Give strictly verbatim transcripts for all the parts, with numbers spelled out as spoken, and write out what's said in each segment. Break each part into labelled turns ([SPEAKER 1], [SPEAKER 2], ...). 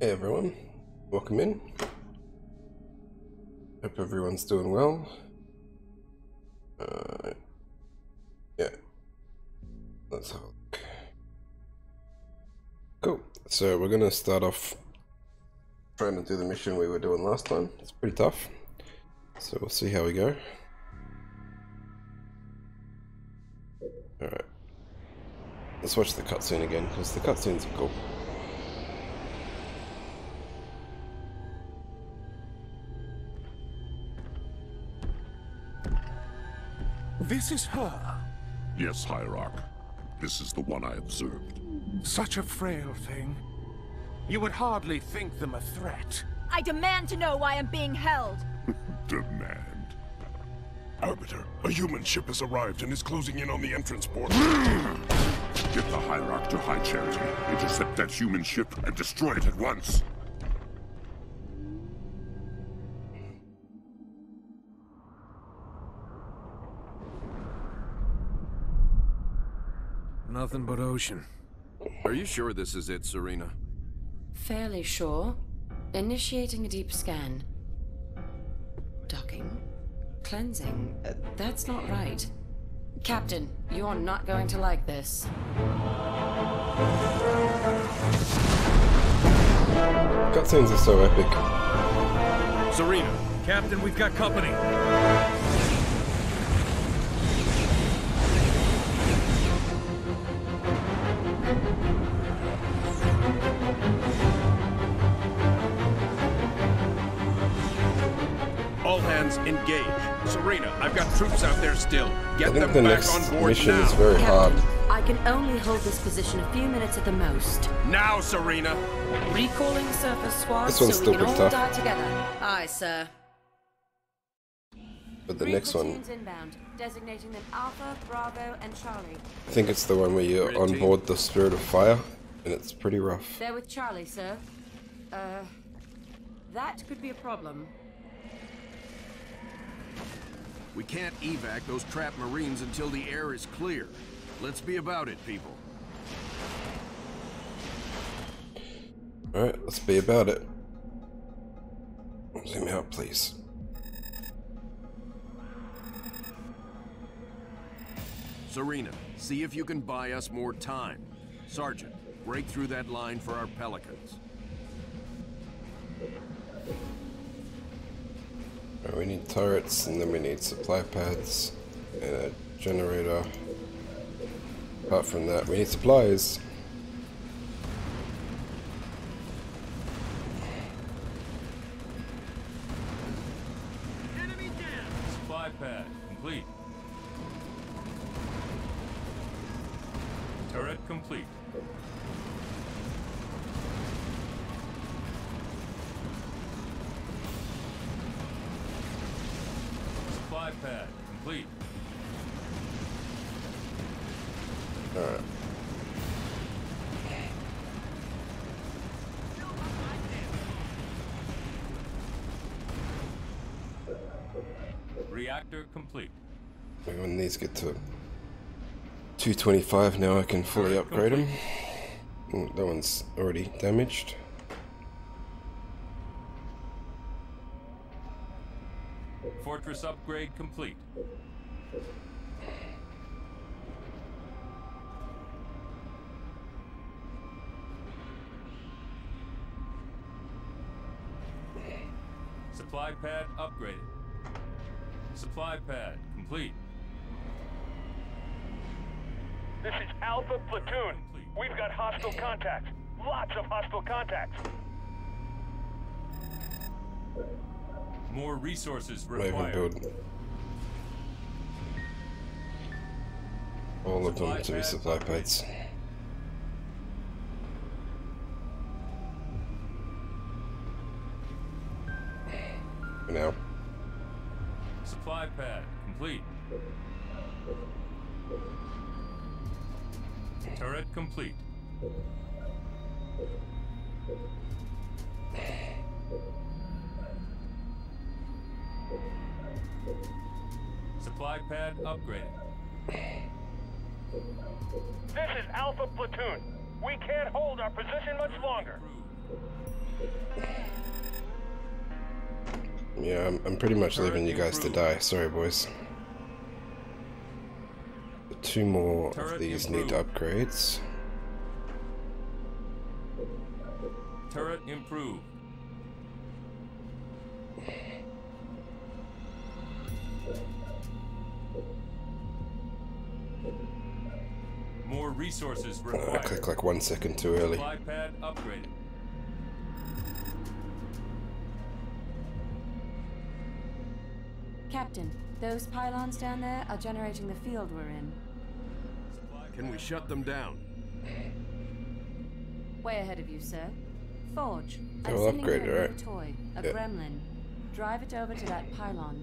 [SPEAKER 1] Hey everyone, welcome in. Hope everyone's doing well. Uh, yeah, let's have a look. Cool, so we're gonna start off trying to do the mission we were doing last time. It's pretty tough, so we'll see how we go. Alright, let's watch the cutscene again, because the cutscenes are cool.
[SPEAKER 2] This is her.
[SPEAKER 3] Yes, Hierarch. This is the one I observed.
[SPEAKER 2] Such a frail thing. You would hardly think them a threat.
[SPEAKER 4] I demand to know why I'm being held.
[SPEAKER 3] Demand.
[SPEAKER 5] Arbiter, a human ship has arrived and is closing in on the entrance port.
[SPEAKER 3] Get the Hierarch to High Charity. Intercept that human ship and destroy it at once.
[SPEAKER 2] Nothing but ocean.
[SPEAKER 6] Are you sure this is it, Serena?
[SPEAKER 7] Fairly sure. Initiating a deep scan. Docking. Cleansing. Uh, that's not right. Captain, you're not going to like this.
[SPEAKER 1] Cutscenes are so epic.
[SPEAKER 6] Serena! Captain, we've got company! All hands engage. Serena, I've got troops out there still. Get
[SPEAKER 1] I think
[SPEAKER 6] them
[SPEAKER 1] the
[SPEAKER 6] back
[SPEAKER 1] next
[SPEAKER 6] on board
[SPEAKER 1] mission
[SPEAKER 6] now.
[SPEAKER 1] is very hard.
[SPEAKER 7] Captain, I can only hold this position a few minutes at the most.
[SPEAKER 6] Now, Serena!
[SPEAKER 7] Recalling surface squad
[SPEAKER 1] This
[SPEAKER 7] so
[SPEAKER 1] one's
[SPEAKER 7] we
[SPEAKER 1] still
[SPEAKER 7] can
[SPEAKER 1] pretty
[SPEAKER 7] all
[SPEAKER 1] tough.
[SPEAKER 7] die together. Aye, sir.
[SPEAKER 1] But the
[SPEAKER 7] Three
[SPEAKER 1] next one,
[SPEAKER 7] platoons inbound, designating them Alpha, Bravo, and Charlie.
[SPEAKER 1] I think it's the one where you're
[SPEAKER 6] Red
[SPEAKER 1] on
[SPEAKER 6] team.
[SPEAKER 1] board the Spirit of Fire, and it's pretty rough.
[SPEAKER 7] They're with Charlie, sir. Uh, that could be a problem.
[SPEAKER 6] We can't evac those trapped Marines until the air is clear. Let's be about it, people.
[SPEAKER 1] Alright, let's be about it. Zoom out, please.
[SPEAKER 6] Serena, see if you can buy us more time. Sergeant, break through that line for our Pelicans.
[SPEAKER 1] Alright, we need turrets, and then we need supply pads, and a generator. Apart from that, we need supplies.
[SPEAKER 6] Enemy down! Supply pad complete. Turret complete. Supply pad complete.
[SPEAKER 1] Alright.
[SPEAKER 6] Reactor complete.
[SPEAKER 1] When these get to two twenty-five now, I can fully upgrade them. Ooh, that one's already damaged.
[SPEAKER 6] Fortress upgrade complete. Supply pad upgraded. Supply pad complete.
[SPEAKER 8] This is Alpha Platoon. We've got hostile contacts. Lots of hostile contacts.
[SPEAKER 6] More resources
[SPEAKER 1] Might even
[SPEAKER 6] required.
[SPEAKER 1] build all of them to be supply pads. For now.
[SPEAKER 6] Supply pad complete. Turret complete. Supply pad upgraded.
[SPEAKER 8] This is Alpha Platoon. We can't hold our position much longer.
[SPEAKER 1] Yeah, I'm, I'm pretty much leaving you guys to die. Sorry, boys. Two more of these need upgrades.
[SPEAKER 9] Turret improved. More resources required.
[SPEAKER 1] I clicked like one second too early.
[SPEAKER 9] Supply pad upgraded.
[SPEAKER 7] Captain, those pylons down there are generating the field we're in.
[SPEAKER 6] Can we shut them down?
[SPEAKER 7] Way ahead of you, sir. Forge,
[SPEAKER 1] Oh,
[SPEAKER 7] I'm sending
[SPEAKER 1] upgrade
[SPEAKER 7] you
[SPEAKER 1] it,
[SPEAKER 7] a
[SPEAKER 1] right?
[SPEAKER 7] toy, a
[SPEAKER 1] Yeah.
[SPEAKER 7] gremlin. Drive it over to that pylon.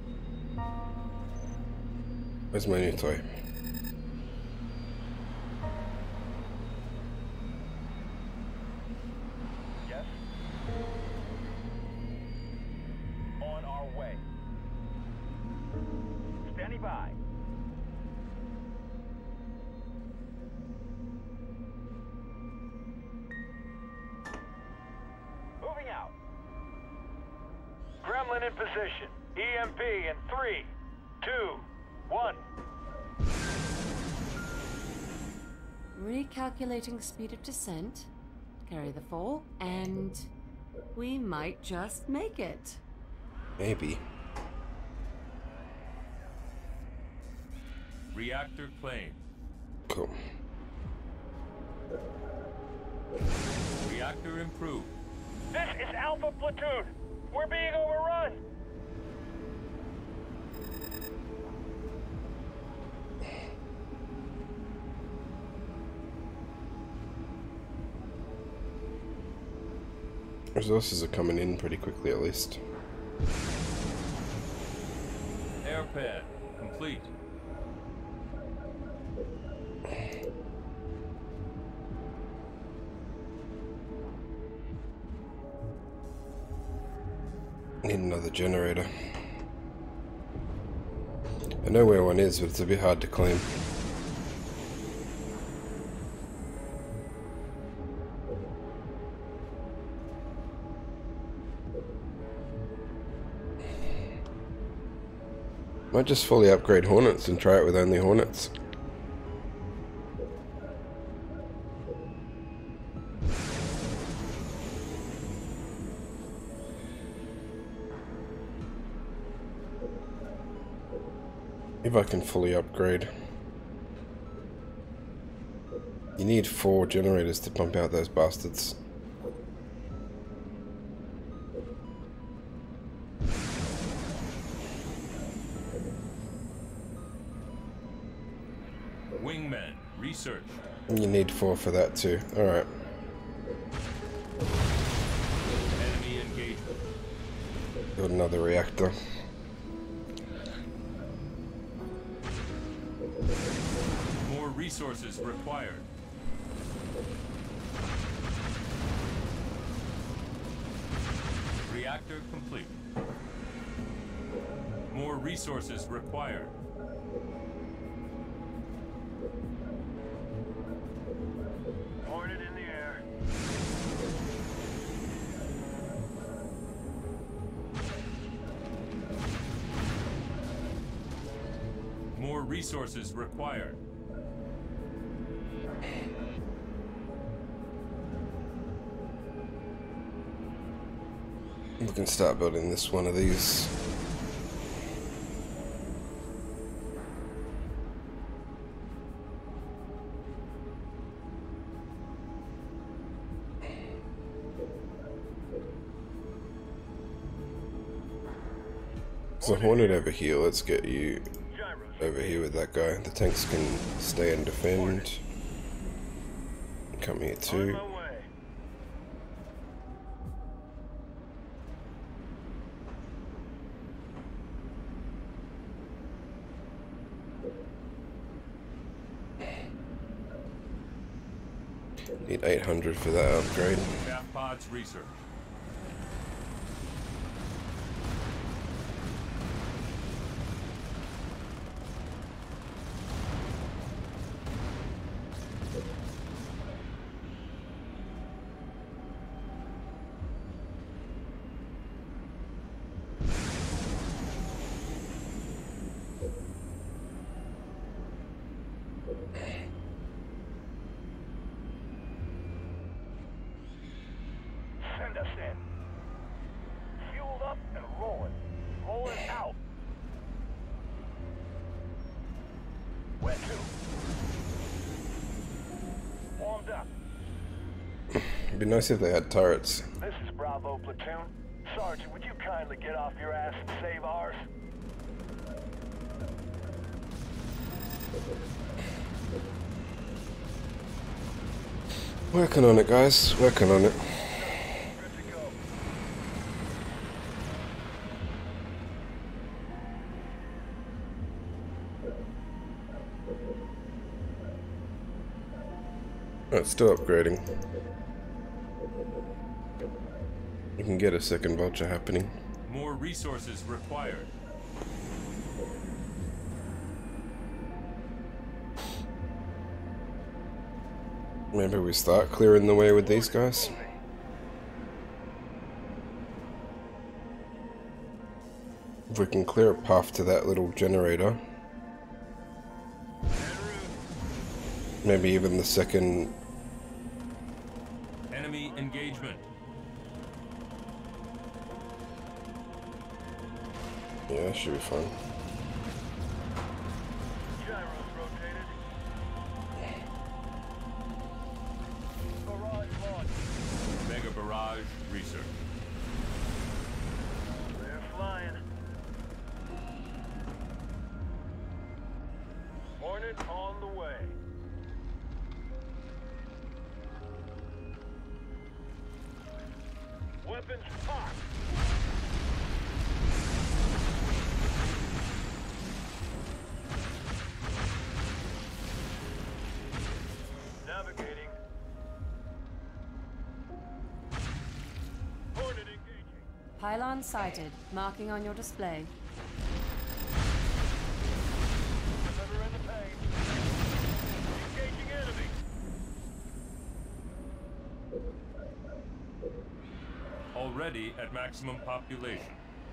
[SPEAKER 1] Where's my new toy?
[SPEAKER 8] Yes? On our way. Standing by. Moving out. Gremlin in position. E M P in three, two, one.
[SPEAKER 7] Recalculating speed of descent. Carry the four, and we might just make it.
[SPEAKER 1] Maybe.
[SPEAKER 9] Reactor claimed.
[SPEAKER 1] Cool.
[SPEAKER 9] Reactor improved.
[SPEAKER 8] This is Alpha Platoon. We're being overrun.
[SPEAKER 1] Resources are coming in pretty quickly, at least.
[SPEAKER 9] Air pad complete.
[SPEAKER 1] Need another generator. I know where one is, but it's a bit hard to claim. Might just fully upgrade Hornets and try it with only Hornets. If I can fully upgrade. You need four generators to pump out those bastards.
[SPEAKER 9] Wingman research.
[SPEAKER 1] You need four for that too. Alright.
[SPEAKER 9] Enemy engagement.
[SPEAKER 1] Got another reactor.
[SPEAKER 9] More resources required. Reactor complete. More resources required.
[SPEAKER 8] Hornet in the air.
[SPEAKER 9] More resources required.
[SPEAKER 1] We can start building this one of these. There's a Hornet over here. Let's get you over here with that guy. The tanks can stay and defend. Come here too.
[SPEAKER 8] My way.
[SPEAKER 1] Need eight hundred for that upgrade.
[SPEAKER 9] Cap pods research.
[SPEAKER 8] send us in. Fueled up and rolling. Rolling out. Where to? Warmed up.
[SPEAKER 1] It'd be nice if they had turrets.
[SPEAKER 8] This is Bravo Platoon. Sergeant, would you kindly get off your ass and save ours?
[SPEAKER 1] Working on it, guys. Working on it.
[SPEAKER 8] Good to go.
[SPEAKER 1] Oh, it's still upgrading. You can get a second vulture happening.
[SPEAKER 9] More resources required.
[SPEAKER 1] Maybe we start clearing the way with these guys. If we can clear a path to that little generator. Maybe even the second.
[SPEAKER 9] Enemy engagement.
[SPEAKER 1] Yeah, that should be fun.
[SPEAKER 8] Gyros rotated. Barrage launched.
[SPEAKER 9] Mega barrage research.
[SPEAKER 8] They're flying. Hornet on the way. Weapons hot. Navigating. Hornet engaging.
[SPEAKER 7] Pylon sighted. Marking on your display.
[SPEAKER 8] Never in the pain. Engaging enemy.
[SPEAKER 9] Already at maximum population.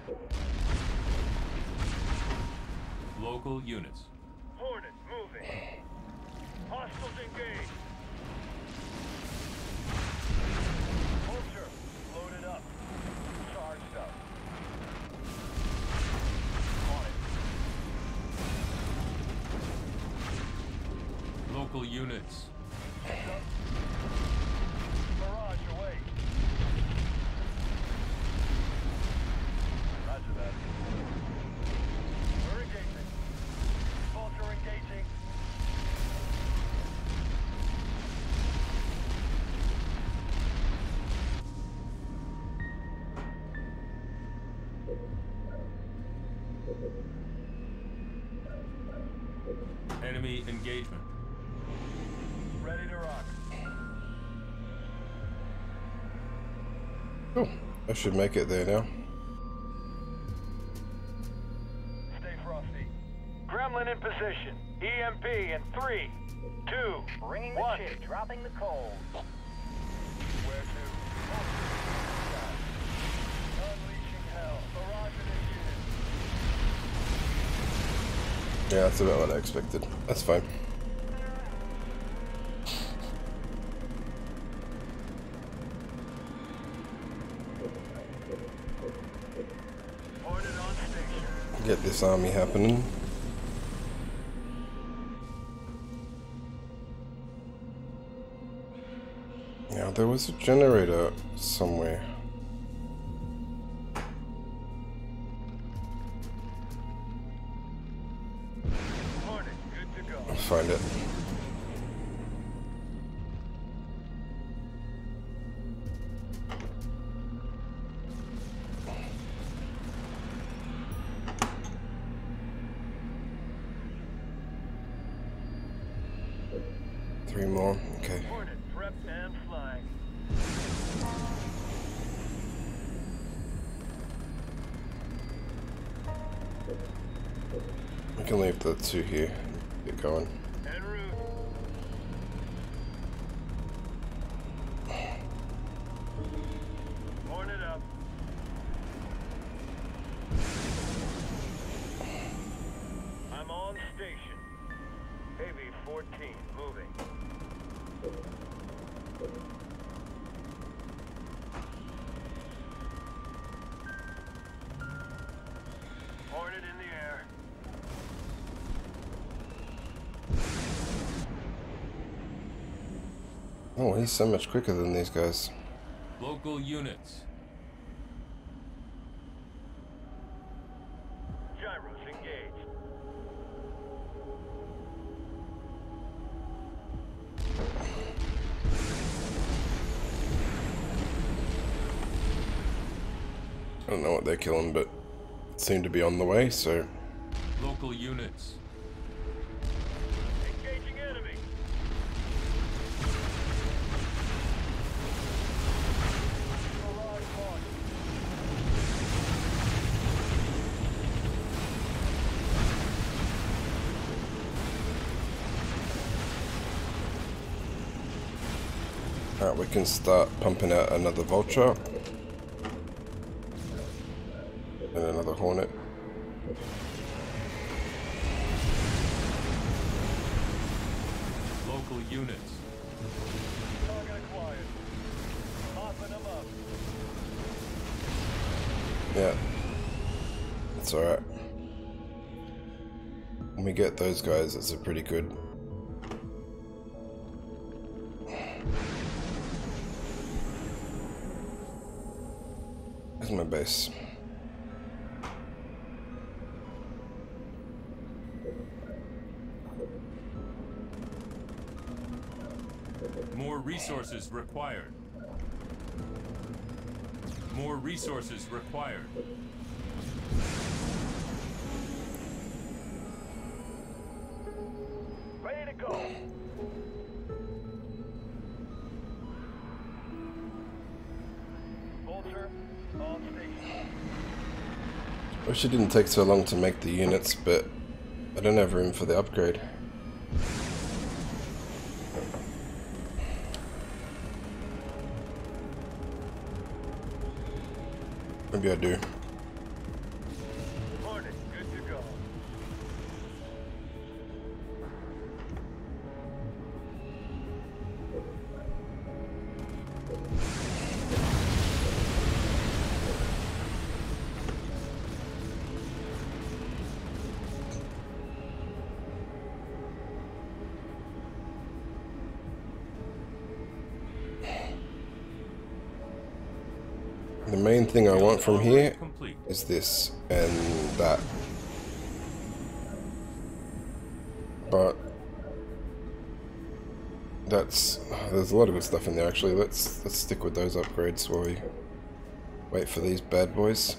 [SPEAKER 9] Local units.
[SPEAKER 8] Hornet moving. Hostiles engaged. Vulture loaded up. Charged up. On it.
[SPEAKER 9] Local units.
[SPEAKER 8] Barrage away. Roger that. We're engaging. Vulture engaging.
[SPEAKER 9] Enemy engagement.
[SPEAKER 8] Ready to rock.
[SPEAKER 1] Oh, I should make it there now.
[SPEAKER 8] Stay frosty. Gremlin in position. E M P in three, two,
[SPEAKER 10] Bringing the
[SPEAKER 8] one.
[SPEAKER 10] chick, dropping the cold.
[SPEAKER 8] Where to? Unleashing hell. Barrage initiated.
[SPEAKER 1] Yeah, that's about what I expected. That's fine.
[SPEAKER 8] Hornet on station.
[SPEAKER 1] Get this army happening. Now, there was a generator somewhere.
[SPEAKER 8] Hornet, good to go.
[SPEAKER 1] I'll find it. Three more, okay.
[SPEAKER 8] Hornet prepped and flying.
[SPEAKER 1] We can leave the two here. Get going.
[SPEAKER 8] En route. Hornet up. I'm on station. Heavy fourteen, moving.
[SPEAKER 1] Oh, he's so much quicker than these guys.
[SPEAKER 9] Local units.
[SPEAKER 8] Gyros engaged.
[SPEAKER 1] I don't know what they're killing, but it seemed to be on the way, so...
[SPEAKER 9] Local units.
[SPEAKER 8] Engaging enemy. Barrage launched.
[SPEAKER 1] Alright, we can start pumping out another Vulture. And another Hornet.
[SPEAKER 9] Local units.
[SPEAKER 8] Target acquired. Popping them up.
[SPEAKER 1] Yeah. It's alright. When we get those guys, it's a pretty good... Here's my base.
[SPEAKER 9] More resources required. More resources required.
[SPEAKER 8] Ready to go. Vulture on station.
[SPEAKER 1] Wish it didn't take so long to make the units, but I don't have room for the upgrade. Maybe I do.
[SPEAKER 8] Hornet, good to go.
[SPEAKER 1] The main thing I want from here
[SPEAKER 9] Complete.
[SPEAKER 1] is this and that. But that's there's a lot of good stuff in there actually. Let's let's stick with those upgrades while we wait for these bad boys.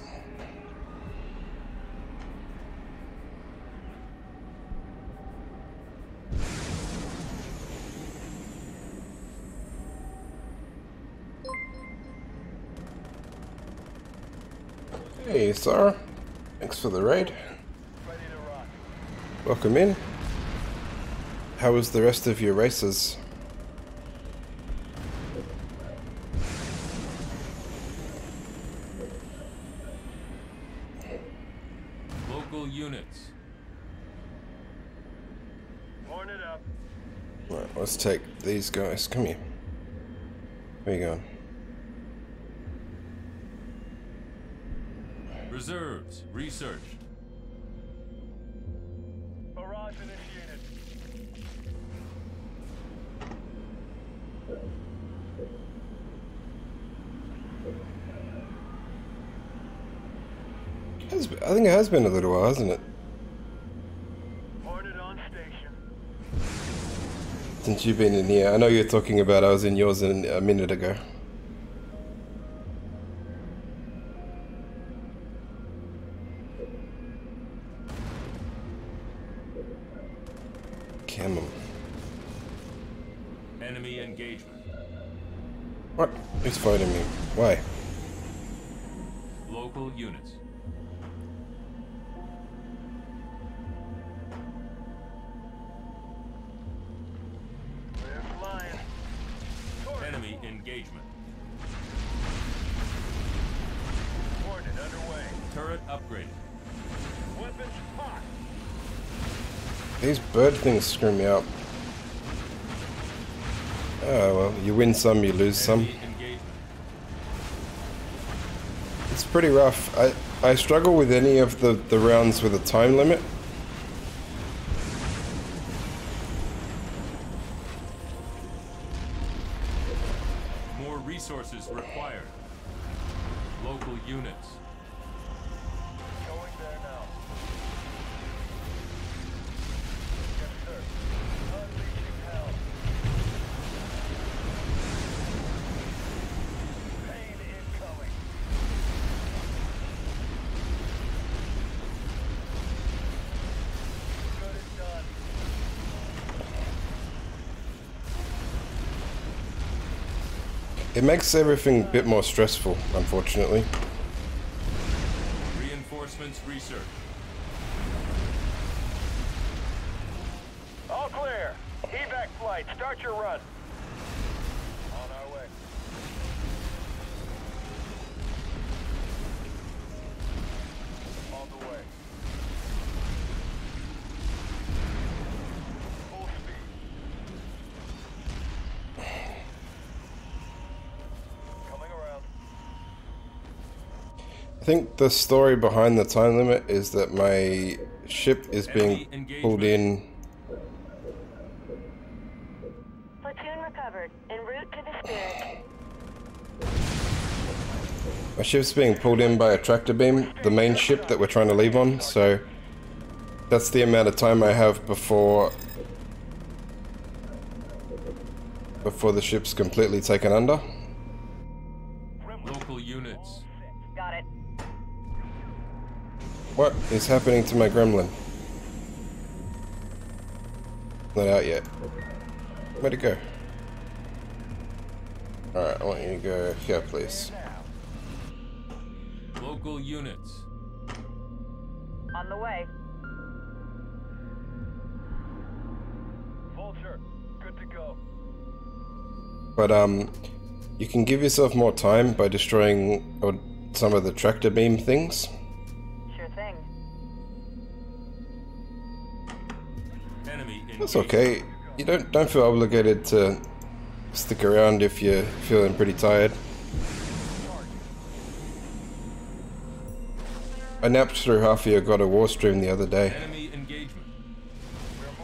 [SPEAKER 1] Hey, Sarah. Thanks for the raid.
[SPEAKER 8] Ready to rock.
[SPEAKER 1] Welcome in. How was the rest of your races?
[SPEAKER 9] Local units.
[SPEAKER 8] Hornet up.
[SPEAKER 1] Right, let's take these guys. Come here. Where you going?
[SPEAKER 9] Reserves. Research.
[SPEAKER 8] Barrage initiated.
[SPEAKER 1] Has been- I think it has been a little while, hasn't it?
[SPEAKER 8] Hornet on station.
[SPEAKER 1] Since you've been in here. I know you're talking about I was in yours in a minute ago. Cam 'em.
[SPEAKER 9] Enemy engagement.
[SPEAKER 1] What? Who's fighting me? Why?
[SPEAKER 9] Local units.
[SPEAKER 8] We're flying. Torque.
[SPEAKER 9] Enemy engagement.
[SPEAKER 8] Hornet underway.
[SPEAKER 9] Turret upgraded.
[SPEAKER 8] Weapons hot.
[SPEAKER 1] These bird things screw me up. Oh well, you win some, you lose some.
[SPEAKER 9] Enemy engagement.
[SPEAKER 1] It's pretty rough. I, I struggle with any of the, the rounds with a time limit.
[SPEAKER 9] resources required. Local units.
[SPEAKER 8] Going there now. Yes, sir. Unleashing hell. Pain incoming. Good and done.
[SPEAKER 1] It makes everything a bit more stressful, unfortunately.
[SPEAKER 9] Reinforcements research.
[SPEAKER 8] All clear. Evac flight, start your run. On our way. On the way. Full speed. Coming around.
[SPEAKER 1] I think the story behind the time limit is that my ship is being pulled in.
[SPEAKER 10] Platoon recovered. En route to the Spirit.
[SPEAKER 1] My ship's being pulled in by a tractor beam, the main ship that we're trying to leave on, so that's the amount of time I have before before the ship's completely taken under.
[SPEAKER 9] Local units.
[SPEAKER 10] Got it.
[SPEAKER 1] What is happening to my gremlin? Not out yet. Where'd it go? Alright, I want you to go here, please.
[SPEAKER 9] Local units.
[SPEAKER 10] On the way.
[SPEAKER 8] Vulture, good to go.
[SPEAKER 1] But, um, you can give yourself more time by destroying uh, some of the tractor beam things.
[SPEAKER 10] Sure thing.
[SPEAKER 9] Enemy
[SPEAKER 1] That's okay. You don't don't feel obligated to stick around if you're feeling pretty tired. I napped through half of your God of War stream the other day.
[SPEAKER 9] Enemy engagement.
[SPEAKER 8] We're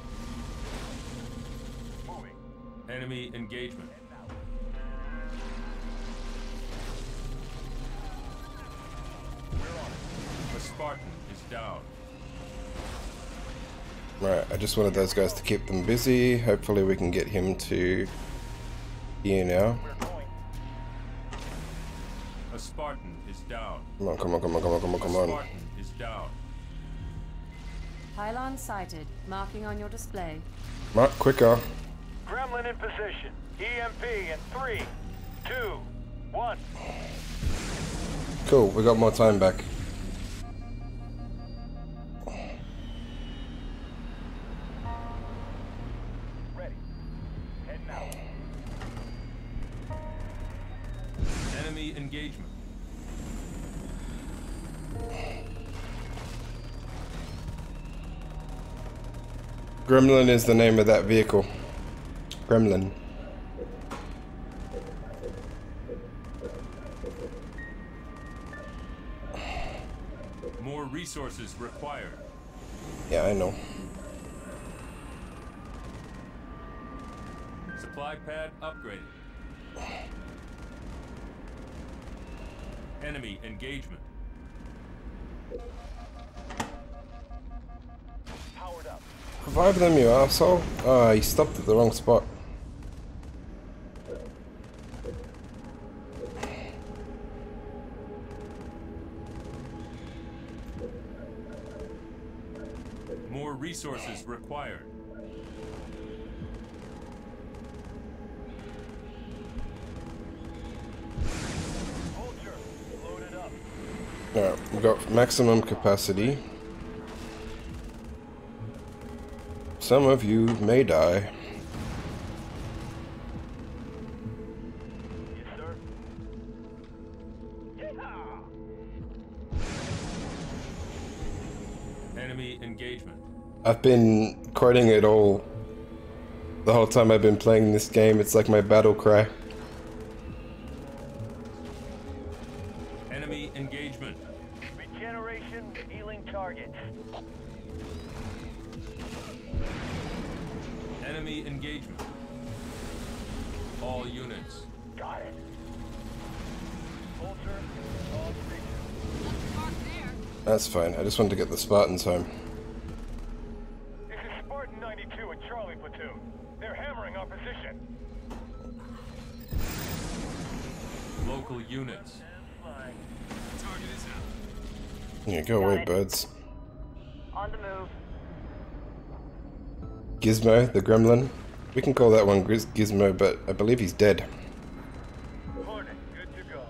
[SPEAKER 8] moving. Moving.
[SPEAKER 9] Enemy engagement. A Spartan is down.
[SPEAKER 1] Right, I just wanted those guys to keep them busy. Hopefully we can get him to here now.
[SPEAKER 8] We're going.
[SPEAKER 9] A Spartan is down.
[SPEAKER 1] Come on, come on, come on, come on, come on,
[SPEAKER 9] A
[SPEAKER 1] come on.
[SPEAKER 9] Spartan is down.
[SPEAKER 7] Pylon sighted. Marking on your display.
[SPEAKER 1] Mark, quicker.
[SPEAKER 8] Gremlin in position. E M P in three, two, one.
[SPEAKER 1] Cool, we got more time back.
[SPEAKER 8] Ready. Heading out.
[SPEAKER 9] Enemy engagement.
[SPEAKER 1] Gremlin is the name of that vehicle. Gremlin.
[SPEAKER 9] More resources required.
[SPEAKER 1] Yeah, I know.
[SPEAKER 9] Supply pad upgraded. Enemy engagement.
[SPEAKER 8] Powered up.
[SPEAKER 1] Revive them, you asshole. Ah, he stopped at the wrong spot.
[SPEAKER 9] More resources required.
[SPEAKER 8] Vulture, loaded up.
[SPEAKER 1] Alright, we've got maximum capacity. Some of you may die.
[SPEAKER 8] Yes, sir. Yeehaw!
[SPEAKER 9] Enemy engagement.
[SPEAKER 1] I've been quoting it all the whole time I've been playing this game. It's like my battle cry.
[SPEAKER 9] Enemy engagement.
[SPEAKER 8] Regeneration, healing targets.
[SPEAKER 9] Enemy engagement. All units.
[SPEAKER 8] Got it. Vulture, all stations.
[SPEAKER 1] That's fine. I just wanted to get the Spartans home.
[SPEAKER 8] This is Spartan ninety-two and Charlie Platoon. They're hammering our position.
[SPEAKER 9] Local units.
[SPEAKER 8] Target is out.
[SPEAKER 1] Yeah, go
[SPEAKER 10] Got
[SPEAKER 1] away,
[SPEAKER 10] it.
[SPEAKER 1] birds.
[SPEAKER 10] On the move.
[SPEAKER 1] Gizmo, the gremlin. We can call that one Giz Gizmo, but I believe he's dead.
[SPEAKER 8] Hornet, good to go.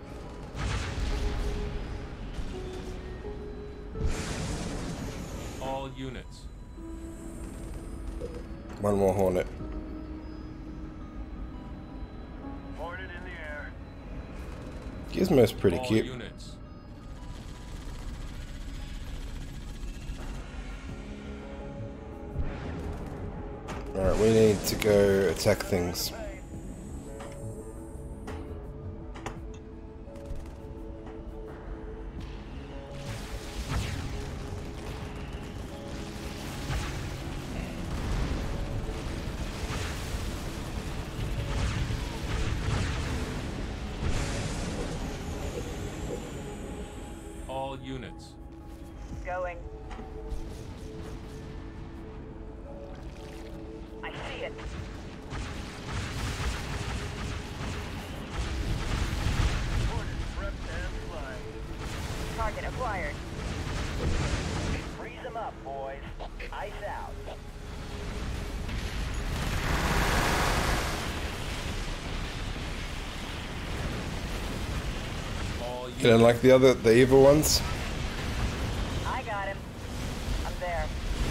[SPEAKER 9] All units.
[SPEAKER 1] One more Hornet.
[SPEAKER 8] Hornet in the air.
[SPEAKER 1] Gizmo's pretty
[SPEAKER 9] All
[SPEAKER 1] cute.
[SPEAKER 9] units.
[SPEAKER 1] Alright, we need to go attack things.
[SPEAKER 9] All units.
[SPEAKER 10] Going. I see it.
[SPEAKER 8] Hornet, prepped and flying.
[SPEAKER 10] Target acquired.
[SPEAKER 8] Freeze them up, boys. Ice out.
[SPEAKER 9] All units.
[SPEAKER 1] You don't like the other, the evil ones?
[SPEAKER 10] I got him. I'm there.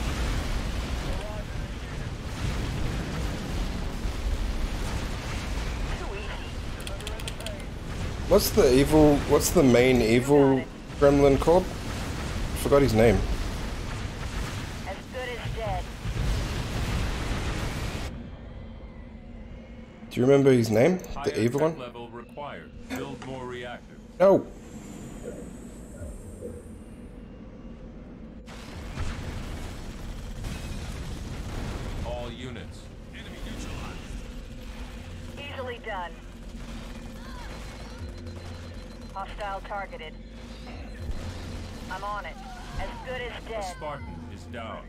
[SPEAKER 10] Too easy.
[SPEAKER 1] What's the evil, what's the main evil gremlin called? Forgot his name.
[SPEAKER 10] As good as dead.
[SPEAKER 1] Do you remember his name?
[SPEAKER 9] Higher
[SPEAKER 1] The evil
[SPEAKER 9] tech
[SPEAKER 1] one?
[SPEAKER 9] level required. Build more reactors.
[SPEAKER 1] No!
[SPEAKER 9] All units.
[SPEAKER 8] Enemy neutralized.
[SPEAKER 10] Easily done. Hostile targeted. I'm on it. As good as
[SPEAKER 9] A
[SPEAKER 10] dead.
[SPEAKER 9] Spartan is down.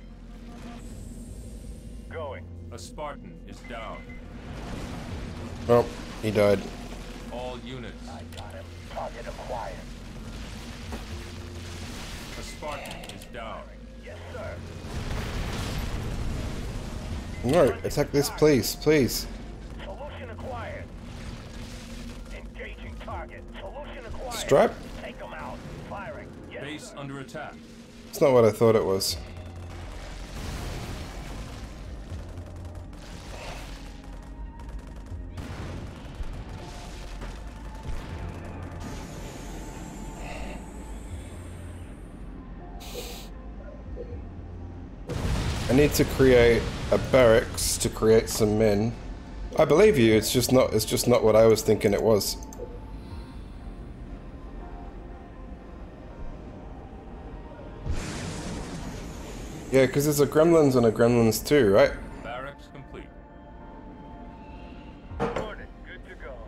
[SPEAKER 8] Going.
[SPEAKER 9] A Spartan is down.
[SPEAKER 1] Oh, he died.
[SPEAKER 9] All units.
[SPEAKER 8] I got him. Target acquired.
[SPEAKER 9] A Spartan is down.
[SPEAKER 8] Yes, sir.
[SPEAKER 1] No, attack this, please, please.
[SPEAKER 8] Solution acquired. Engaging target. Solution acquired.
[SPEAKER 1] Strap?
[SPEAKER 8] Take them out. Firing. Yes,
[SPEAKER 9] Base
[SPEAKER 8] sir.
[SPEAKER 9] under attack.
[SPEAKER 1] It's not what I thought it was. I need to create a barracks to create some men. I believe you, it's just not it's just not what I was thinking it was. Yeah, because there's a Gremlins and a Gremlins two, right?
[SPEAKER 9] Barracks complete.
[SPEAKER 8] Hornet, good to go.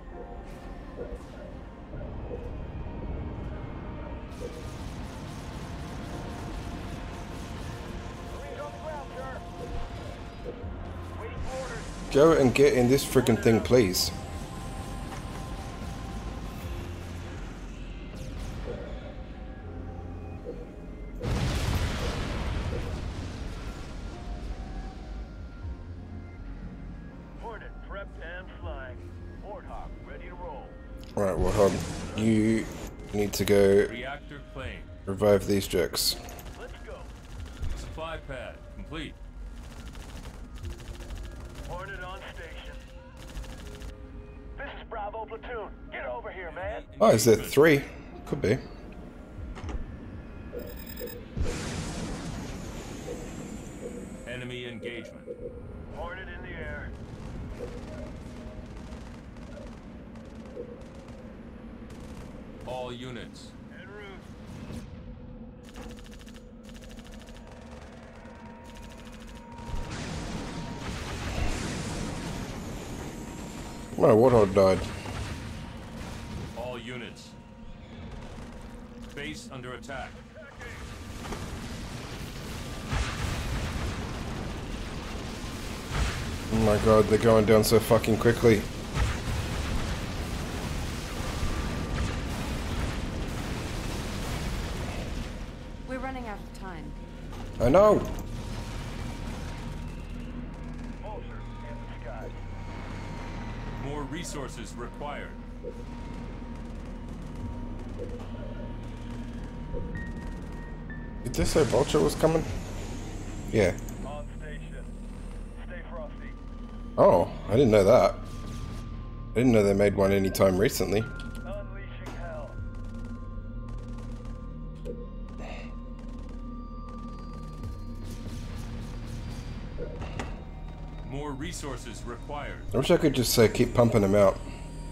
[SPEAKER 8] Marines on the ground, sir. Waiting for orders.
[SPEAKER 1] Go and get in this friggin' thing, please.
[SPEAKER 8] Hornet, prepped and flying. Warthog, ready to roll.
[SPEAKER 1] Alright, well, hold on. You need to go
[SPEAKER 9] Reactor plane.
[SPEAKER 1] revive these jerks.
[SPEAKER 8] Let's go.
[SPEAKER 9] Supply pad complete.
[SPEAKER 8] Hornet on station. This is Bravo Platoon. Get over here, man.
[SPEAKER 1] Oh, is there three? Could be.
[SPEAKER 9] Enemy engagement.
[SPEAKER 8] Hornet in the air.
[SPEAKER 9] All units.
[SPEAKER 8] En route.
[SPEAKER 1] My Warthog died.
[SPEAKER 9] units. Base under attack.
[SPEAKER 1] Oh my god, they're going down so fucking quickly.
[SPEAKER 7] We're running out of time.
[SPEAKER 1] I know.
[SPEAKER 8] Vulture in the sky.
[SPEAKER 9] More resources required.
[SPEAKER 1] Did they say Vulture was coming? Yeah.
[SPEAKER 8] On station. Stay frosty.
[SPEAKER 1] Oh, I didn't know that. I didn't know they made one anytime recently.
[SPEAKER 8] Unleashing hell.
[SPEAKER 9] More resources required.
[SPEAKER 1] I wish I could just say keep pumping them out.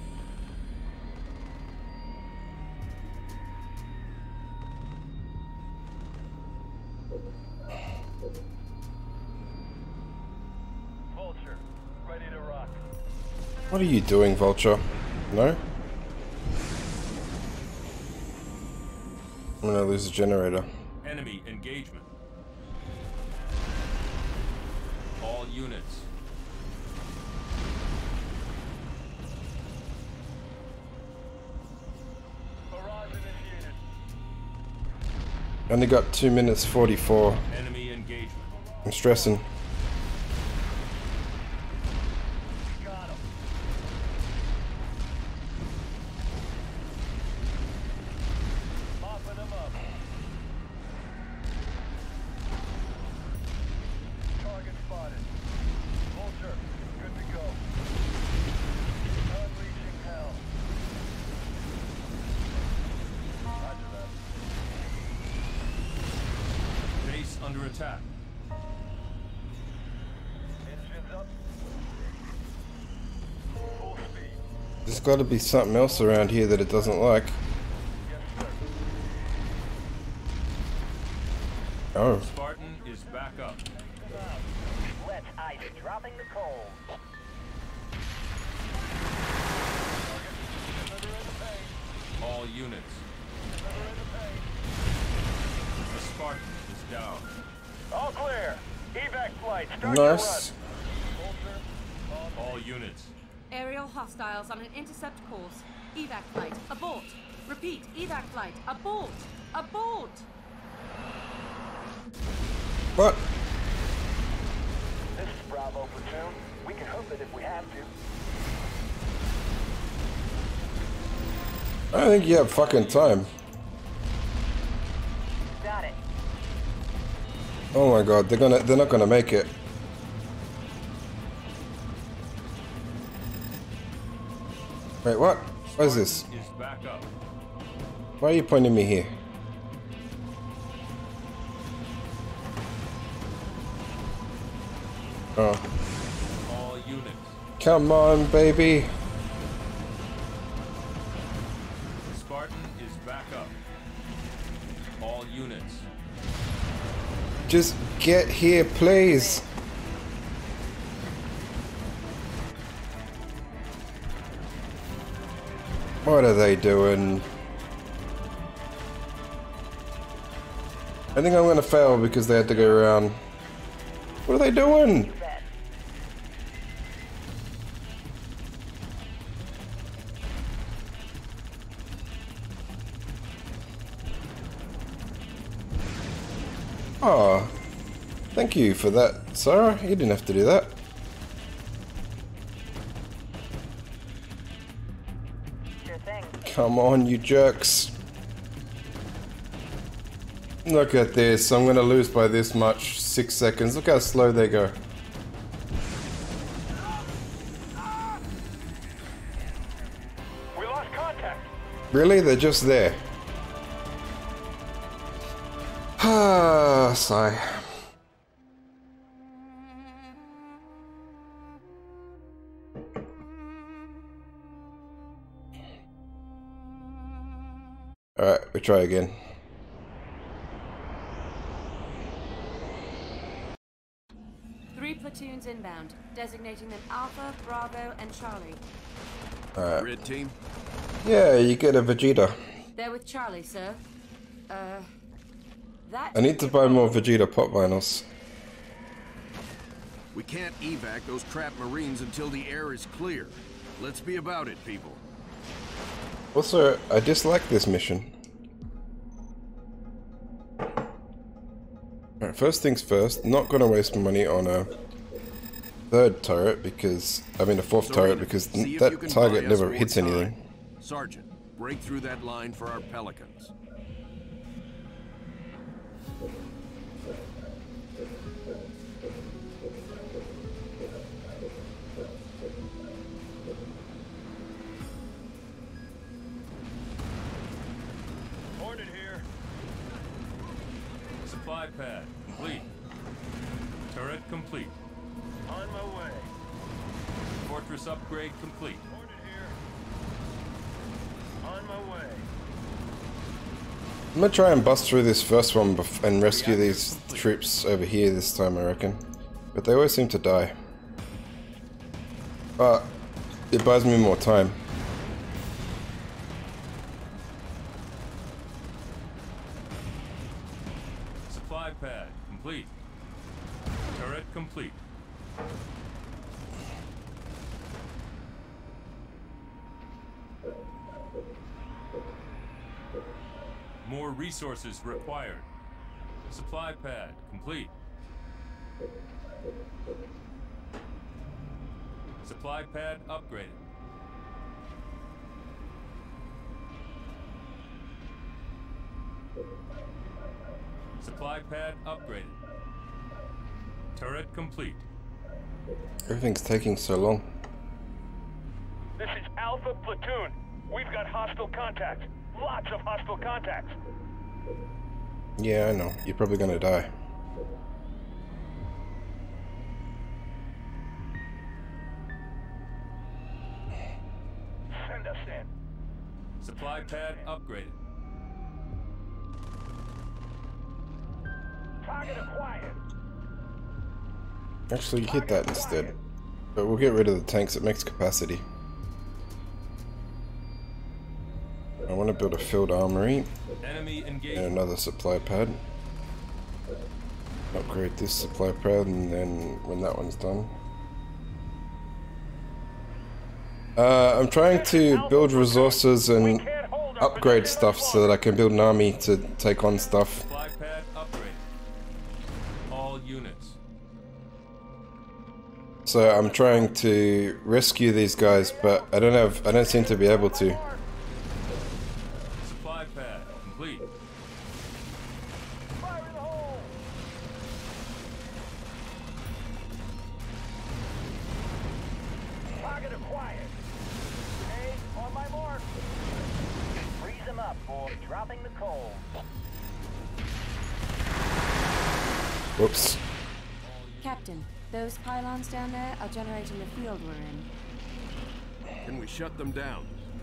[SPEAKER 8] Vulture, ready to rock.
[SPEAKER 1] What are you doing, Vulture? No? I'm gonna lose the generator.
[SPEAKER 9] Enemy engagement. All units.
[SPEAKER 8] Barrage initiated.
[SPEAKER 1] Only got two minutes forty-four.
[SPEAKER 9] Enemy engagement.
[SPEAKER 1] I'm stressing.
[SPEAKER 8] Got him. Mopping him up. Target spotted. Vulture, good to go. Unleashing hell. Roger that.
[SPEAKER 9] Base under attack.
[SPEAKER 8] Engines up. Full speed.
[SPEAKER 1] There's gotta be something else around here that it doesn't like.
[SPEAKER 8] Yes, sir.
[SPEAKER 1] Oh.
[SPEAKER 9] Spartan is back up.
[SPEAKER 10] Let's ice dropping the coal.
[SPEAKER 9] All units. The Spartan is down.
[SPEAKER 8] All clear. Evac flight. Start
[SPEAKER 1] Nice.
[SPEAKER 8] your run.
[SPEAKER 9] All units.
[SPEAKER 7] Aerial hostiles on an intercept course. Evac flight, abort. Repeat, evac flight, abort. Abort.
[SPEAKER 1] What?
[SPEAKER 8] This is Bravo platoon. We can hook it if we have to.
[SPEAKER 1] I don't think you have fucking time.
[SPEAKER 10] Got it.
[SPEAKER 1] Oh my god, they're gonna they're not gonna make it. Wait, what? What is this?
[SPEAKER 9] Is back up.
[SPEAKER 1] Why are you pointing me here? Oh.
[SPEAKER 9] All units.
[SPEAKER 1] Come on, baby.
[SPEAKER 9] The Spartan is back up. All units.
[SPEAKER 1] Just get here, please. What are they doing? I think I'm gonna fail because they had to go around. What are they doing? Oh, thank you for that, Sarah. You didn't have to do that.
[SPEAKER 10] Sure thing.
[SPEAKER 1] Come on, you jerks. Look at this. I'm gonna lose by this much. Six seconds. Look how slow they go.
[SPEAKER 8] We lost contact.
[SPEAKER 1] Really? They're just there. Ah, sigh. Alright, we try again.
[SPEAKER 7] Three platoons inbound, designating them Alpha, Bravo, and Charlie.
[SPEAKER 1] Alright.
[SPEAKER 6] Red team,
[SPEAKER 1] Yeah, you get a Vegeta.
[SPEAKER 7] They're with Charlie, sir. Uh, that.
[SPEAKER 1] I need to buy more Vegeta pop vinyls.
[SPEAKER 6] We can't evac those crap Marines until the air is clear. Let's be about it, people.
[SPEAKER 1] Also, I dislike this mission. Alright, first things first, not gonna waste money on a third turret because, I mean a fourth
[SPEAKER 6] Serena,
[SPEAKER 1] turret because
[SPEAKER 6] see if
[SPEAKER 1] that
[SPEAKER 6] you can
[SPEAKER 1] target
[SPEAKER 6] buy us
[SPEAKER 1] never
[SPEAKER 6] more
[SPEAKER 1] hits
[SPEAKER 6] time.
[SPEAKER 1] anything.
[SPEAKER 6] Sergeant, break through that line for our Pelicans.
[SPEAKER 8] Hornet here.
[SPEAKER 9] Supply pad complete. Turret complete.
[SPEAKER 8] On my way.
[SPEAKER 9] Fortress upgrade complete.
[SPEAKER 8] Hornet here. On my way.
[SPEAKER 1] I'm gonna try and bust through this first one bef and rescue these troops over here this time, I reckon. But they always seem to die. But it buys me more time.
[SPEAKER 9] Supply pad complete. Turret complete. More resources required. Supply pad complete. Supply pad upgraded. Supply pad upgraded. Turret complete.
[SPEAKER 1] Everything's taking so long.
[SPEAKER 8] This is Alpha Platoon. We've got hostile contacts. Lots of hostile contacts.
[SPEAKER 1] Yeah, I know. You're probably gonna die.
[SPEAKER 8] Send us in.
[SPEAKER 9] Supply pad upgraded.
[SPEAKER 8] Target acquired.
[SPEAKER 1] Actually, hit that instead. But we'll get rid of the tanks, it makes capacity. I want to build a field armory
[SPEAKER 9] Enemy
[SPEAKER 1] and
[SPEAKER 9] engagement.
[SPEAKER 1] another supply pad. Upgrade this supply pad and then when that one's done. Uh, I'm trying to build resources and upgrade stuff so that I can build an army to take on stuff.
[SPEAKER 9] Supply pad upgraded. All units.
[SPEAKER 1] So I'm trying to rescue these guys, but I don't have, I don't seem to be able to.
[SPEAKER 9] Supply pad complete.
[SPEAKER 8] Fire in the hole. Target acquired. Hey, on my mark. Freeze them up, boy. Dropping the coal.
[SPEAKER 1] Whoops.
[SPEAKER 7] Captain, those pylons down there are generating the field we're in.
[SPEAKER 6] Can we shut them down?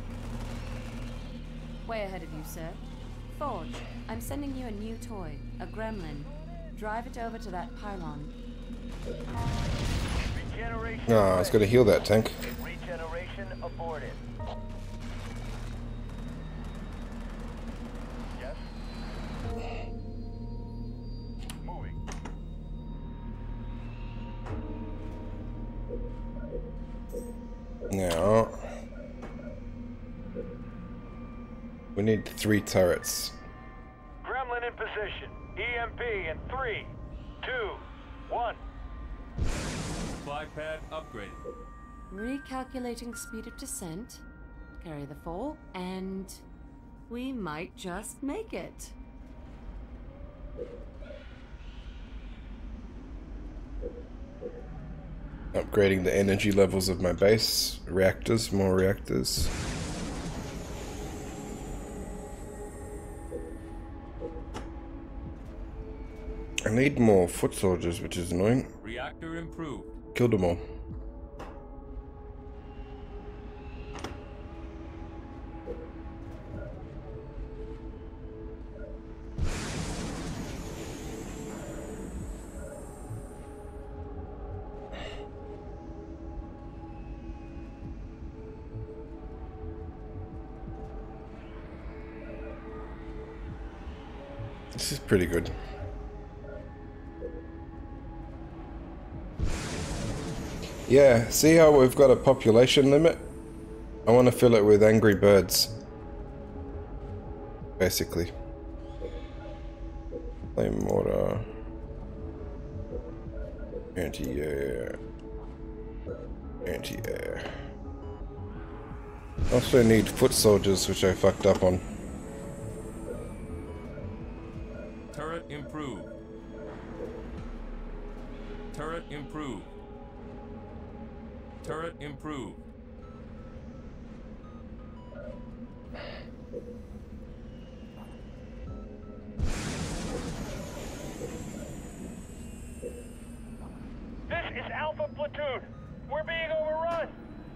[SPEAKER 7] Way ahead of you, sir. Forge, I'm sending you a new toy, a gremlin. Drive it over to that pylon.
[SPEAKER 8] Regeneration.
[SPEAKER 1] No, I was gonna heal that tank.
[SPEAKER 8] Regeneration aborted. Yes. Moving.
[SPEAKER 1] Now we need three turrets.
[SPEAKER 8] Gremlin in position. E M P in three, two, one.
[SPEAKER 9] Supply pad upgraded.
[SPEAKER 7] Recalculating speed of descent. Carry the fall, and we might just make it.
[SPEAKER 1] Upgrading the energy levels of my base. Reactors, more reactors. I need more foot soldiers, which is annoying.
[SPEAKER 9] Reactor improved.
[SPEAKER 1] Killed them all. This is pretty good. Yeah, see how we've got a population limit? I want to fill it with angry birds. Basically. Flame mortar. Anti-air. Anti-air. Also need foot soldiers, which I fucked up on.
[SPEAKER 9] Turret improved. Turret improved. Turret improved.
[SPEAKER 8] This is Alpha Platoon. We're being overrun.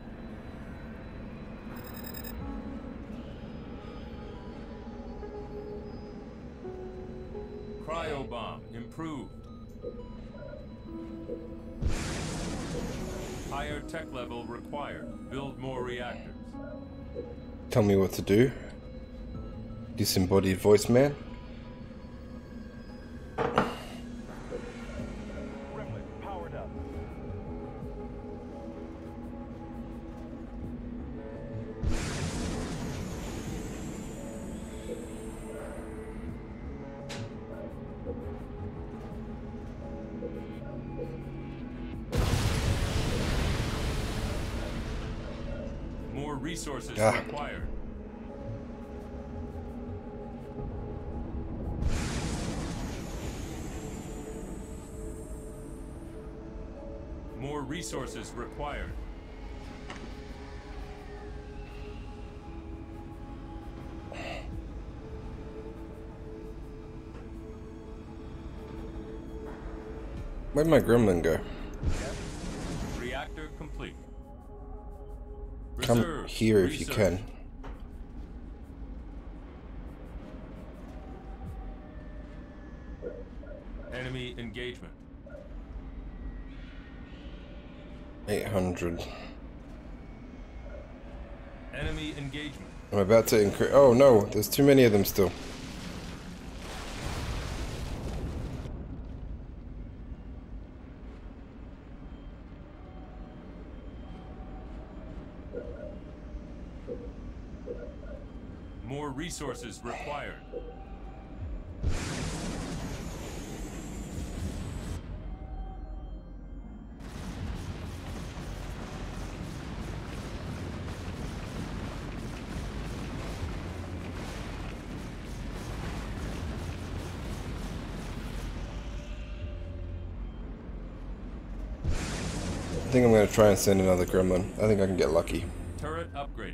[SPEAKER 9] Cryobomb improved. Higher tech level required. Build more reactors.
[SPEAKER 1] Tell me what to do. Disembodied voice man.
[SPEAKER 8] Gremlin powered up.
[SPEAKER 9] More resources
[SPEAKER 1] Ah.
[SPEAKER 9] required. More resources required.
[SPEAKER 1] Where'd my gremlin go?
[SPEAKER 9] Reactor complete.
[SPEAKER 1] Come
[SPEAKER 9] Reserve
[SPEAKER 1] here if you
[SPEAKER 9] research.
[SPEAKER 1] can.
[SPEAKER 9] Enemy engagement.
[SPEAKER 1] eight hundred.
[SPEAKER 9] Enemy engagement.
[SPEAKER 1] I'm about to increase. Oh no, there's too many of them still.
[SPEAKER 9] More resources required.
[SPEAKER 1] I think I'm going to try and send another gremlin. I think I can get lucky.
[SPEAKER 9] Turret upgraded.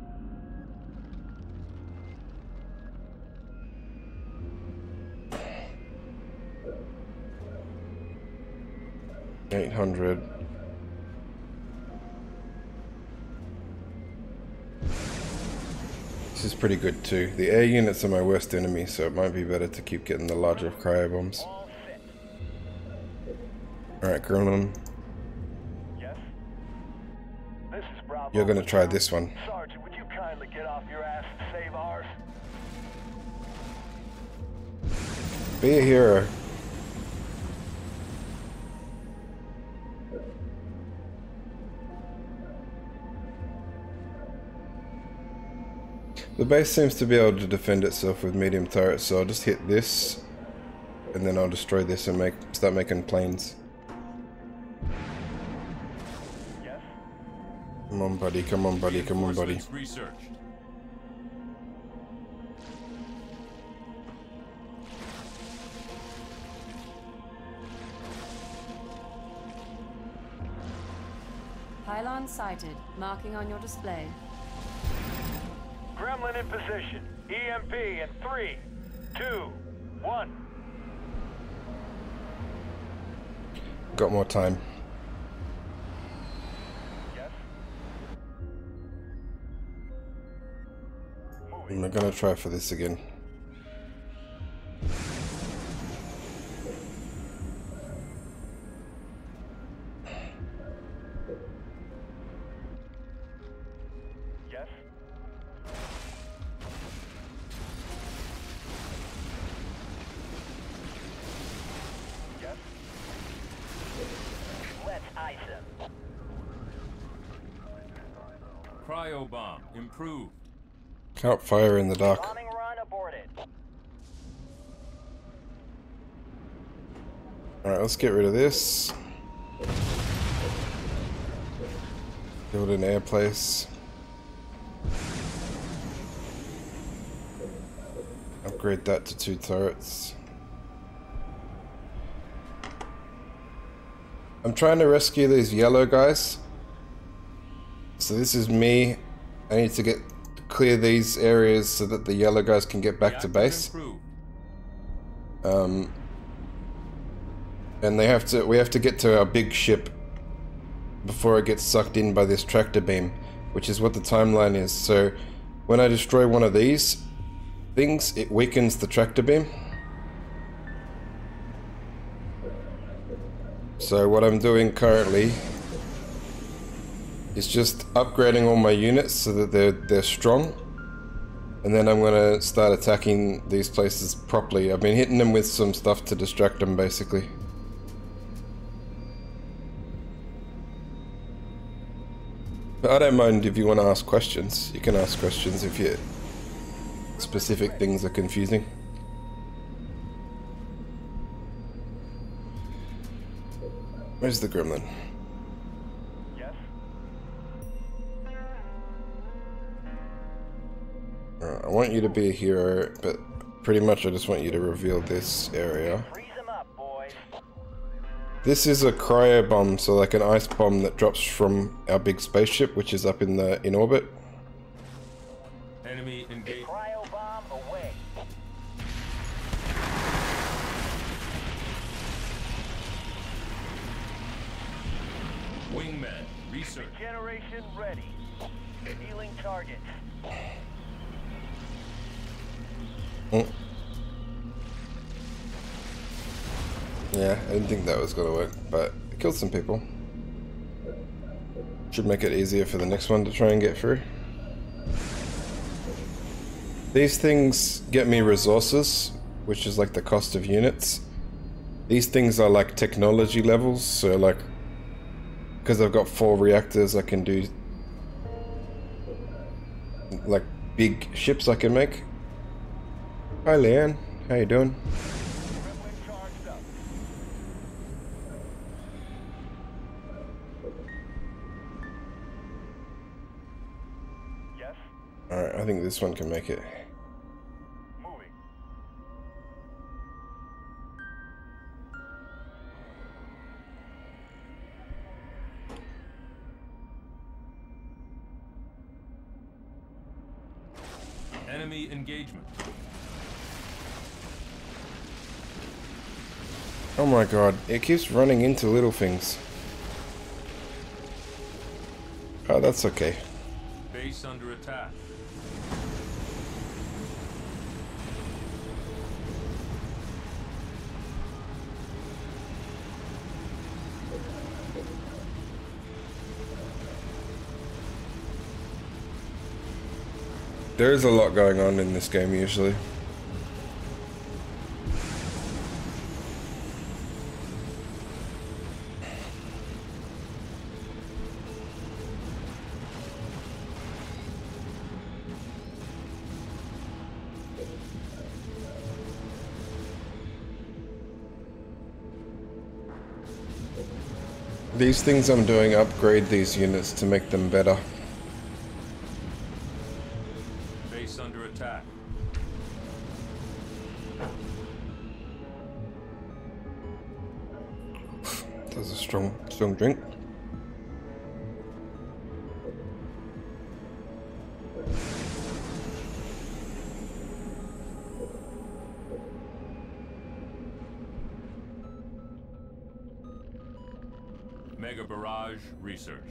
[SPEAKER 1] eight hundred. This is pretty good too. The air units are my worst enemy, so it might be better to keep getting the larger cryo bombs. Alright, gremlin.
[SPEAKER 8] Yes? This is Bravo.
[SPEAKER 1] You're gonna try this one.
[SPEAKER 8] Sergeant, would you kindly get off your ass and save ours?
[SPEAKER 1] Be a hero. The base seems to be able to defend itself with medium turrets, so I'll just hit this, and then I'll destroy this and make start making planes.
[SPEAKER 8] Yes?
[SPEAKER 1] Come on, buddy. Come on, buddy. Come on, buddy.
[SPEAKER 9] Reinforcements researched.
[SPEAKER 7] Pylon sighted. Marking on your display.
[SPEAKER 8] Gremlin in position. E M P in three, two, one.
[SPEAKER 1] Got more time.
[SPEAKER 8] Yes?
[SPEAKER 1] I'm gonna try for this again.
[SPEAKER 8] Yes?
[SPEAKER 9] Cryo bomb improved.
[SPEAKER 1] Can't fire in the dark.
[SPEAKER 10] Bombing run aborted.
[SPEAKER 1] Alright, let's get rid of this. Build an air place. Upgrade that to two turrets. I'm trying to rescue these yellow guys. So this is me. I need to get clear these areas so that the yellow guys can get back to base. Um, and they have to. We have to get to our big ship before it gets sucked in by this tractor beam, which is what the timeline is. So when I destroy one of these things, it weakens the tractor beam. So what I'm doing currently is just upgrading all my units so that they're they're strong, and then I'm gonna start attacking these places properly. I've been hitting them with some stuff to distract them, basically. But I don't mind if you want to ask questions. You can ask questions if you specific things are confusing. Where's the gremlin?
[SPEAKER 8] Yes.
[SPEAKER 1] Alright, I want you to be a hero, but pretty much I just want you to reveal this area.
[SPEAKER 8] Freeze them up, boys.
[SPEAKER 1] This is a cryo bomb, so like an ice bomb that drops from our big spaceship, which is up in the in orbit.
[SPEAKER 9] Enemy engaged.
[SPEAKER 8] Cryo bomb away.
[SPEAKER 9] Wingman research.
[SPEAKER 8] Regeneration ready. Healing targets.
[SPEAKER 1] Mm. Yeah, I didn't think that was gonna work, but it killed some people. Should make it easier for the next one to try and get through. These things get me resources, which is like the cost of units. These things are like technology levels, so like, because I've got four reactors, I can do like big ships I can make. Hi Leanne, how you doing?
[SPEAKER 8] Gremlin charged up. Yes.
[SPEAKER 1] Alright, I think this one can make it.
[SPEAKER 8] Moving.
[SPEAKER 9] Enemy engagement.
[SPEAKER 1] Oh my god, it keeps running into little things. Oh, that's okay.
[SPEAKER 9] Base under attack.
[SPEAKER 1] There is a lot going on in this game usually. These things I'm doing upgrade these units to make them better.
[SPEAKER 9] Base under attack.
[SPEAKER 1] That's a strong, strong drink.
[SPEAKER 9] Mega barrage researched.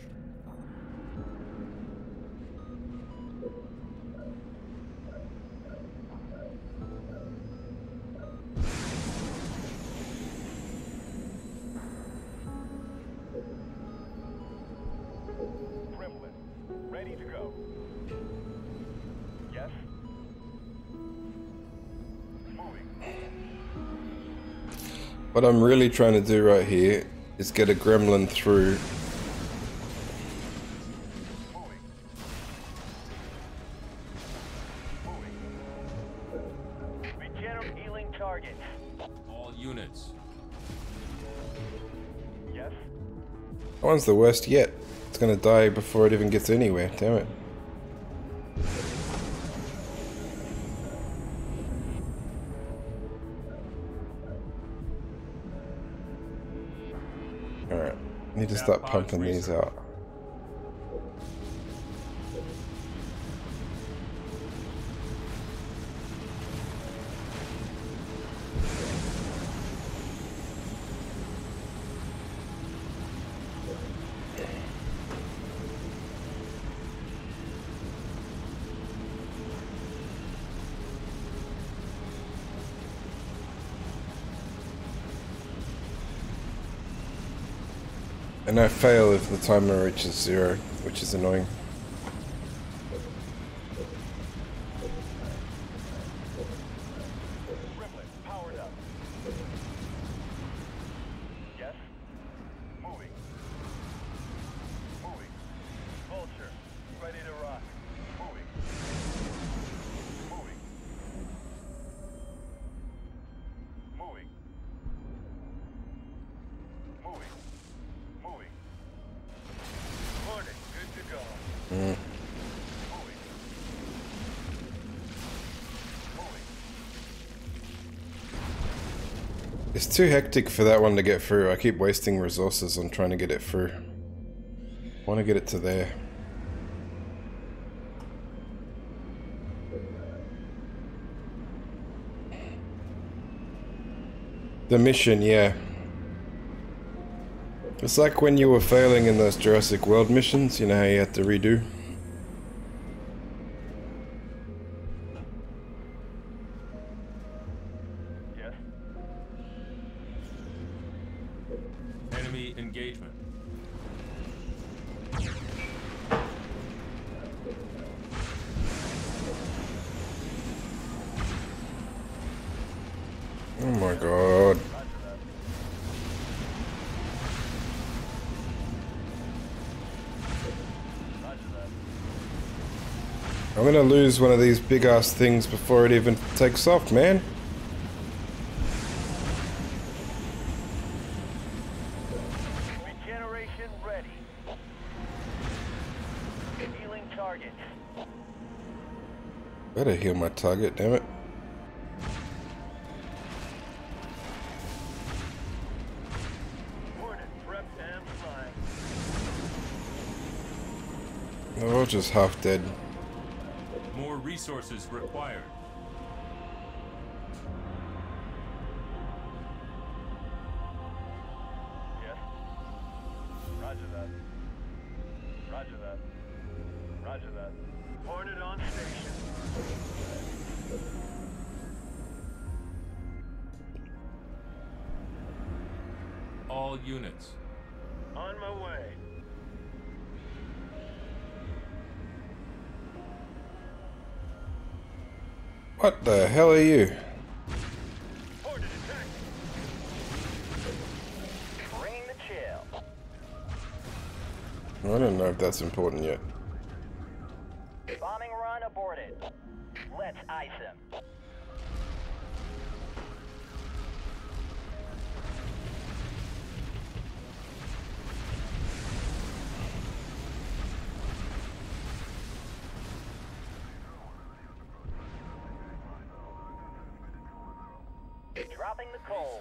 [SPEAKER 8] Gremlin, ready to go. Yes. Moving.
[SPEAKER 1] What I'm really trying to do right here is get a gremlin through
[SPEAKER 8] Healing targets.
[SPEAKER 9] All units.
[SPEAKER 8] Yes?
[SPEAKER 1] That one's the worst yet. It's gonna die before it even gets anywhere. Damn it. Alright. Need to start pumping these out. And I fail if the timer reaches zero, which is annoying.
[SPEAKER 8] Gremlin, powered up. Yes? Moving. Moving. Vulture, ready to rock. Moving. Moving. Moving. Moving. Moving. Hornet, good to go.
[SPEAKER 1] Mm.
[SPEAKER 8] Moving. Moving.
[SPEAKER 1] It's too hectic for that one to get through. I keep wasting resources on trying to get it through. I want to get it to there. The mission, yeah. It's like when you were failing in those Jurassic World missions, you know how you had to redo?
[SPEAKER 8] Yes?
[SPEAKER 9] Enemy engagement.
[SPEAKER 1] Oh my god. I'm gonna lose one of these big ass things before it even takes off, man.
[SPEAKER 8] Regeneration ready. Healing target.
[SPEAKER 1] Better heal my target, damn it.
[SPEAKER 8] Hornet prepped and flying.
[SPEAKER 1] They're all just half dead.
[SPEAKER 9] More resources required.
[SPEAKER 8] Yes? Roger that. Roger that. Roger that. Hornet on station.
[SPEAKER 9] All units.
[SPEAKER 8] On my way.
[SPEAKER 1] What the hell are you?
[SPEAKER 8] Hornet attack. Bringing the chill.
[SPEAKER 1] I don't know if that's important yet.
[SPEAKER 8] Bombing run aborted. Let's ice him. Dropping the coal.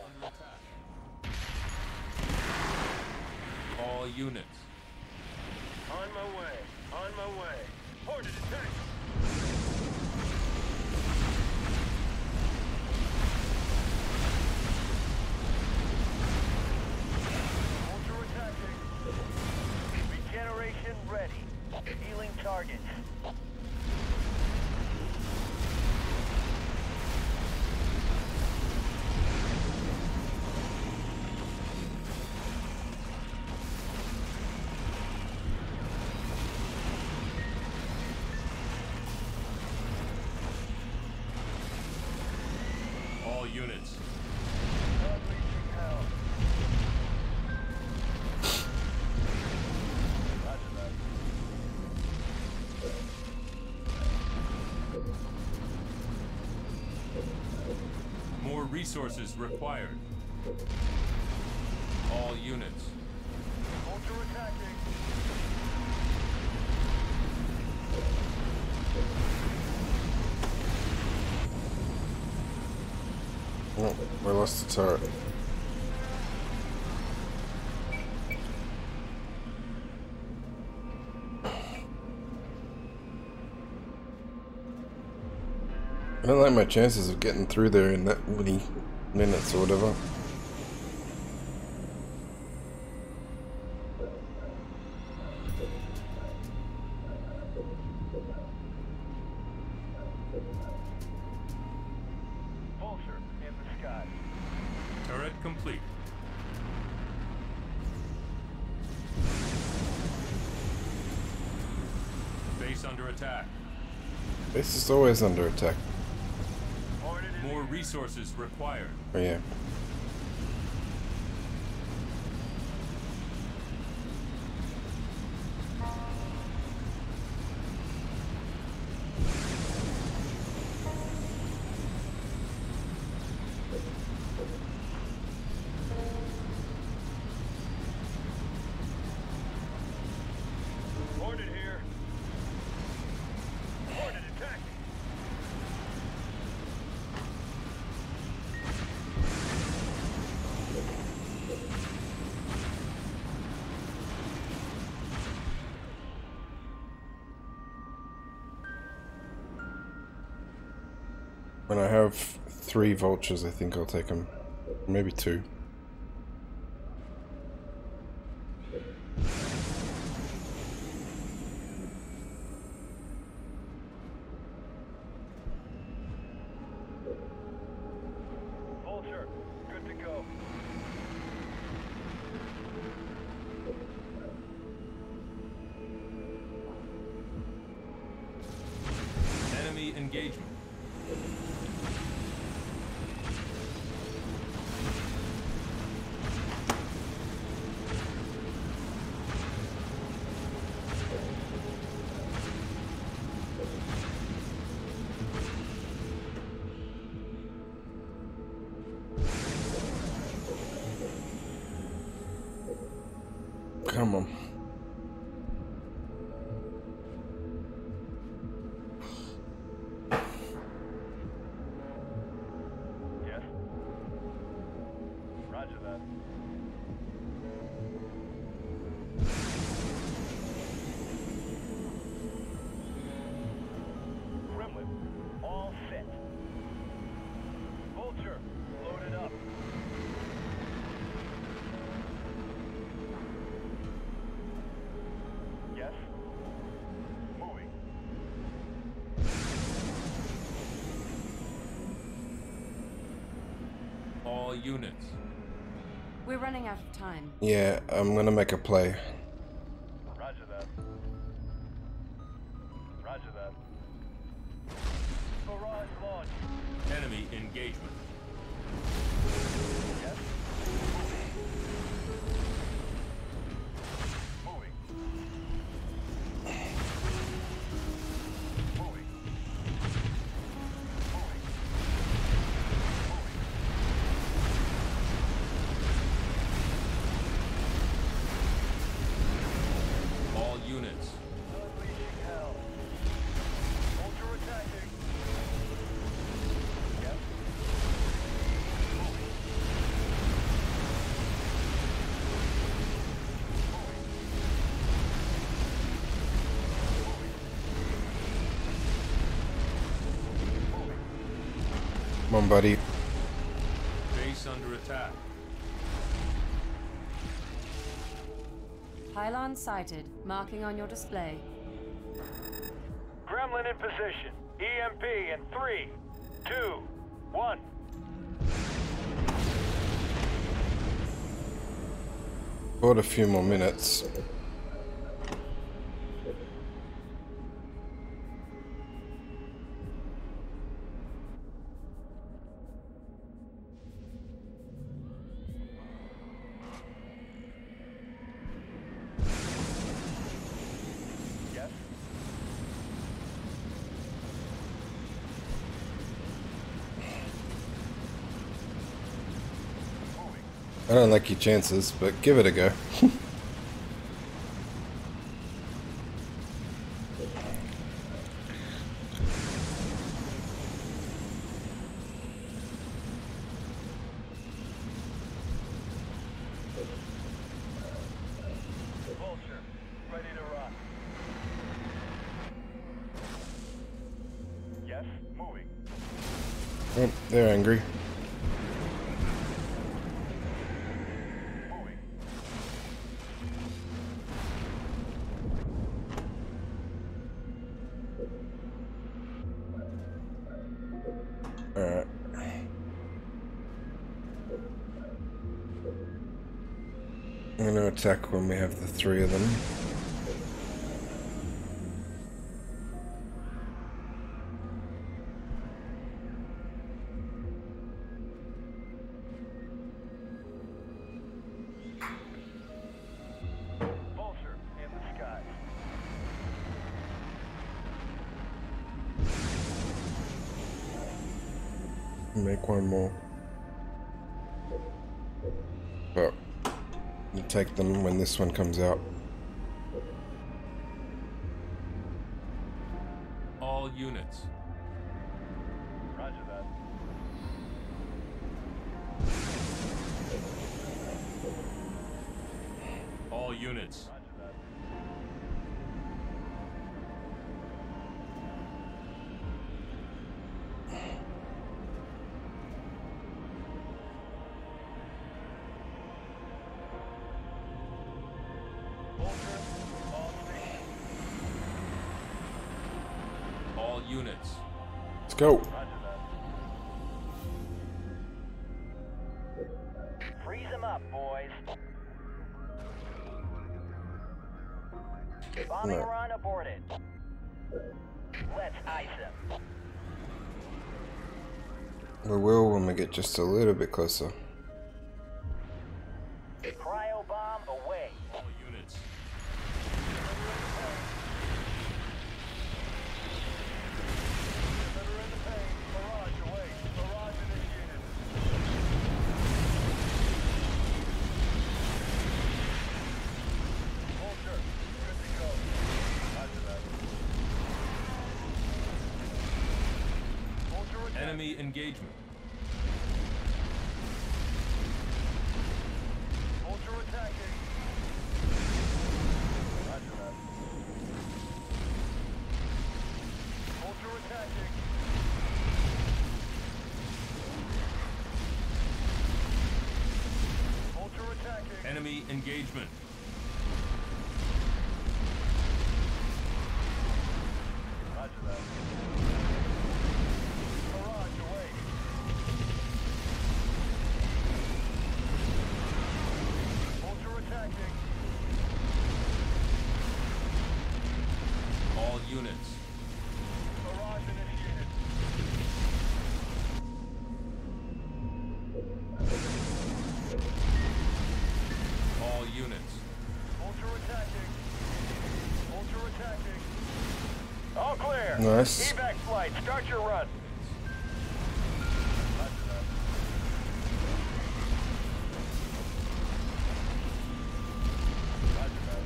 [SPEAKER 9] All units.
[SPEAKER 8] On my way. On my way. Hornet attack. Vulture attacking. Regeneration ready. Healing targets.
[SPEAKER 9] All units.
[SPEAKER 8] Unleashing hell. Roger that.
[SPEAKER 9] More resources required. All units.
[SPEAKER 8] Vulture attacking.
[SPEAKER 1] Oh, we lost the turret. I don't like my chances of getting through there in that many minutes or whatever.
[SPEAKER 8] Vulture in the sky.
[SPEAKER 9] Turret complete. Base under attack.
[SPEAKER 1] Base is always under attack.
[SPEAKER 9] More resources required.
[SPEAKER 1] Oh yeah.
[SPEAKER 8] Hornet here. Hornet attacking.
[SPEAKER 1] When I have three vultures, I think I'll take them. Maybe two.
[SPEAKER 8] Vulture, good to go.
[SPEAKER 9] Enemy engagement.
[SPEAKER 1] Come on.
[SPEAKER 8] Yes. Roger that. Gremlin, all set. Vulture, loaded up. Yes. Moving.
[SPEAKER 9] All units.
[SPEAKER 7] We're running out of time.
[SPEAKER 1] Yeah, I'm gonna make a play.
[SPEAKER 8] Roger that. Roger that. Barrage launch.
[SPEAKER 9] Enemy engagement.
[SPEAKER 8] Yes. Moving. Moving. Moving.
[SPEAKER 9] All units.
[SPEAKER 8] Unleashing hell. Vulture attacking. Yep. Moving.
[SPEAKER 1] Come on, buddy.
[SPEAKER 9] Base under attack.
[SPEAKER 7] Pylon sighted, marking on your display.
[SPEAKER 8] Gremlin in position. E M P in three, two, one.
[SPEAKER 1] Got a few more minutes.
[SPEAKER 8] Yes.
[SPEAKER 1] I don't like your chances, but give it a go.
[SPEAKER 8] Vulture, ready to rock. Yes, moving.
[SPEAKER 1] Oh, they're angry.
[SPEAKER 8] Moving.
[SPEAKER 1] Alright. I'm gonna attack when we have the three of them.
[SPEAKER 8] Vulture in the sky.
[SPEAKER 1] Make one more. But you take them when this one comes out.
[SPEAKER 9] All units.
[SPEAKER 8] Roger that.
[SPEAKER 9] All units.
[SPEAKER 8] Roger that. Vulture, all stations.
[SPEAKER 9] All units.
[SPEAKER 1] Let's go.
[SPEAKER 8] Roger that. Freeze them up, boys. Bombing
[SPEAKER 1] Right.
[SPEAKER 8] run aborted. Let's ice them.
[SPEAKER 1] We will when we get just a little bit closer.
[SPEAKER 8] Cryo bomb away.
[SPEAKER 9] All units.
[SPEAKER 8] Deliver in the pain. Barrage away. Barrage initiated. Vulture, good to go. Roger that. Vulture attack.
[SPEAKER 9] Enemy engagement.
[SPEAKER 8] Vulture attacking. Roger that. Vulture attacking. Vulture attacking.
[SPEAKER 9] Enemy engagement.
[SPEAKER 8] Roger that. Barrage away. Vulture attacking.
[SPEAKER 9] All units.
[SPEAKER 8] Barrage initiated.
[SPEAKER 9] All units.
[SPEAKER 8] Vulture attacking. Vulture attacking. All clear.
[SPEAKER 1] Nice.
[SPEAKER 8] Evac flight, start your run. Roger that. Roger that.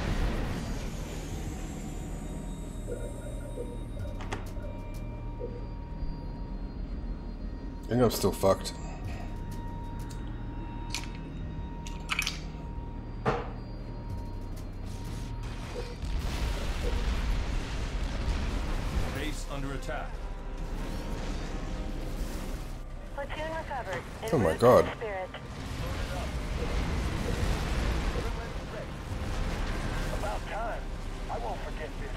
[SPEAKER 1] I think I'm still fucked.
[SPEAKER 9] Base under attack.
[SPEAKER 10] Platoon recovered. En
[SPEAKER 1] Oh my
[SPEAKER 10] route to
[SPEAKER 1] God.
[SPEAKER 10] the Spirit.
[SPEAKER 8] About time. I won't forget this.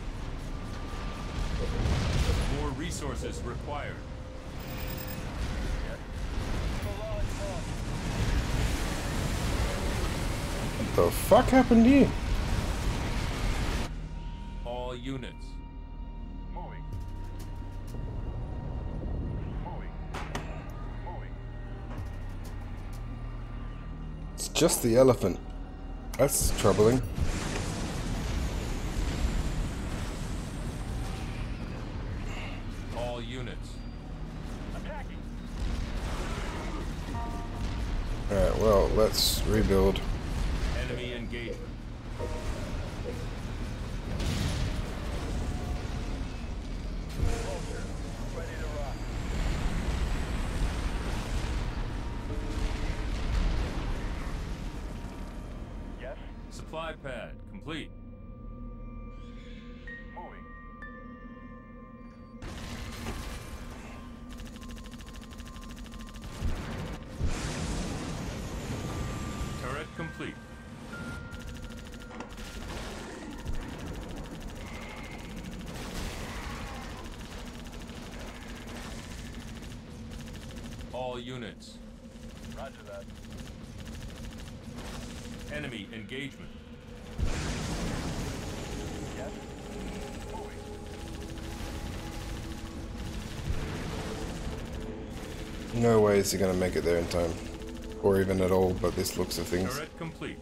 [SPEAKER 9] More resources required.
[SPEAKER 8] Barrage bomb.
[SPEAKER 1] What the fuck happened here?
[SPEAKER 9] All units.
[SPEAKER 8] Moving. Moving. Moving.
[SPEAKER 1] It's just the elephant. That's troubling.
[SPEAKER 9] All units.
[SPEAKER 8] Attacking.
[SPEAKER 1] Alright, well, let's rebuild.
[SPEAKER 9] Enemy engagement.
[SPEAKER 8] Ready to rock. Yes?
[SPEAKER 9] Supply pad complete.
[SPEAKER 8] Moving.
[SPEAKER 9] Turret complete. All units.
[SPEAKER 8] Roger that.
[SPEAKER 9] Enemy engagement.
[SPEAKER 8] Yes? Moving.
[SPEAKER 1] No way is he gonna make it there in time. Or even at all, but this looks of things.
[SPEAKER 9] Turret complete.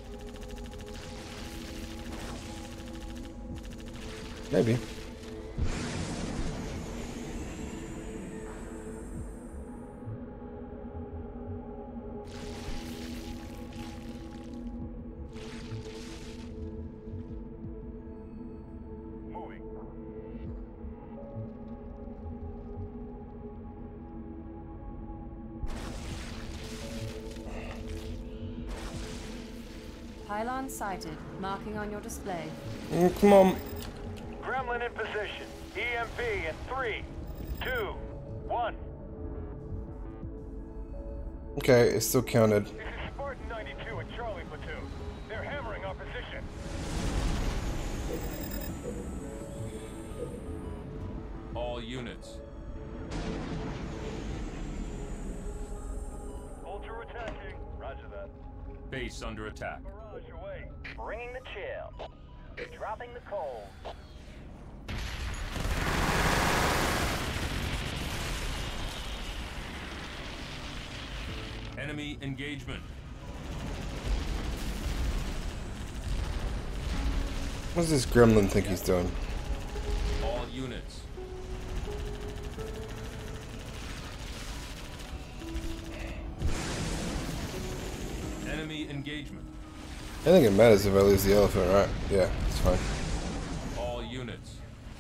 [SPEAKER 1] Maybe.
[SPEAKER 8] Moving.
[SPEAKER 7] Pylon sighted. Marking on your display.
[SPEAKER 1] Mm, come on.
[SPEAKER 8] Gremlin in position. E M P in three, two, one.
[SPEAKER 1] Okay, it's still counted.
[SPEAKER 8] This is Spartan ninety-two and Charlie Platoon. They're hammering our position.
[SPEAKER 9] All units.
[SPEAKER 8] Ultra attacking. Roger that.
[SPEAKER 9] Base under attack.
[SPEAKER 8] Barrage away.
[SPEAKER 10] Bringing the chill. Dropping the cold.
[SPEAKER 9] Enemy engagement.
[SPEAKER 1] What does this gremlin think he's doing?
[SPEAKER 9] All units. Enemy engagement.
[SPEAKER 1] I think it matters if I lose the elephant, right? Yeah, it's fine.
[SPEAKER 9] All units.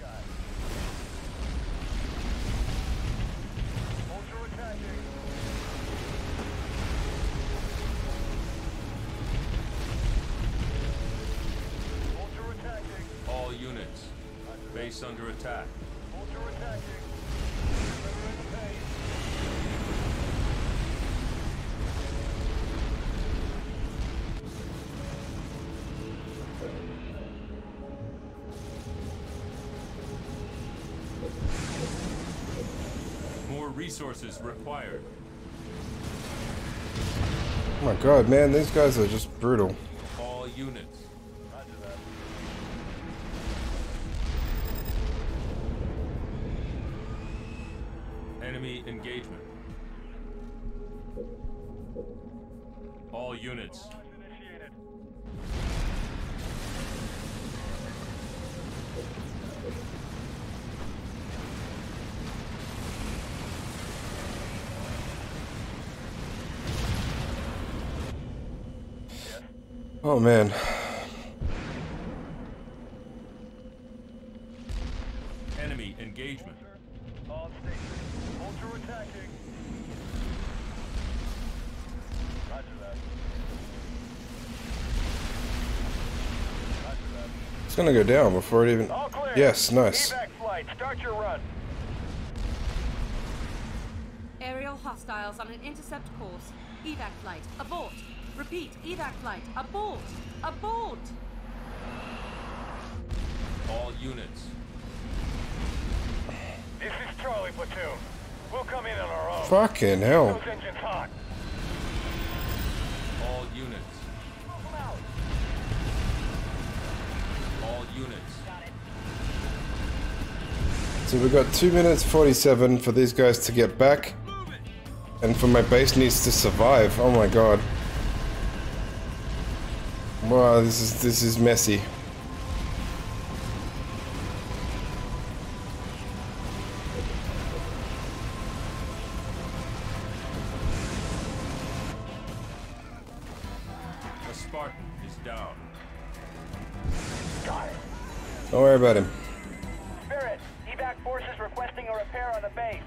[SPEAKER 8] Ultra attacking. Ultra attacking.
[SPEAKER 9] All units. Base under attack.
[SPEAKER 8] Ultra attacking. Delivering pace.
[SPEAKER 9] More resources required.
[SPEAKER 1] Oh my god, man, these guys are just brutal.
[SPEAKER 9] All units.
[SPEAKER 8] Roger that.
[SPEAKER 9] Enemy engagement. All units.
[SPEAKER 8] Initiated.
[SPEAKER 1] Oh man.
[SPEAKER 9] Enemy engagement.
[SPEAKER 8] On station. Ultra attacking. Roger that. Roger that.
[SPEAKER 1] It's gonna go down before it even...
[SPEAKER 8] All clear.
[SPEAKER 1] Yes, nice.
[SPEAKER 8] Evac flight. Start your run.
[SPEAKER 7] Aerial hostiles on an intercept course. Evac flight. Abort. Repeat. Evac flight. Abort. Abort.
[SPEAKER 9] All units.
[SPEAKER 8] This is Charlie Platoon. We'll come in on our own.
[SPEAKER 1] Fucking hell.
[SPEAKER 8] Those engines hot.
[SPEAKER 9] All units.
[SPEAKER 8] Move them out.
[SPEAKER 9] All units.
[SPEAKER 1] So we've got two minutes forty-seven for these guys to get back. And for my base needs to survive. Oh my god. Wow, this is this is messy.
[SPEAKER 9] down.
[SPEAKER 8] Got it.
[SPEAKER 1] Don't worry about him.
[SPEAKER 8] Spirit, evac forces requesting a repair on the base.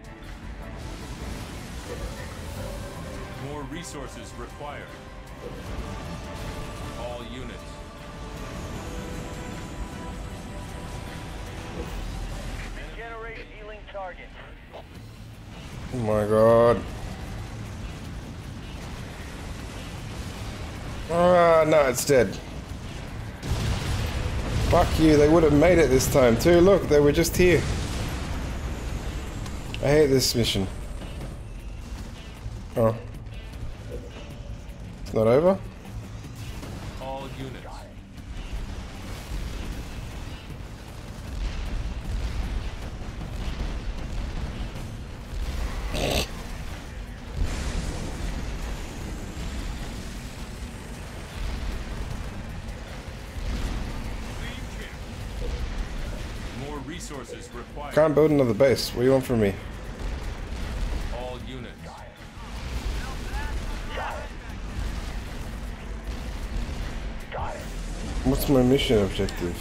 [SPEAKER 9] More resources required. All units.
[SPEAKER 8] Regenerate healing target.
[SPEAKER 1] Oh my god. Ah, no, it's dead. Fuck you, they would have made it this time too. Look, they were just here. I hate this mission. Oh. It's not over?
[SPEAKER 9] All units. More resources required.
[SPEAKER 1] Can't build another base. What do you want from me?
[SPEAKER 9] All units.
[SPEAKER 1] What's my mission objective?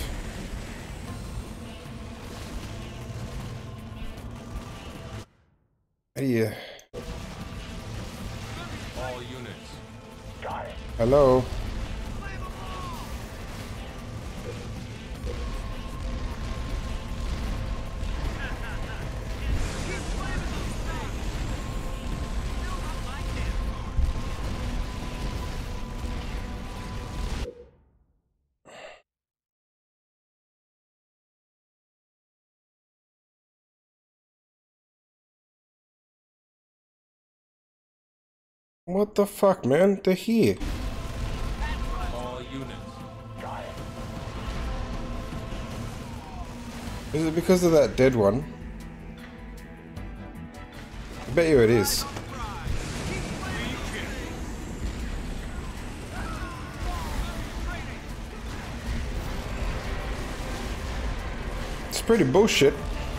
[SPEAKER 1] Yeah.
[SPEAKER 9] All units.
[SPEAKER 1] Hello. What the fuck, man? They're here.
[SPEAKER 9] All units.
[SPEAKER 1] Is it because of that dead one? I bet you it is. It's pretty bullshit.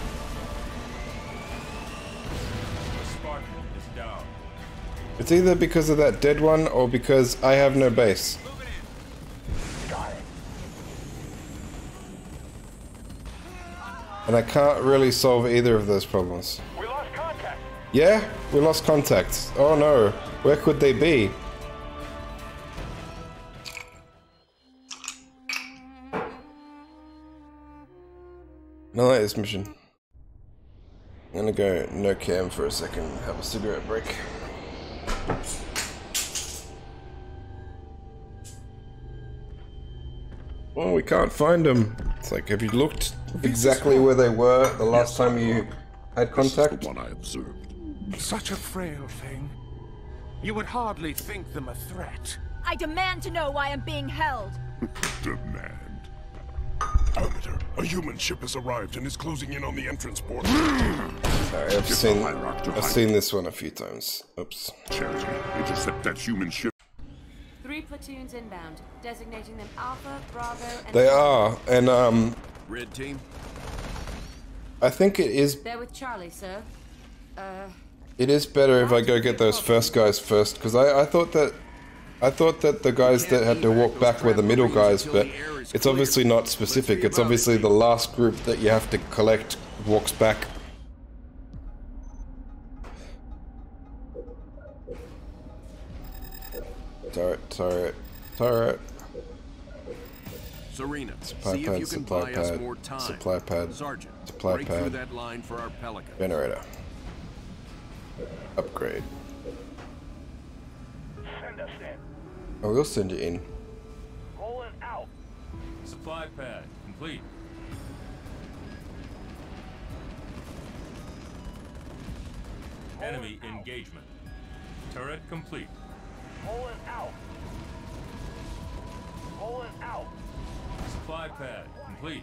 [SPEAKER 1] It's either because of that dead one or because I have no base. And I can't really solve either of those problems.
[SPEAKER 8] We lost contact.
[SPEAKER 1] Yeah? We lost contact. Oh no. Where could they be? No, like this mission. I'm gonna go no cam for a second, have a cigarette break. Well, we can't find them. It's like, have you looked exactly where they were the last time you had contact?
[SPEAKER 3] This is the one I observed.
[SPEAKER 2] Such a frail thing. You would hardly think them a threat.
[SPEAKER 4] I demand to know why I'm being held.
[SPEAKER 3] Demand.
[SPEAKER 5] Arbiter, a human ship has arrived and is closing in on the entrance port.
[SPEAKER 1] Sorry, I've
[SPEAKER 3] Get
[SPEAKER 1] seen,
[SPEAKER 3] the High Rock to
[SPEAKER 1] I've
[SPEAKER 3] hide.
[SPEAKER 1] seen this one a few times. Oops.
[SPEAKER 3] Charity, intercept that human ship.
[SPEAKER 7] Three platoons inbound, designating them Alpha, Bravo, and...
[SPEAKER 1] They are, and um...
[SPEAKER 6] Red team?
[SPEAKER 1] I think it is...
[SPEAKER 7] They're with Charlie, sir. Uh...
[SPEAKER 1] It is better if I go get those first guys first, because I, I thought that... I thought that the guys that had to walk back were the middle guys, but it's obviously not specific. It's obviously the last group that you have to collect walks back. Turret, turret, turret.
[SPEAKER 6] Serena,
[SPEAKER 1] Supply
[SPEAKER 6] see if
[SPEAKER 1] pad,
[SPEAKER 6] you can
[SPEAKER 1] supply
[SPEAKER 6] buy us
[SPEAKER 1] pad,
[SPEAKER 6] more time.
[SPEAKER 1] supply pad,
[SPEAKER 6] Sergeant,
[SPEAKER 1] supply
[SPEAKER 6] break through
[SPEAKER 1] pad.
[SPEAKER 6] that line for our Pelican.
[SPEAKER 1] Generator. Upgrade.
[SPEAKER 8] Send us in.
[SPEAKER 1] Oh, we'll send you in.
[SPEAKER 8] Rolling out.
[SPEAKER 9] Supply pad complete. Enemy engagement. Turret complete.
[SPEAKER 8] Rolling out. Rolling out.
[SPEAKER 9] Supply pad complete.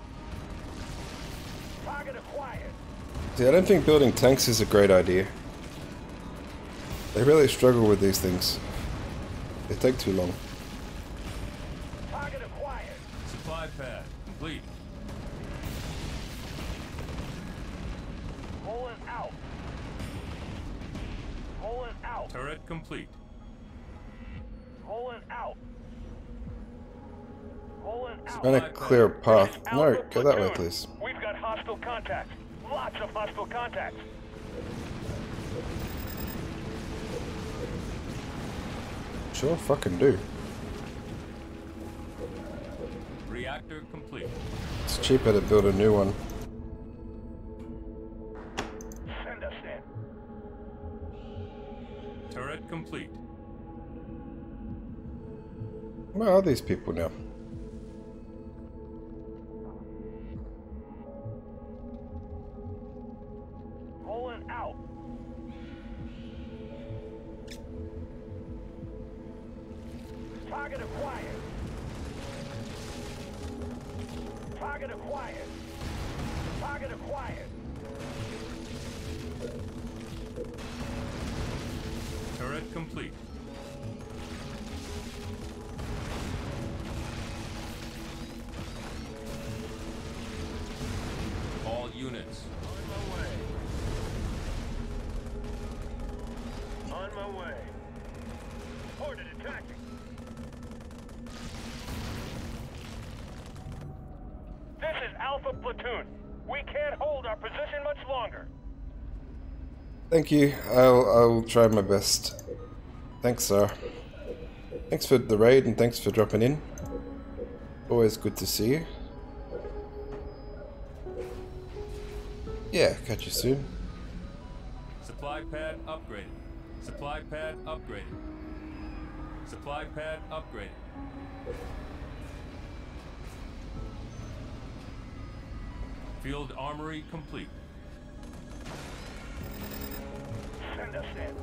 [SPEAKER 8] Target acquired.
[SPEAKER 1] See, I don't think building tanks is a great idea. They really struggle with these things. They take too long.
[SPEAKER 8] Target acquired.
[SPEAKER 9] Supply pad complete.
[SPEAKER 8] Rolling out. Rolling out.
[SPEAKER 9] Turret complete.
[SPEAKER 8] Rolling out. Pulling out.
[SPEAKER 1] Trying to clear a path. No, go that way, please.
[SPEAKER 8] We've got hostile contacts. Lots of hostile contacts.
[SPEAKER 1] Sure, fucking do.
[SPEAKER 9] Reactor complete.
[SPEAKER 1] It's cheaper to build a new one.
[SPEAKER 8] Send us in.
[SPEAKER 9] Turret complete.
[SPEAKER 1] Where are these people now?
[SPEAKER 8] Pulling out. Target acquired. Target acquired. Target acquired.
[SPEAKER 9] Turret complete. All units.
[SPEAKER 8] On my way. On my way. Ordered attacking. This is Alpha Platoon. We can't hold our position much longer.
[SPEAKER 1] Thank you. I'll I'll try my best. Thanks, sir. Thanks for the raid and thanks for dropping in. Always good to see you. Yeah, catch you soon.
[SPEAKER 9] Supply pad upgraded. Supply pad upgraded. Supply pad upgraded. Field armory complete.
[SPEAKER 8] Send us in.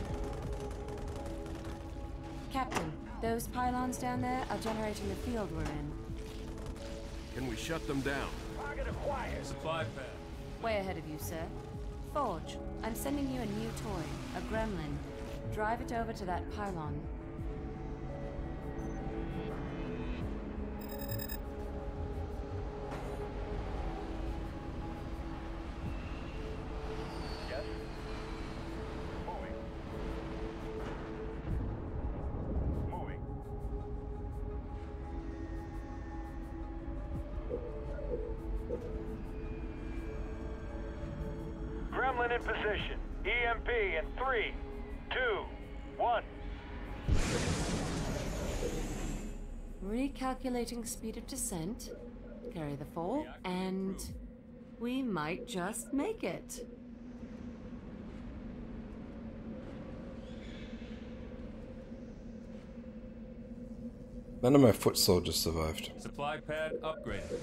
[SPEAKER 7] Captain, those pylons down there are generating the field we're in.
[SPEAKER 6] Can we shut them down?
[SPEAKER 8] Target acquired.
[SPEAKER 9] Supply pad.
[SPEAKER 7] Way ahead of you, sir. Forge, I'm sending you a new toy, a gremlin. Drive it over to that pylon.
[SPEAKER 8] Yes. Moving. Moving. Gremlin in position. E M P in three, two, one.
[SPEAKER 7] Recalculating speed of descent. Carry the four, and we might just make it.
[SPEAKER 1] None of my foot soldiers survived.
[SPEAKER 9] Supply pad upgraded.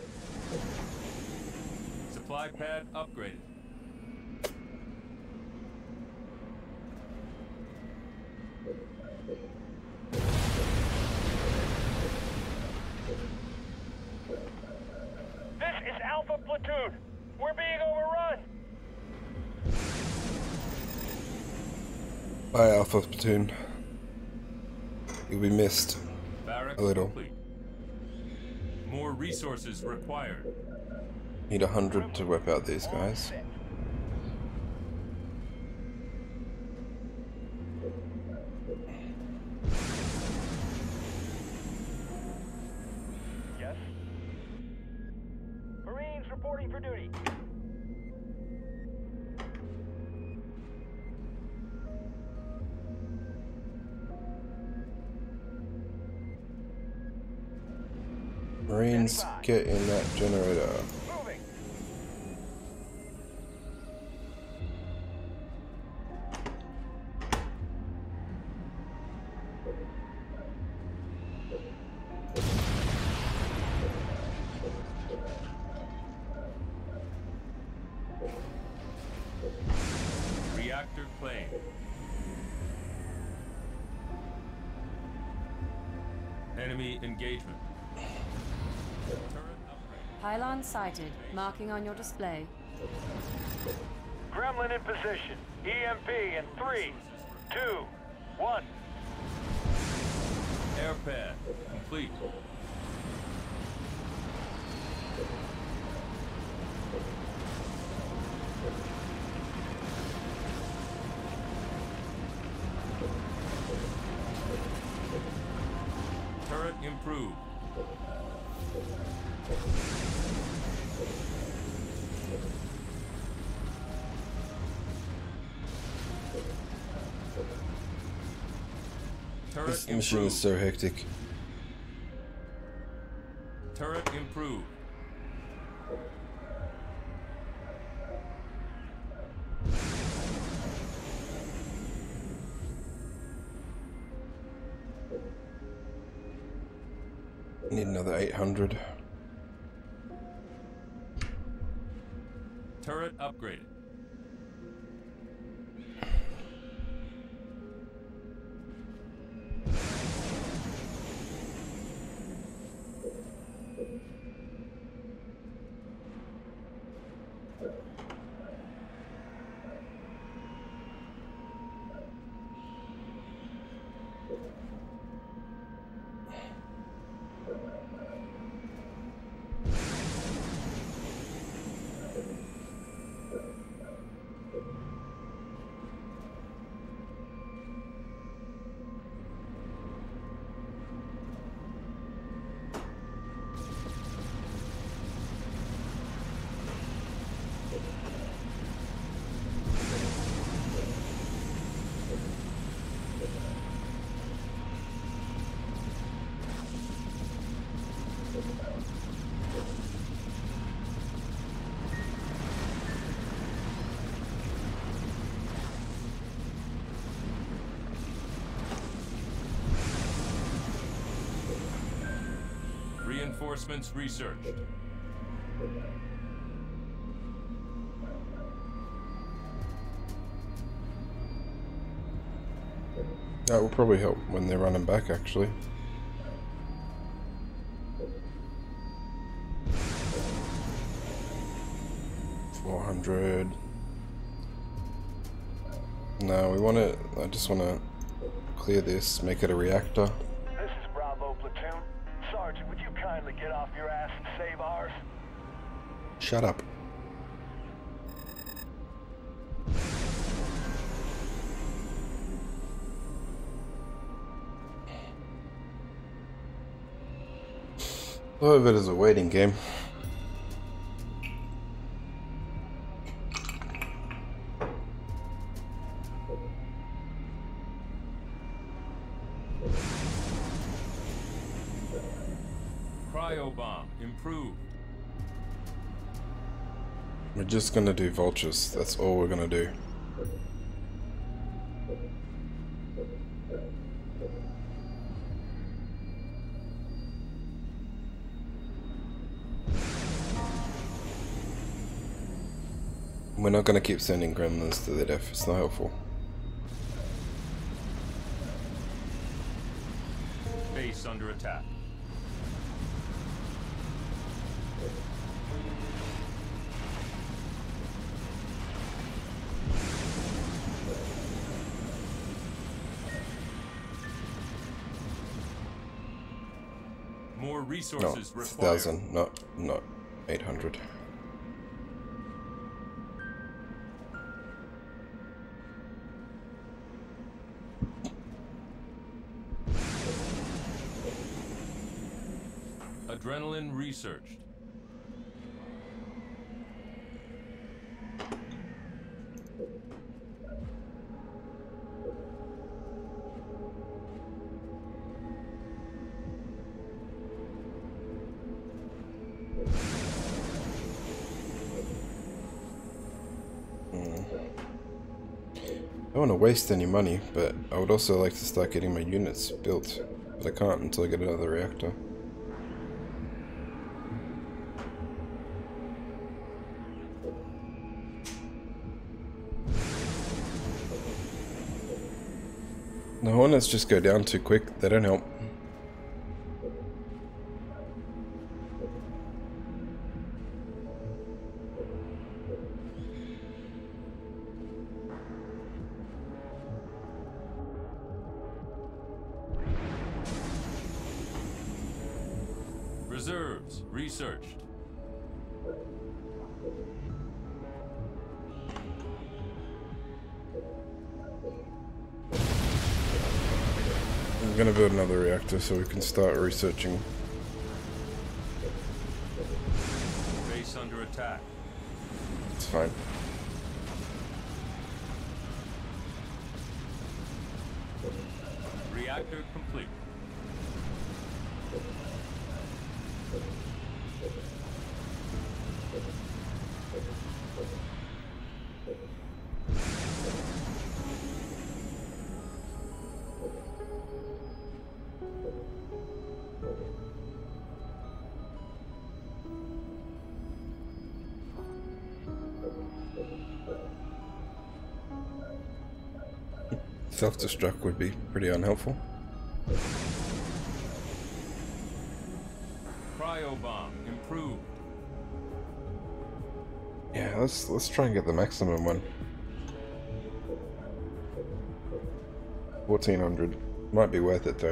[SPEAKER 9] Supply pad upgraded.
[SPEAKER 8] This is Alpha Platoon. We're being overrun.
[SPEAKER 1] Bye, Alpha Platoon. You'll be missed.
[SPEAKER 9] Barracks
[SPEAKER 1] A little.
[SPEAKER 9] complete. More resources required.
[SPEAKER 1] Need a hundred to whip out these guys.
[SPEAKER 8] Yes. Marines reporting for duty.
[SPEAKER 1] Marines, get in that generator.
[SPEAKER 8] Moving.
[SPEAKER 9] Reactor claim. Enemy engagement. Turret upgrade.
[SPEAKER 7] Pylon sighted, marking on your display.
[SPEAKER 8] Gremlin in position. E M P in three, two, one.
[SPEAKER 9] Air pad complete. Turret improved.
[SPEAKER 1] This machine is so hectic.
[SPEAKER 9] Turret improved.
[SPEAKER 1] Need another eight hundred.
[SPEAKER 9] Turret upgraded. Reinforcements researched.
[SPEAKER 1] That will probably help when they're running back, actually. four hundred. No, we want to. I just want to clear this, make it a reactor.
[SPEAKER 8] This is Bravo Platoon. Sergeant, would you kindly get off your ass and save ours?
[SPEAKER 1] Shut up. A lot of it is a waiting game.
[SPEAKER 9] Cryo bomb improved.
[SPEAKER 1] We're just gonna do vultures. That's all we're gonna do. We're not gonna keep sending gremlins to their death. It's not helpful.
[SPEAKER 9] Base under attack. More resources
[SPEAKER 1] No,
[SPEAKER 9] required.
[SPEAKER 1] thousand, not not eight hundred.
[SPEAKER 9] Adrenaline researched.
[SPEAKER 1] I don't want to waste any money, but I would also like to start getting my units built. But I can't until I get another reactor. The Hornets just go down too quick, they don't help.
[SPEAKER 9] Reserves researched.
[SPEAKER 1] I'm gonna build another reactor so we can start researching.
[SPEAKER 9] Base under attack.
[SPEAKER 1] It's fine.
[SPEAKER 9] Reactor reactor complete.
[SPEAKER 1] Self-destruct would be pretty unhelpful.
[SPEAKER 9] Cryo bomb improved.
[SPEAKER 1] Yeah, let's let's try and get the maximum one. fourteen hundred. Might be worth it though.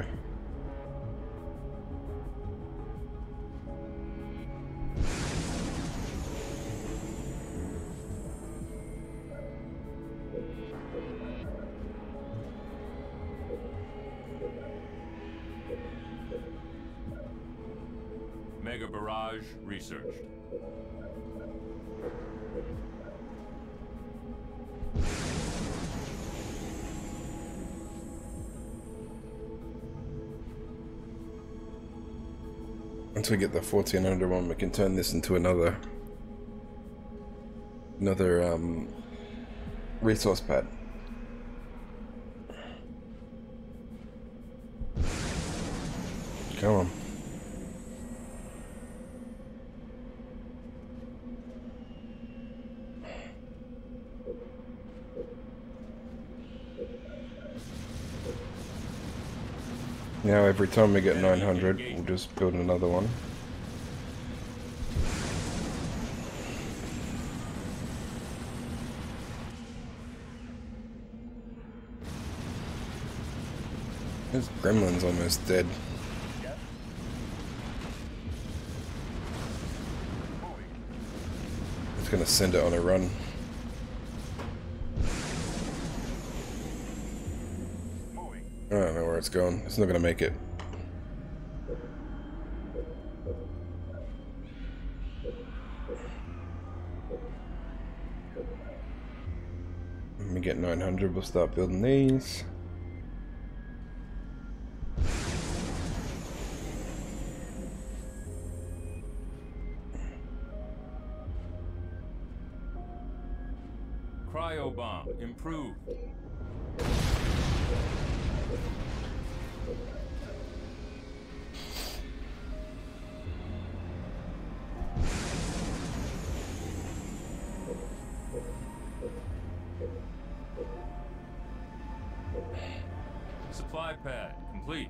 [SPEAKER 9] Mega barrage researched.
[SPEAKER 1] Once we get the fourteen hundred one, we can turn this into another another um, resource pad. Come on. Now every time we get nine hundred, we'll just build another one. This gremlin's almost dead. It's gonna send it on a run. I don't know where it's going. It's not gonna make it. When we get nine hundred, we'll start building these.
[SPEAKER 9] Cryo bomb improved. Supply pad complete.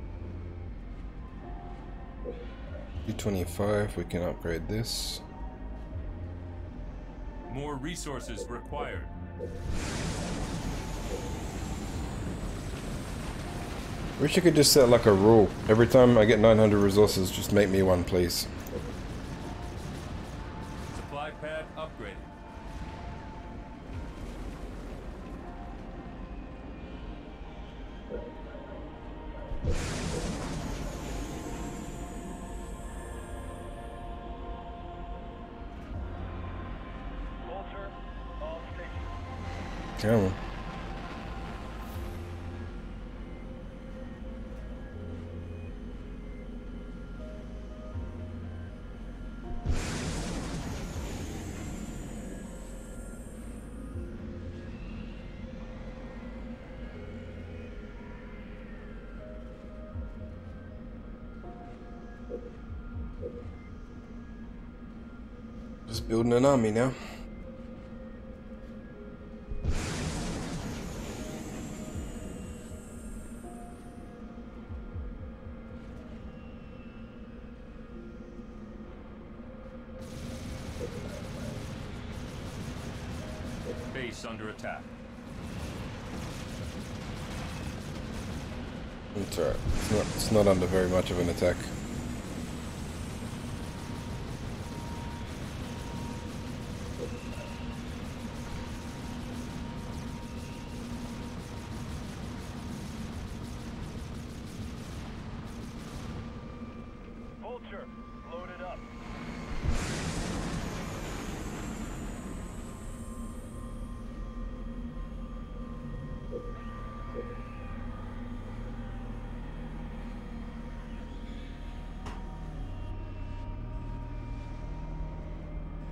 [SPEAKER 1] two twenty-five, we can upgrade this.
[SPEAKER 9] More resources required.
[SPEAKER 1] Wish you could just set like a rule. Every time I get nine hundred resources, just make me one, please.
[SPEAKER 9] Supply pad upgraded.
[SPEAKER 8] Vulture, all stations.
[SPEAKER 1] Come on. Just building an army now.
[SPEAKER 9] Base under attack.
[SPEAKER 1] It's alright. It's not, it's not under very much of an attack.
[SPEAKER 8] Vulture, loaded up.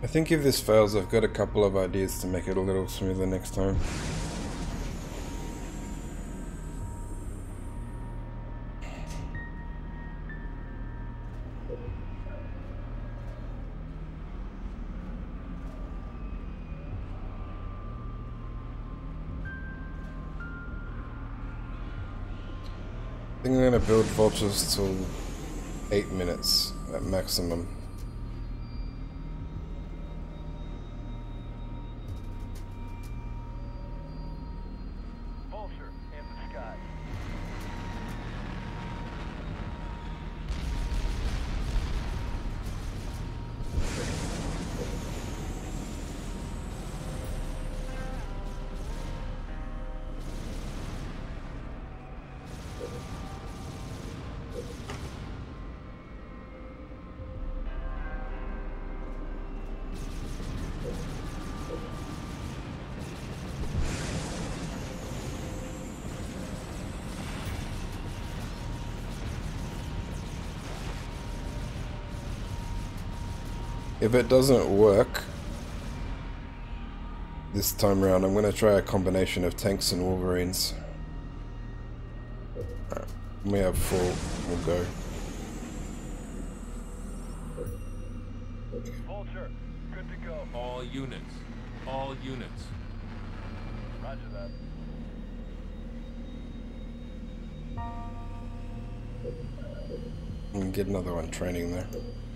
[SPEAKER 1] I think if this fails, I've got a couple of ideas to make it a little smoother next time. I think I'm gonna build vultures till eight minutes at maximum.
[SPEAKER 8] Vulture in the sky.
[SPEAKER 1] If it doesn't work this time around, I'm going to try a combination of tanks and Wolverines. Alright, we have four, we'll go.
[SPEAKER 8] Vulture, good to go.
[SPEAKER 9] All units. All units.
[SPEAKER 8] Roger that.
[SPEAKER 1] We can get another one training there.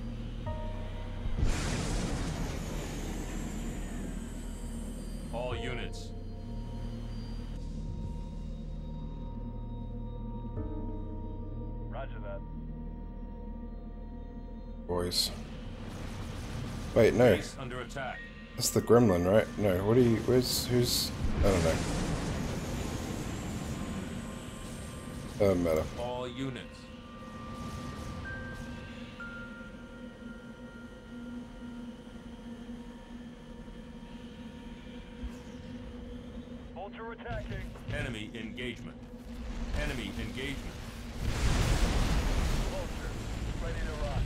[SPEAKER 9] All units.
[SPEAKER 8] Roger that.
[SPEAKER 1] Boys. Wait, no.
[SPEAKER 9] Base under attack.
[SPEAKER 1] That's the gremlin, right? No, what are you, where's, who's, I don't know. Doesn't matter.
[SPEAKER 9] All units.
[SPEAKER 8] Vulture attacking.
[SPEAKER 9] Enemy engagement. Enemy engagement.
[SPEAKER 8] Vulture, ready to rock.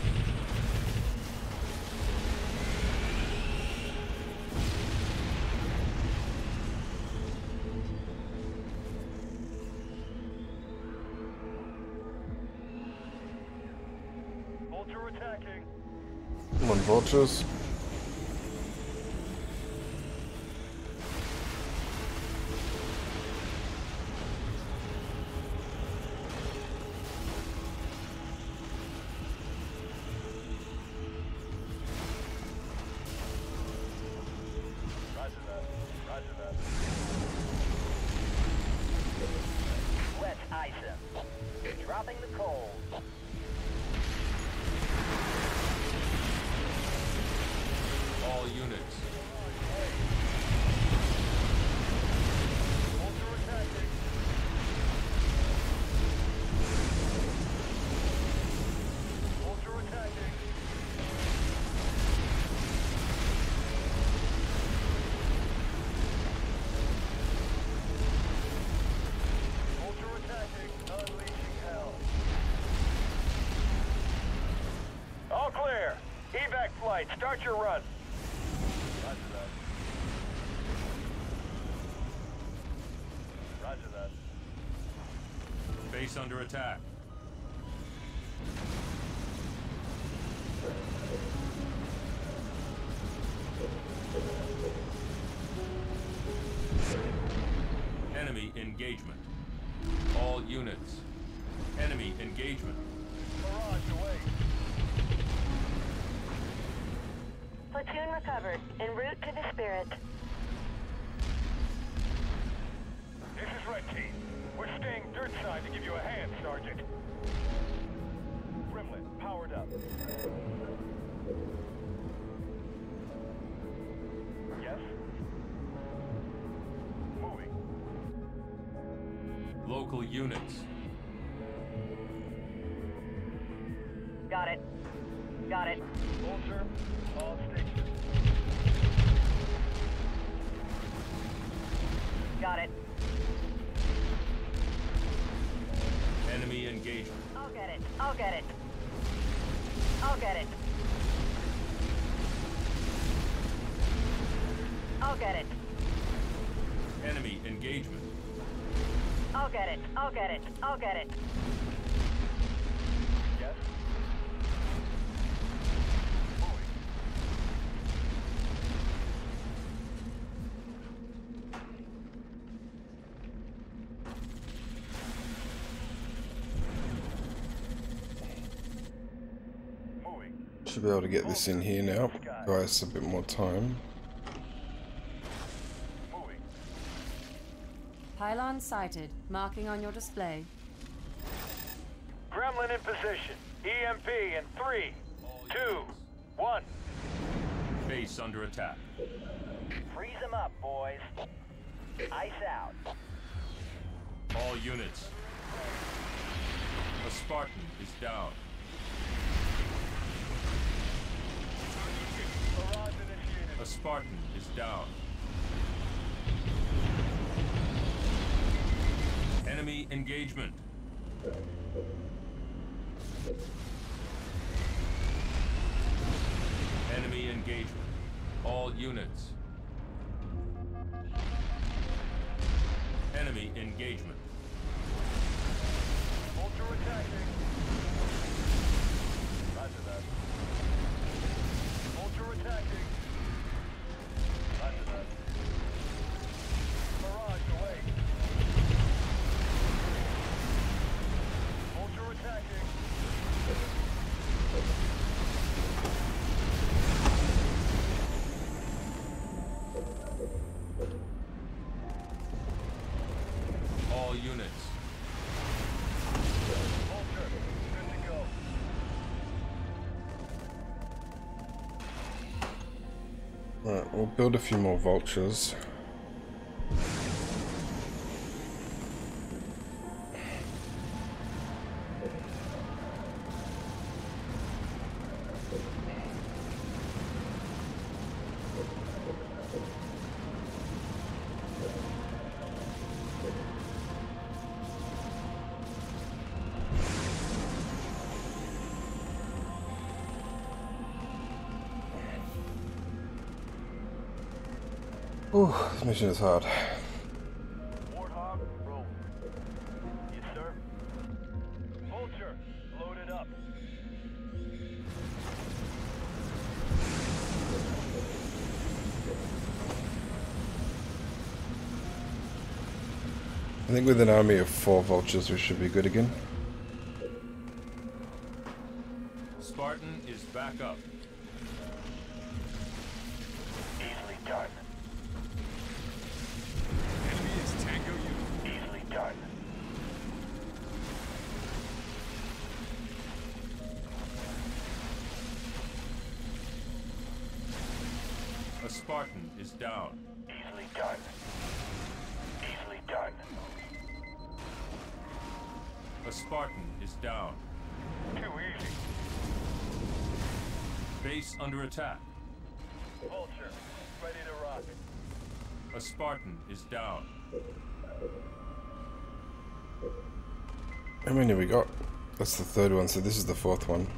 [SPEAKER 8] Vulture attacking.
[SPEAKER 1] Come on, vultures.
[SPEAKER 8] Roger that. Roger that. Let's ice him. Dropping the coal.
[SPEAKER 9] All units.
[SPEAKER 8] Vulture attacking. Vulture attacking. Vulture attacking. Unleashing hell. All clear. Evac flight. Start your run. Roger that. Roger that.
[SPEAKER 9] Base under attack. Enemy engagement. All units. Enemy engagement.
[SPEAKER 8] Barrage away.
[SPEAKER 10] Platoon recovered. En route to the Spirit.
[SPEAKER 8] This is Red Team. We're staying dirt side to give you a hand, Sergeant. Gremlin, powered up. Yes? Moving.
[SPEAKER 9] Local units.
[SPEAKER 10] Got it. Got it.
[SPEAKER 8] Vulture, all stations.
[SPEAKER 10] Got it.
[SPEAKER 9] Enemy engagement.
[SPEAKER 10] I'll get it. I'll get it. I'll get it. I'll get it.
[SPEAKER 9] Enemy engagement.
[SPEAKER 10] I'll get it. I'll get it. I'll get it.
[SPEAKER 8] Yes?
[SPEAKER 1] Should be able to get this in here now. Buy us a bit more time.
[SPEAKER 7] Pylon sighted. Marking on your display.
[SPEAKER 8] Gremlin in position. E M P in three, two, one.
[SPEAKER 9] Base under attack.
[SPEAKER 8] Freeze them up, boys. Ice out.
[SPEAKER 9] All units. A Spartan is down. A Spartan is down. Enemy engagement. Enemy engagement. All units. Enemy engagement.
[SPEAKER 8] Vulture attacking. Roger that. Vulture attacking. Roger that. Mirage away. Vulture attacking.
[SPEAKER 9] All units.
[SPEAKER 8] Vulture, good to go.
[SPEAKER 1] Alright, we'll build a few more vultures. Ooh, this mission is hard.
[SPEAKER 8] Warthog, roll. Yes, sir. Vulture, load it up.
[SPEAKER 1] I think with an army of four vultures we should be good again.
[SPEAKER 9] Spartan is back up.
[SPEAKER 8] Easily done.
[SPEAKER 5] Enemy is Tango unit.
[SPEAKER 8] Easily done.
[SPEAKER 9] A Spartan is down.
[SPEAKER 8] Easily done. Easily done.
[SPEAKER 9] A Spartan is down.
[SPEAKER 8] Too easy.
[SPEAKER 9] Base under attack.
[SPEAKER 8] Vulture, ready to rock.
[SPEAKER 9] A Spartan is down.
[SPEAKER 1] How many we got? That's the third one, so this is the fourth one.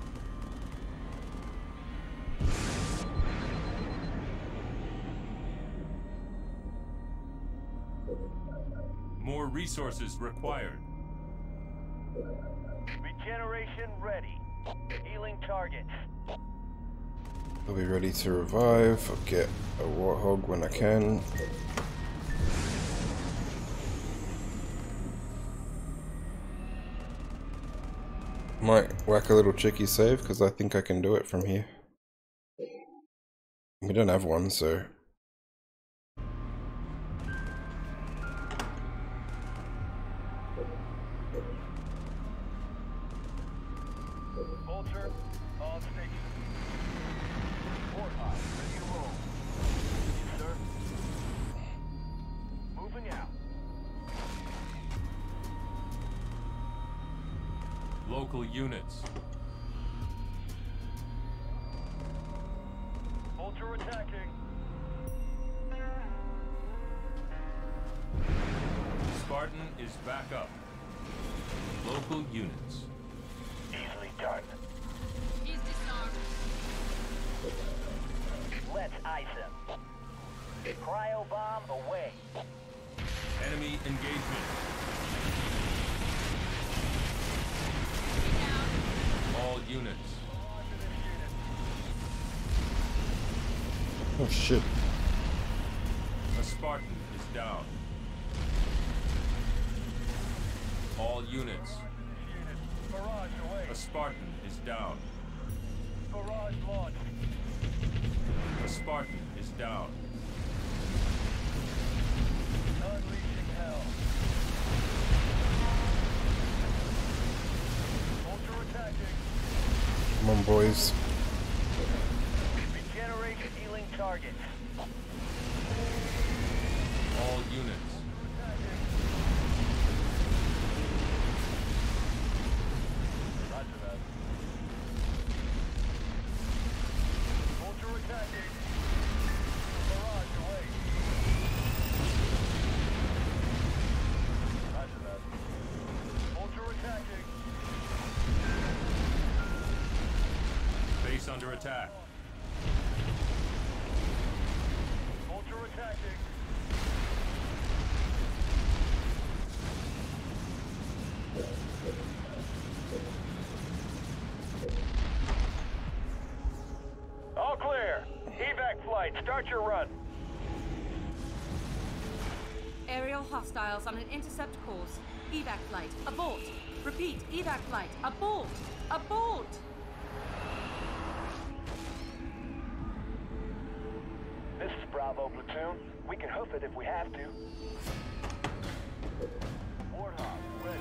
[SPEAKER 9] More resources required.
[SPEAKER 8] Regeneration ready. Healing targets.
[SPEAKER 1] I'll be ready to revive. I'll get a warthog when I can. Might whack a little cheeky save because I think I can do it from here. We don't have one, so.
[SPEAKER 8] Vulture, on station. Warthog, ready to roll. Yes, sir. Moving out.
[SPEAKER 9] Local units.
[SPEAKER 8] Vulture attacking.
[SPEAKER 9] Spartan is back up. Local units.
[SPEAKER 8] Easily done.
[SPEAKER 7] He's disarmed.
[SPEAKER 8] Let's ice him. Cryo bomb away.
[SPEAKER 9] Enemy engagement. All units.
[SPEAKER 1] Oh shit.
[SPEAKER 9] A Spartan is down. All units.
[SPEAKER 8] Barrage away.
[SPEAKER 9] A Spartan is down.
[SPEAKER 8] Barrage launched.
[SPEAKER 9] A Spartan is down.
[SPEAKER 8] Unleashing hell. Ultra attacking.
[SPEAKER 1] Come on, boys.
[SPEAKER 8] Regenerate healing targets.
[SPEAKER 9] All units.
[SPEAKER 8] Roger that. Ultra attacking. Barrage away. Roger that. Ultra attacking.
[SPEAKER 9] Base under attack.
[SPEAKER 8] Ultra attacking. All clear. Evac flight, start your run.
[SPEAKER 7] Aerial hostiles on an intercept course. Evac flight, abort. Repeat, evac flight, abort. Abort!
[SPEAKER 8] This is Bravo platoon. We can hoof it if we have to. Warthog, ready.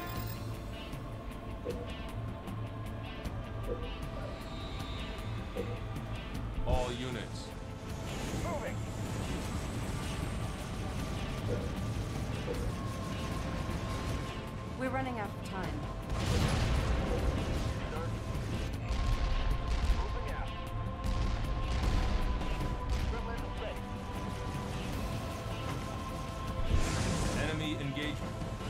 [SPEAKER 9] All units.
[SPEAKER 8] Moving.
[SPEAKER 7] We're running out of time.
[SPEAKER 8] Sir. Moving out. Gremlin ready.
[SPEAKER 9] Enemy engagement.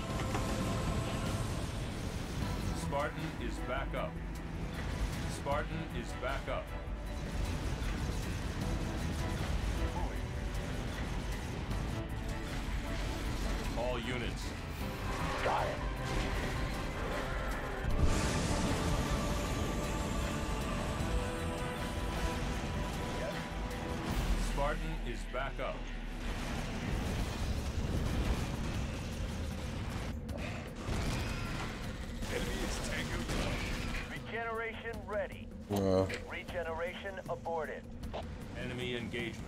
[SPEAKER 9] Spartan is back up. Spartan is back up. All units.
[SPEAKER 8] Got it.
[SPEAKER 9] Spartan is back up.
[SPEAKER 5] Enemy is tango down.
[SPEAKER 8] Regeneration ready.
[SPEAKER 1] Uh,
[SPEAKER 8] Regeneration aborted.
[SPEAKER 9] Enemy engagement.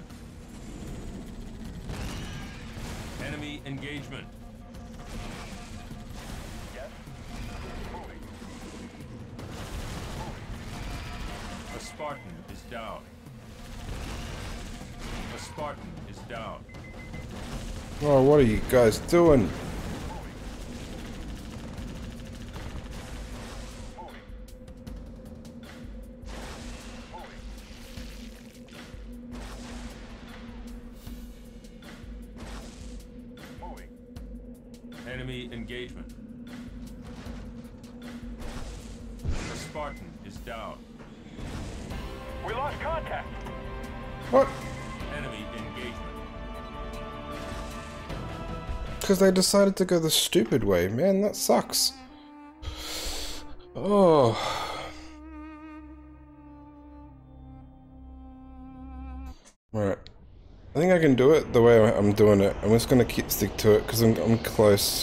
[SPEAKER 9] Enemy engagement.
[SPEAKER 8] Yes. Moving.
[SPEAKER 9] A Spartan is down. A Spartan is down.
[SPEAKER 1] oh, what are you guys doing?
[SPEAKER 8] Moving.
[SPEAKER 9] Enemy engagement. A Spartan is down.
[SPEAKER 8] We lost contact.
[SPEAKER 1] What?
[SPEAKER 9] Enemy engagement.
[SPEAKER 1] Because they decided to go the stupid way. Man, that sucks. Oh. Alright. I think I can do it the way I'm doing it. I'm just gonna keep stick to it because I'm, I'm close.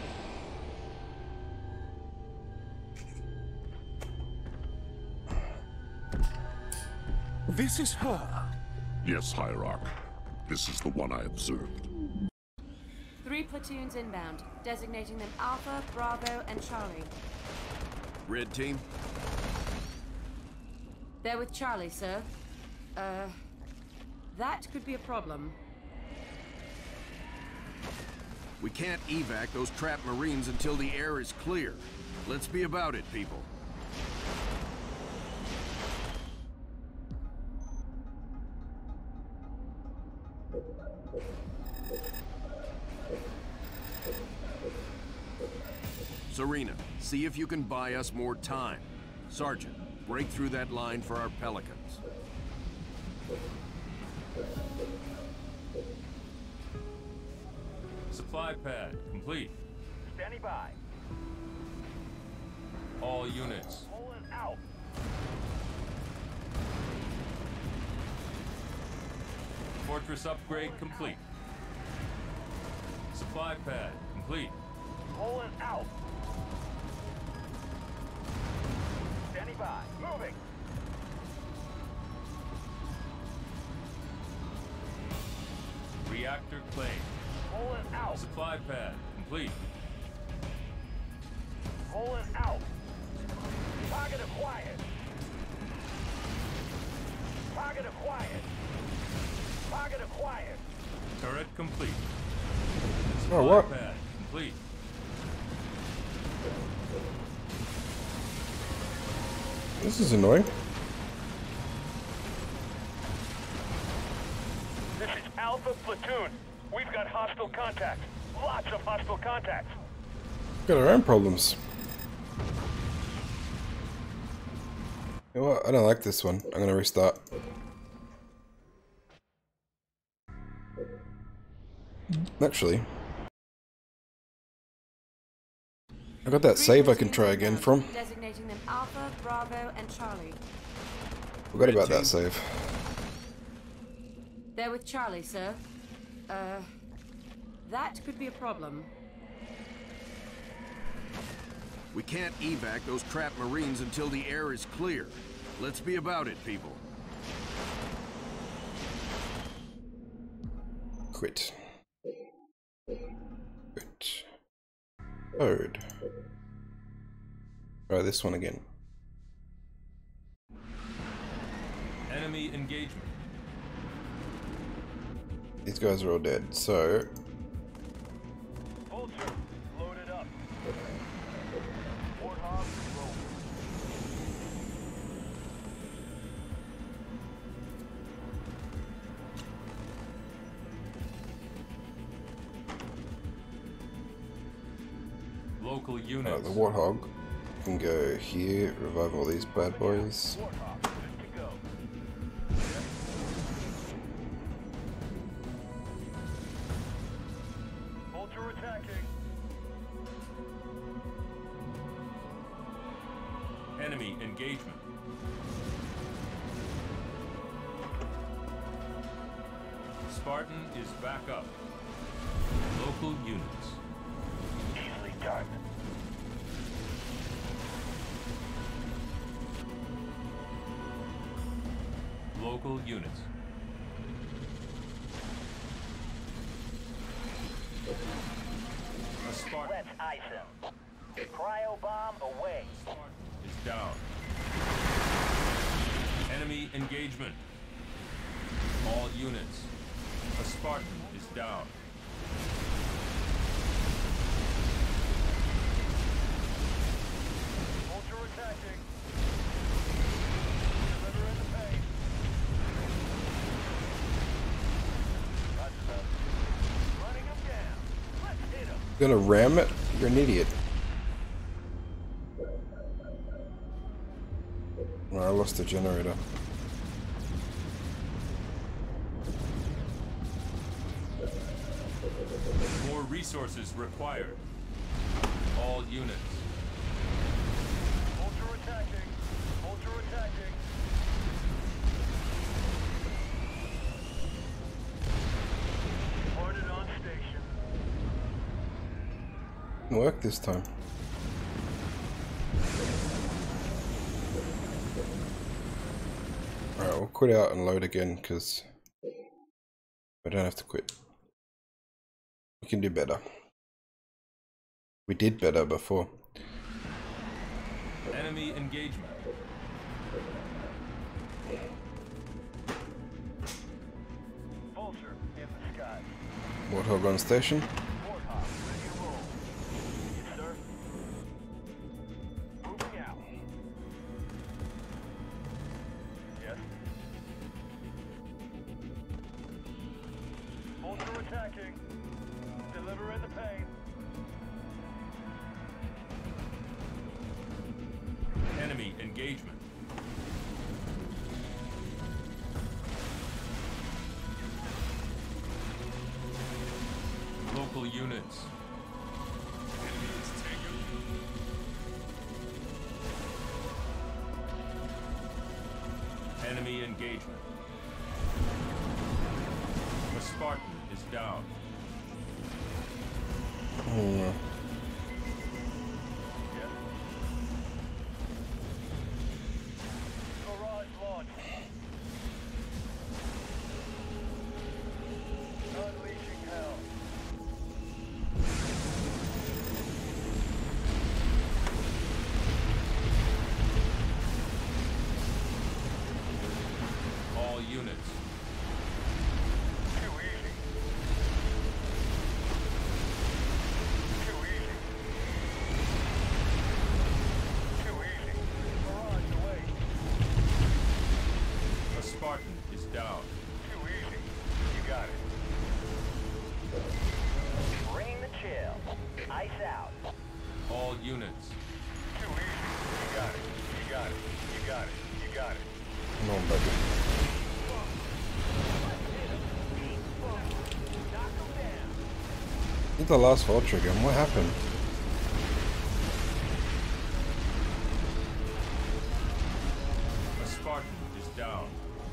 [SPEAKER 2] This is her.
[SPEAKER 3] Yes, Hierarch. This is the one I observed.
[SPEAKER 7] Three platoons inbound, designating them Alpha, Bravo, and Charlie.
[SPEAKER 6] Red team?
[SPEAKER 7] They're with Charlie, sir. Uh, that could be a problem.
[SPEAKER 6] We can't evac those trapped Marines until the air is clear. Let's be about it, people. Serena, see if you can buy us more time. Sergeant, break through that line for our Pelicans.
[SPEAKER 9] Supply pad complete.
[SPEAKER 8] Standing by.
[SPEAKER 9] All units.
[SPEAKER 8] Pulling out.
[SPEAKER 9] Fortress upgrade complete. Supply pad complete.
[SPEAKER 8] Pulling out. Standing by. Moving.
[SPEAKER 9] Reactor claimed.
[SPEAKER 8] Pulling out.
[SPEAKER 9] Supply pad complete.
[SPEAKER 8] Pulling out. Target acquired. Target acquired. Target acquired.
[SPEAKER 9] Turret complete.
[SPEAKER 1] Oh,
[SPEAKER 9] Supply
[SPEAKER 1] what?
[SPEAKER 9] pad complete.
[SPEAKER 1] This is annoying.
[SPEAKER 8] This is Alpha Platoon. We've got hostile contact. Lots of hostile contacts.
[SPEAKER 1] Got our own problems. You know what? I don't like this one. I'm gonna restart. Actually, I got that save I can try again from.
[SPEAKER 7] Designating them Alpha, Bravo, and Charlie.
[SPEAKER 1] Forgot about that save.
[SPEAKER 7] They're with Charlie, sir. Uh, that could be a problem.
[SPEAKER 6] We can't evac those crap Marines until the air is clear. Let's be about it, people.
[SPEAKER 1] Quit. Quit. Code. Try this one again.
[SPEAKER 9] Enemy engagement.
[SPEAKER 1] These guys are all dead, so
[SPEAKER 8] Vulture, loaded up. Warthog, roll.
[SPEAKER 9] Local
[SPEAKER 1] uh,
[SPEAKER 9] units.
[SPEAKER 1] the Warthog can go here, revive all these bad boys.
[SPEAKER 8] Warthog, good to go. Vulture attacking.
[SPEAKER 9] Enemy engagement. Spartan is back up. Local units.
[SPEAKER 8] Easily done.
[SPEAKER 9] Local units. A Spartan
[SPEAKER 8] Let's ice him. Cryo bomb away.
[SPEAKER 9] is down. Enemy engagement. All units. A Spartan is down.
[SPEAKER 8] Vulture attacking. Deliver in the pay. Roger that. Running him down. Let's hit him.
[SPEAKER 1] Gonna ram it? You're an idiot. Oh, I lost the generator.
[SPEAKER 9] More resources required. All units.
[SPEAKER 8] Vulture attacking. Vulture attacking. Ordered on station.
[SPEAKER 1] Didn't work this time. Alright, we'll quit out and load again because we don't have to quit. We can do better. We did better before.
[SPEAKER 9] Enemy engagement.
[SPEAKER 8] Vulture in the sky.
[SPEAKER 1] Warthog on station.
[SPEAKER 8] Warthog, ready to roll. Yes, sir. Moving out. Yes. Vulture attacking. Deliver in the pain.
[SPEAKER 9] Enemy engagement. Local Local units. Enemy engagement. The Spartan is down.
[SPEAKER 1] Hmm.
[SPEAKER 8] Barrage launched. Unleashing hell.
[SPEAKER 9] All units.
[SPEAKER 8] Too easy. Too easy. Too easy. Barrage away.
[SPEAKER 9] The Spartan is down.
[SPEAKER 8] Too easy. You got it. Bring the chill. Ice out.
[SPEAKER 9] All units.
[SPEAKER 8] Too easy. You got it. You got it. You got it. You got it.
[SPEAKER 1] Come on, baby. Did the last vulture again? What happened?
[SPEAKER 9] The Spartan is down.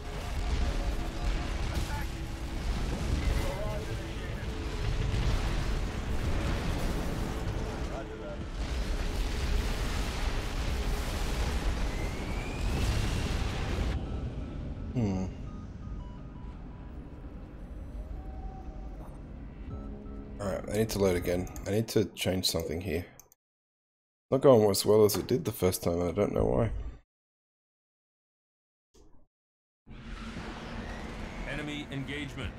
[SPEAKER 1] Hmm. Alright, I need to load again. I need to change something here. Not going as well as it did the first time, and I don't know why.
[SPEAKER 9] Enemy engagement.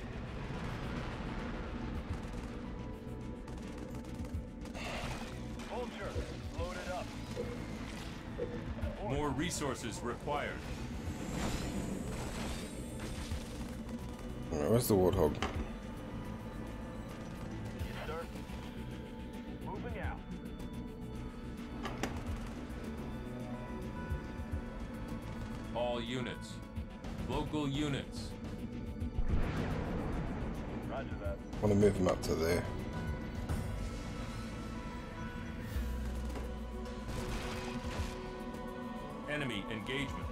[SPEAKER 8] Vulture, load it up.
[SPEAKER 9] More resources required.
[SPEAKER 1] Alright, where's the Warthog?
[SPEAKER 8] Yes, sir. Moving out.
[SPEAKER 9] All units. Local units.
[SPEAKER 8] Roger that.
[SPEAKER 1] I want to move him up to there.
[SPEAKER 9] Enemy engagement.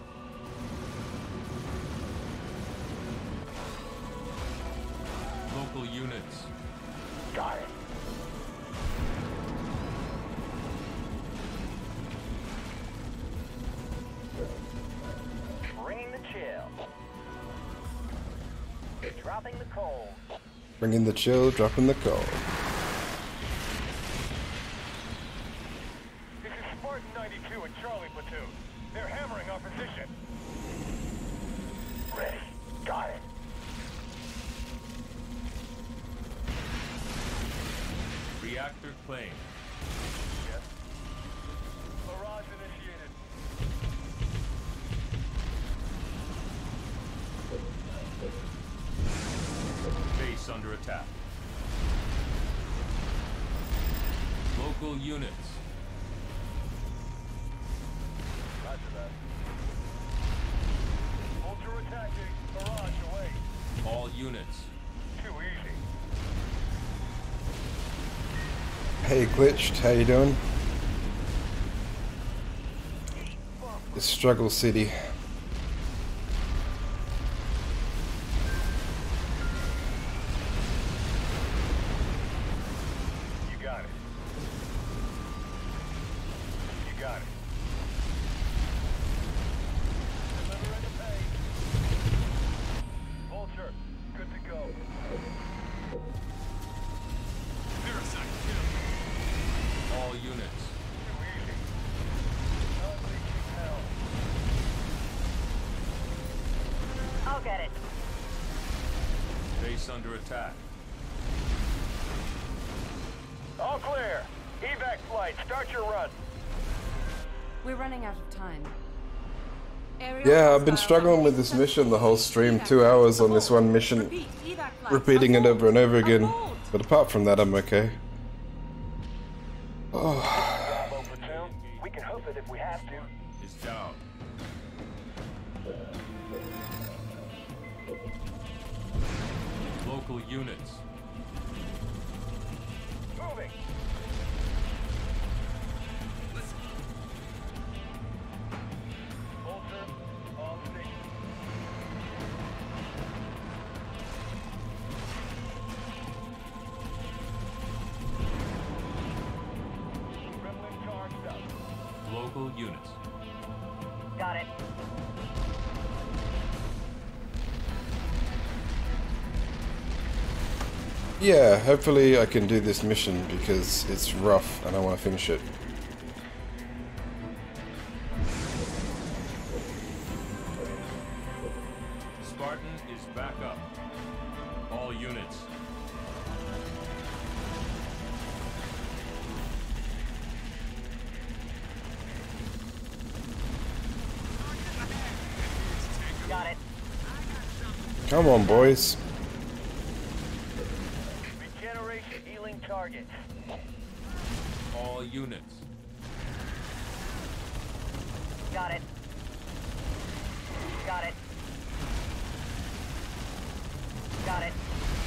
[SPEAKER 9] Local units.
[SPEAKER 8] Got it. Bringing the chill. Dropping the cold.
[SPEAKER 1] Bringing the chill, dropping the cold.
[SPEAKER 8] This is Spartan ninety-two and Charlie Platoon. They're hammering our position. Ready. Got it.
[SPEAKER 9] Reactor claimed.
[SPEAKER 8] Yes. Barrage initiated.
[SPEAKER 9] Base under attack. Local units.
[SPEAKER 8] Roger that. Vulture attacking. Barrage away.
[SPEAKER 9] All units.
[SPEAKER 8] Too easy.
[SPEAKER 1] Hey Glitched, how you doing? It's Struggle City.
[SPEAKER 8] You got it. You got it. Deliver and pay. Vulture, good to go. Parasite kill.
[SPEAKER 9] All units.
[SPEAKER 8] Too easy. Unleashing hell.
[SPEAKER 10] I'll get it.
[SPEAKER 9] Base under attack.
[SPEAKER 8] All clear. Evac flight, start your run.
[SPEAKER 7] We're running out of time. Aerial
[SPEAKER 1] Yeah, I've been
[SPEAKER 7] hostile
[SPEAKER 1] struggling with this mission the whole stream. Two hours on this one mission.
[SPEAKER 7] Repeat, evac flight.
[SPEAKER 1] Repeating it over and over again.
[SPEAKER 7] Abort.
[SPEAKER 1] But apart from that, I'm okay. Oh,
[SPEAKER 8] Bravo platoon. We can hoof it if we have to.
[SPEAKER 9] Is down. Local units.
[SPEAKER 8] moving. Bolter, all station. Gremlin charged up.
[SPEAKER 9] Local units.
[SPEAKER 10] Got it.
[SPEAKER 1] Yeah, hopefully I can do this mission because it's rough and I want to finish it.
[SPEAKER 9] Spartan is back up. All units.
[SPEAKER 10] Got it.
[SPEAKER 1] Come on, boys.
[SPEAKER 8] Regeneration healing target.
[SPEAKER 9] All units.
[SPEAKER 10] Got it. Got it. Got it.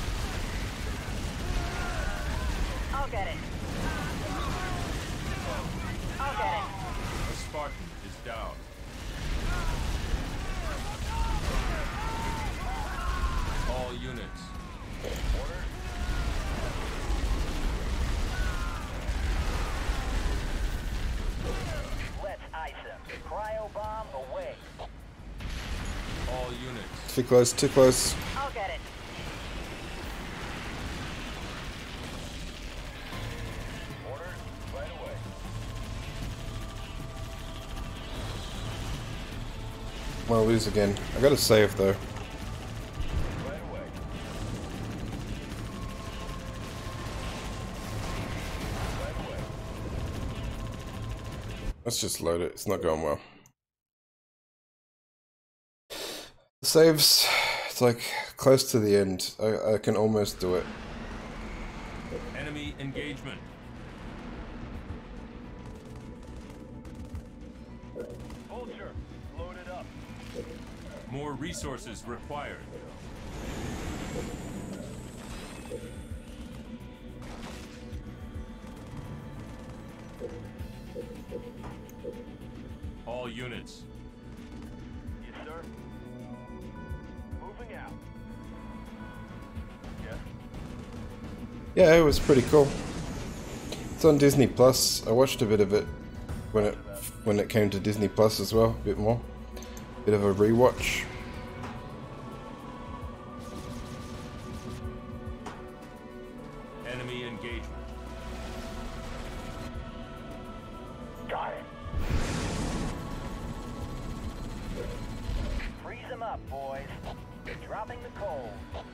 [SPEAKER 10] I'll get it. I'll get it.
[SPEAKER 9] A Spartan is down. All units.
[SPEAKER 8] Let's ice him. Cryo bomb away.
[SPEAKER 9] All units.
[SPEAKER 1] Too close, too close.
[SPEAKER 10] I'll get it.
[SPEAKER 8] Orders right away.
[SPEAKER 1] I'm gonna lose again. I gotta save though.
[SPEAKER 8] Right away. Right away.
[SPEAKER 1] Let's just load it. It's not going well. The saves, it's like close to the end. I, I can almost do it.
[SPEAKER 9] Enemy engagement.
[SPEAKER 8] Vulture, loaded up.
[SPEAKER 9] More resources required. All units.
[SPEAKER 8] Yes, sir. Moving out. Yes.
[SPEAKER 1] Yeah, it was pretty cool. It's on Disney Plus. I watched a bit of it when it when it came to Disney Plus as well, a bit more. Bit of a rewatch.
[SPEAKER 9] Enemy engagement.
[SPEAKER 8] Got it. Freeze them up, boys. Dropping the coal.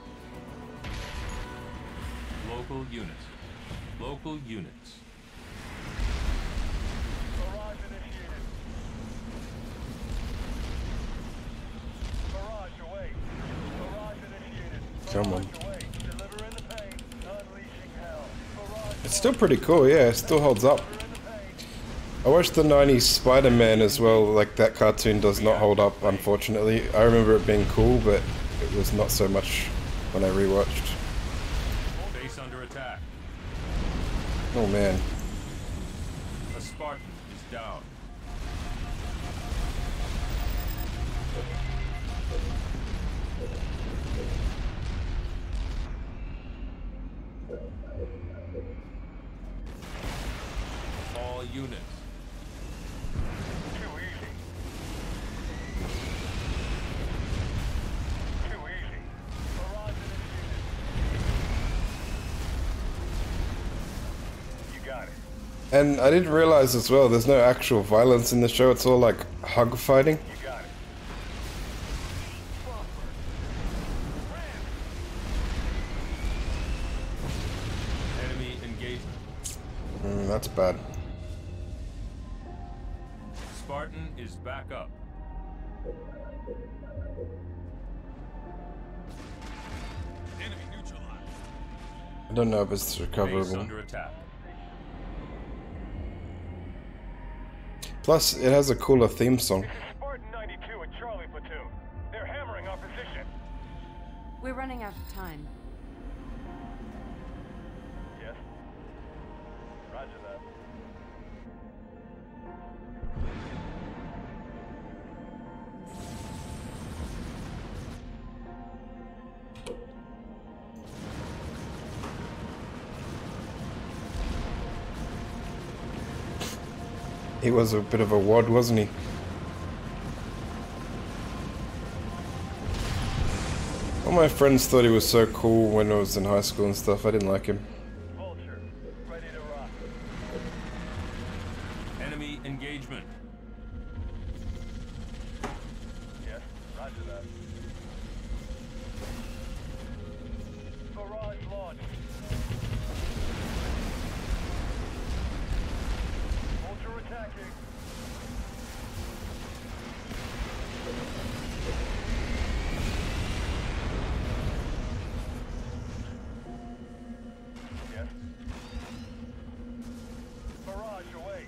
[SPEAKER 9] Local units. Local units.
[SPEAKER 8] Barrage initiated. Barrage away. Barrage initiated.
[SPEAKER 1] Come on.
[SPEAKER 8] Barrage away. Delivering the pain. Unleashing hell. Barrage
[SPEAKER 1] It's still pretty cool, yeah, it still holds up.
[SPEAKER 8] delivering the pain.
[SPEAKER 1] I watched the nineties Spider-Man as well. Like, that cartoon does not hold up, unfortunately. I remember it being cool, but it was not so much when I rewatched.
[SPEAKER 9] Base under attack.
[SPEAKER 1] Oh man.
[SPEAKER 9] A Spartan is down. All units.
[SPEAKER 8] Too easy. Too easy. Barrage initiated. You got it.
[SPEAKER 1] And I didn't realize as well, there's no actual violence in the show. It's all like hug fighting.
[SPEAKER 8] You got it.
[SPEAKER 9] Enemy engagement.
[SPEAKER 1] Mm, that's bad.
[SPEAKER 9] Spartan is back up.
[SPEAKER 2] Enemy neutralized.
[SPEAKER 1] I don't know if it's
[SPEAKER 9] Base
[SPEAKER 1] recoverable.
[SPEAKER 9] under attack.
[SPEAKER 1] Plus, it has a cooler theme song.
[SPEAKER 8] This is Spartan ninety-two and Charlie Platoon. They're hammering our position.
[SPEAKER 7] We're running out of time.
[SPEAKER 8] Yes. Roger that.
[SPEAKER 1] He was a bit of a wad, wasn't he? All my friends thought he was so cool when I was in high school and stuff. I didn't like him.
[SPEAKER 8] Vulture, ready to rock.
[SPEAKER 9] Enemy engagement.
[SPEAKER 8] Yes, roger that. Barrage launched. Vulture attacking. Yes. Barrage away.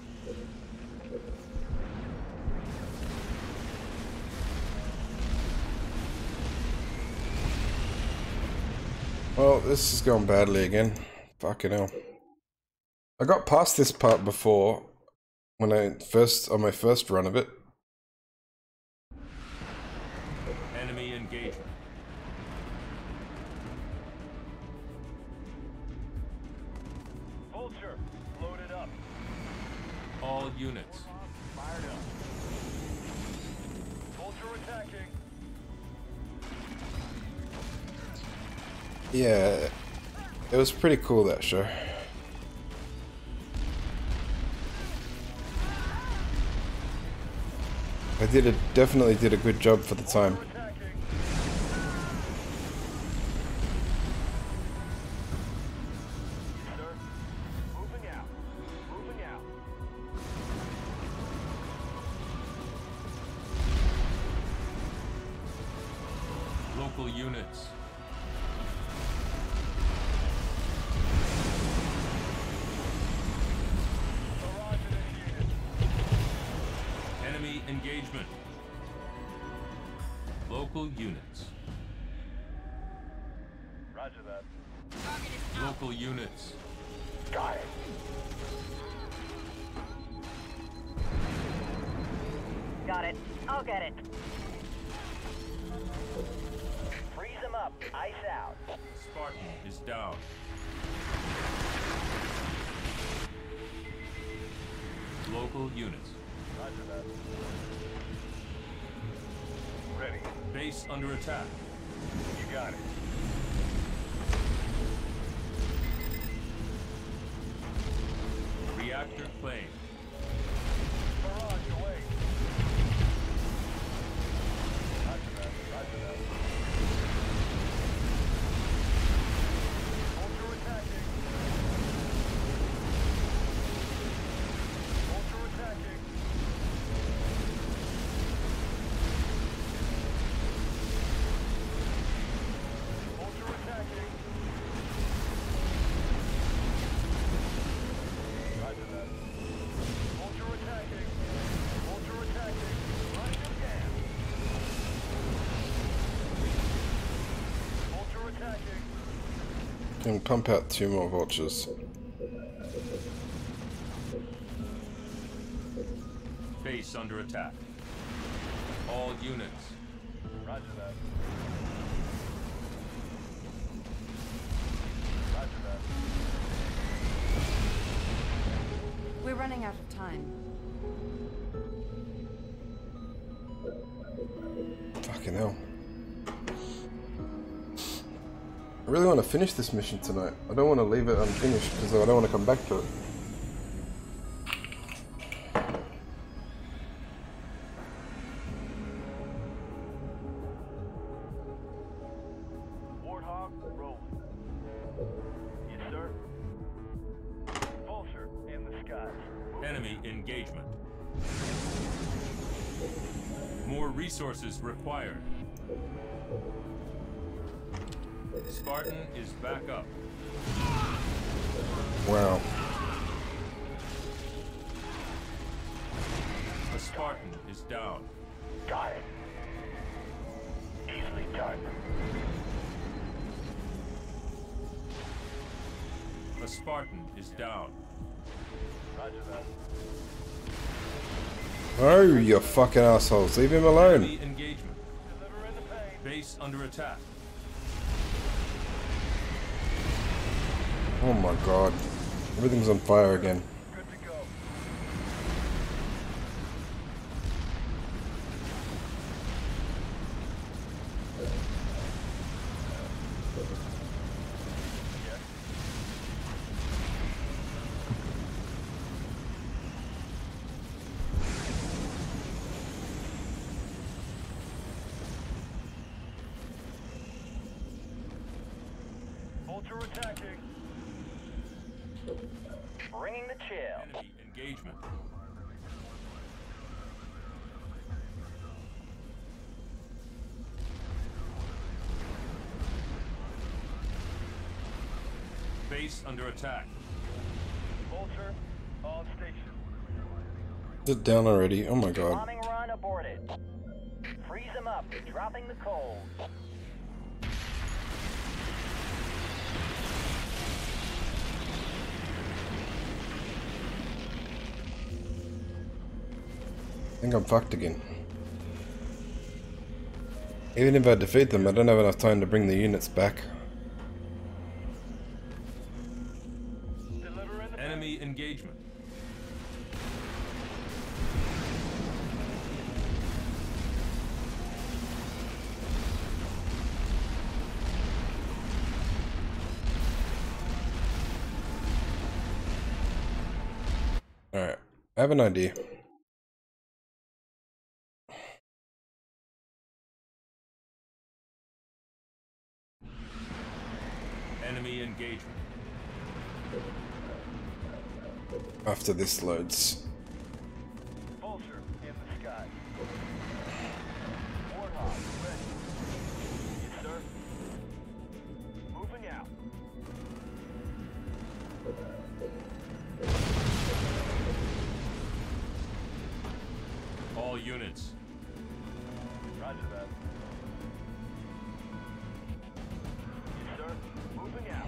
[SPEAKER 1] Well, this is going badly again. Fucking hell. I got past this part before when I first on my first run of it.
[SPEAKER 9] Enemy engagement.
[SPEAKER 8] Vulture, loaded up.
[SPEAKER 9] All units.
[SPEAKER 8] Fired up. Vulture attacking.
[SPEAKER 1] Yeah, it was pretty cool, that show. I did a, definitely did a good job for the time.
[SPEAKER 8] Attacking. Sir, moving out. Moving out.
[SPEAKER 9] Local units.
[SPEAKER 8] Barrage initiated.
[SPEAKER 9] Enemy engagement. Local units.
[SPEAKER 8] Roger that.
[SPEAKER 9] Local units.
[SPEAKER 8] Got it.
[SPEAKER 10] Got it. I'll get it.
[SPEAKER 8] Freeze them up. Ice out.
[SPEAKER 9] Spartan is down. Local units.
[SPEAKER 8] Roger that. Ready.
[SPEAKER 9] Base under attack.
[SPEAKER 8] You got it.
[SPEAKER 9] Reactor claimed.
[SPEAKER 8] Barrage away. Roger that. Roger that. Vulture attacking. Vulture attacking. Vulture attacking. Roger that. Vulture attacking. Vulture attacking. Run him down. Vulture attacking.
[SPEAKER 1] Can pump out two more vultures.
[SPEAKER 9] Base under attack. All units.
[SPEAKER 8] Roger that. Roger that.
[SPEAKER 7] We're running out of time.
[SPEAKER 1] Fucking hell. I really want to finish this mission tonight. I don't want to leave it unfinished because I don't want to come back to it.
[SPEAKER 8] Warthog, rolling. Yes, sir. Vulture in the skies.
[SPEAKER 9] Enemy engagement. More resources required. Spartan is back up.
[SPEAKER 1] Wow.
[SPEAKER 9] A Spartan is down.
[SPEAKER 8] Got it. Easily done.
[SPEAKER 9] A Spartan is down.
[SPEAKER 1] Oh, you fucking assholes. Leave him alone.
[SPEAKER 9] Enemy engagement. Base under attack.
[SPEAKER 1] Oh my god. Everything's on fire again.
[SPEAKER 8] Vulture attacking. Bringing the chill.
[SPEAKER 9] Enemy engagement. Base under attack.
[SPEAKER 8] Vulture on station.
[SPEAKER 1] Is it down already? Oh my god.
[SPEAKER 8] Bombing run aborted. Freeze them up. Dropping the cold.
[SPEAKER 1] I think I'm fucked again. Even if I defeat them, I don't have enough time to bring the units back.
[SPEAKER 9] Enemy engagement.
[SPEAKER 1] Alright, I have an idea.
[SPEAKER 9] Enemy engagement.
[SPEAKER 1] After this loads.
[SPEAKER 8] Vulture in the sky. Warthog ready. Yes, sir. Moving out.
[SPEAKER 9] All units.
[SPEAKER 8] Roger that. Yes, sir. Moving out.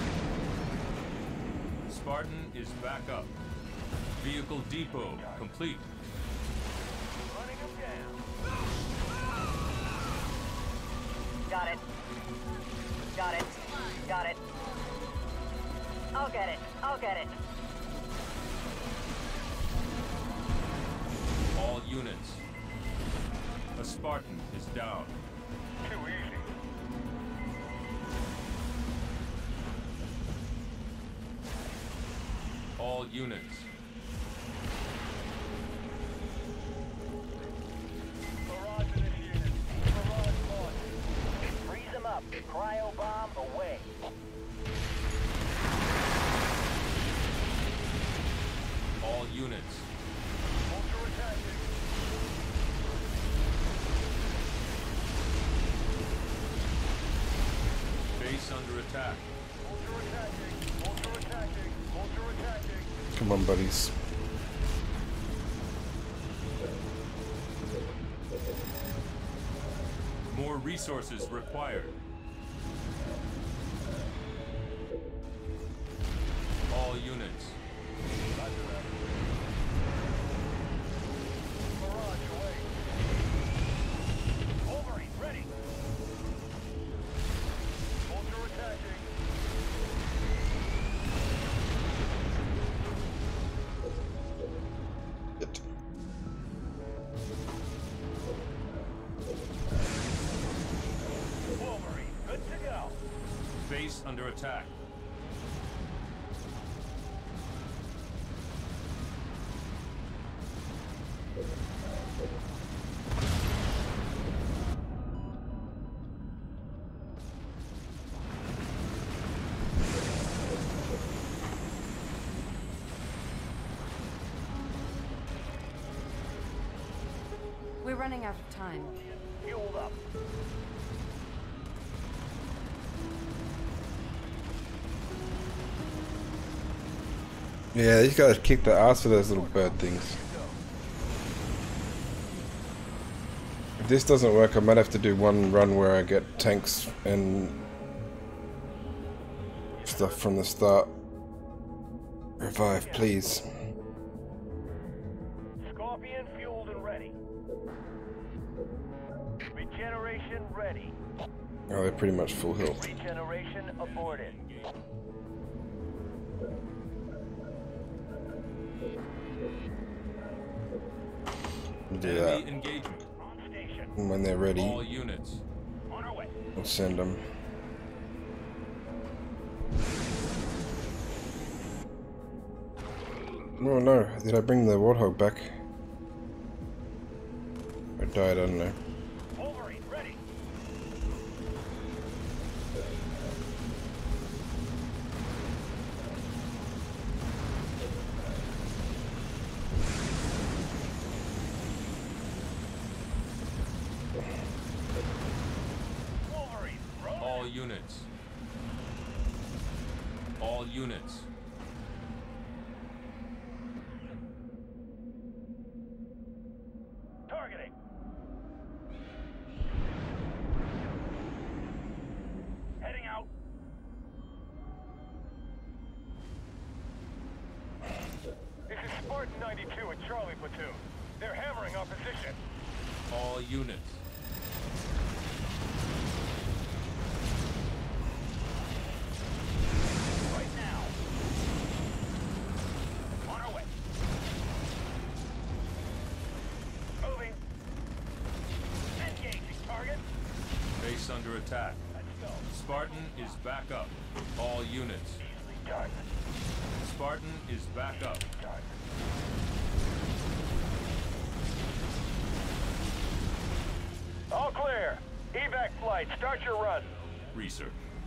[SPEAKER 9] Spartan is back up. Vehicle depot complete.
[SPEAKER 8] Running them down.
[SPEAKER 10] Got it. Got it. Got it. I'll get it. I'll get it.
[SPEAKER 9] All units. A Spartan is down.
[SPEAKER 8] Too easy.
[SPEAKER 9] All units.
[SPEAKER 8] Barrage initiated. Barrage launched. Freeze them up. Cryo bomb away.
[SPEAKER 9] All units.
[SPEAKER 8] Vulture attacking.
[SPEAKER 9] Base under attack.
[SPEAKER 8] Vulture attacking. Vulture attacking. Vulture attacking.
[SPEAKER 1] Come on, buddies.
[SPEAKER 9] More resources required. All units.
[SPEAKER 8] Barrage away. Wolverine ready. Vulture attacking.
[SPEAKER 1] It.
[SPEAKER 8] Wolverine, good to go.
[SPEAKER 9] Base under attack.
[SPEAKER 7] We're running out of time.
[SPEAKER 8] Fueled up.
[SPEAKER 1] Yeah, these guys kick the ass for those little bird things. If this doesn't work, I might have to do one run where I get tanks and stuff from the start. Revive, please.
[SPEAKER 8] Scorpion fueled and ready. Regeneration ready.
[SPEAKER 1] Oh, they're pretty much full health.
[SPEAKER 8] Regeneration aborted.
[SPEAKER 1] Do that.
[SPEAKER 9] Engagement.
[SPEAKER 1] And when they're ready,
[SPEAKER 9] All units.
[SPEAKER 8] On our way.
[SPEAKER 1] we'll send them. Oh no, did I bring the Warthog back? I died, I don't know.
[SPEAKER 8] Wolverine ready. Wolverine, roll.
[SPEAKER 9] All units. All units.
[SPEAKER 8] Targeting. Heading out. This is Spartan ninety-two and Charlie Platoon. They're hammering our position.
[SPEAKER 9] All units.
[SPEAKER 8] Right now. On our way. Moving. Engaging target.
[SPEAKER 9] Base under attack.
[SPEAKER 8] Let's go.
[SPEAKER 9] Spartan is back up. All units.
[SPEAKER 8] Easily done.
[SPEAKER 9] Spartan is back up.
[SPEAKER 8] Done. All clear. Evac flight, start your run.
[SPEAKER 9] Research.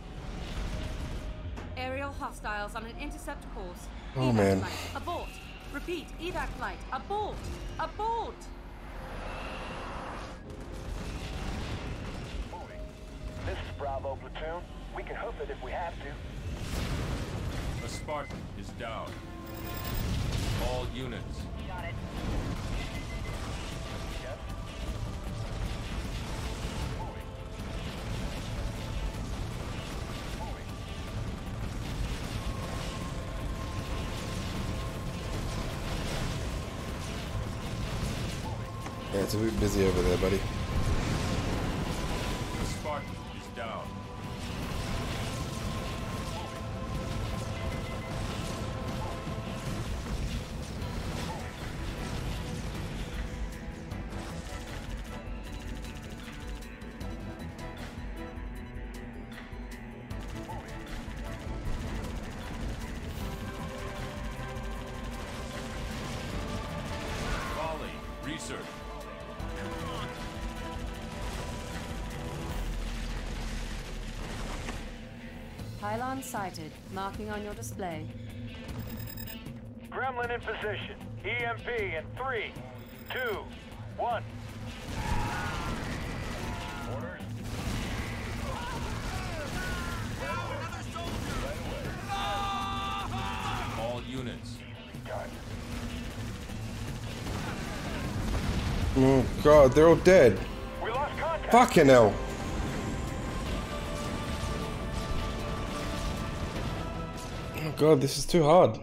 [SPEAKER 7] Aerial hostiles on an intercept course.
[SPEAKER 1] Oh,
[SPEAKER 7] Evac
[SPEAKER 1] man.
[SPEAKER 7] flight, abort. Repeat, evac flight, abort. Abort.
[SPEAKER 8] Moving. This is Bravo Platoon. We can hoof it if we have to.
[SPEAKER 9] A Spartan is down. All units.
[SPEAKER 10] Got it.
[SPEAKER 8] Yes. Moving. Moving.
[SPEAKER 1] Yeah, it's a bit busy over there, buddy.
[SPEAKER 9] A Spartan is down. Volley. Research.
[SPEAKER 7] Pylon sighted. Marking on your display.
[SPEAKER 8] Gremlin in position. E M P in three, two, one. Orders.
[SPEAKER 9] All units.
[SPEAKER 8] Done.
[SPEAKER 1] Oh god, they're all dead.
[SPEAKER 8] We lost contact.
[SPEAKER 1] Fucking hell. Oh god, this is too hard.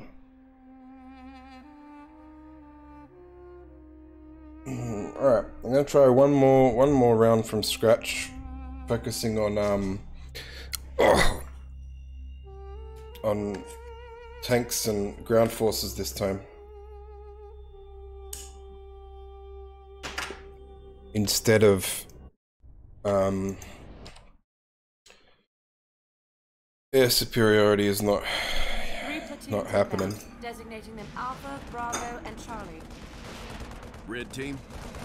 [SPEAKER 1] Mm, Alright, I'm gonna try one more one more round from scratch. Focusing on um on tanks and ground forces this time. Instead of um air superiority is not
[SPEAKER 7] Three platoons
[SPEAKER 1] not happening.
[SPEAKER 7] advanced, designating them Alpha, Bravo, and Charlie.
[SPEAKER 6] Red team.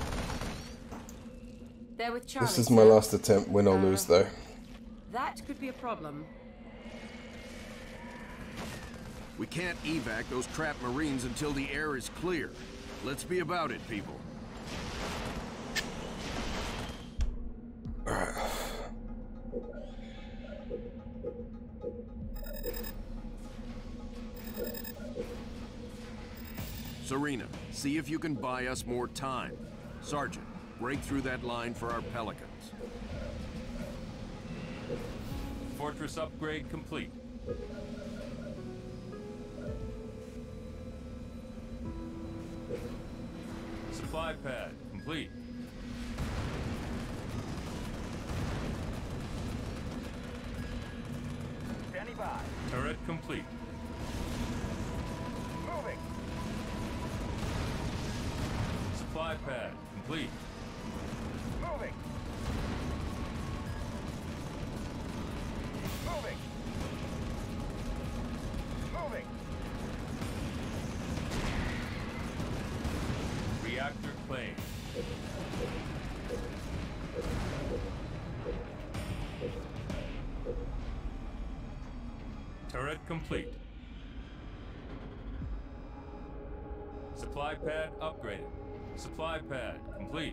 [SPEAKER 7] They're with Charlie.
[SPEAKER 1] This is my
[SPEAKER 7] sir.
[SPEAKER 1] last attempt, win or
[SPEAKER 7] Uh,
[SPEAKER 1] lose though.
[SPEAKER 7] That could be a problem.
[SPEAKER 6] We can't evac those crap Marines until the air is clear. Let's be about it, people.
[SPEAKER 1] Alright.
[SPEAKER 6] Serena, see if you can buy us more time. Sergeant, break through that line for our Pelicans.
[SPEAKER 9] Fortress upgrade complete. Supply pad complete.
[SPEAKER 8] Standing by.
[SPEAKER 9] Turret complete.
[SPEAKER 8] Moving.
[SPEAKER 9] Supply pad complete.
[SPEAKER 8] Moving. Moving. Moving.
[SPEAKER 9] Reactor claimed. Turret complete. Supply pad upgraded. Supply pad complete.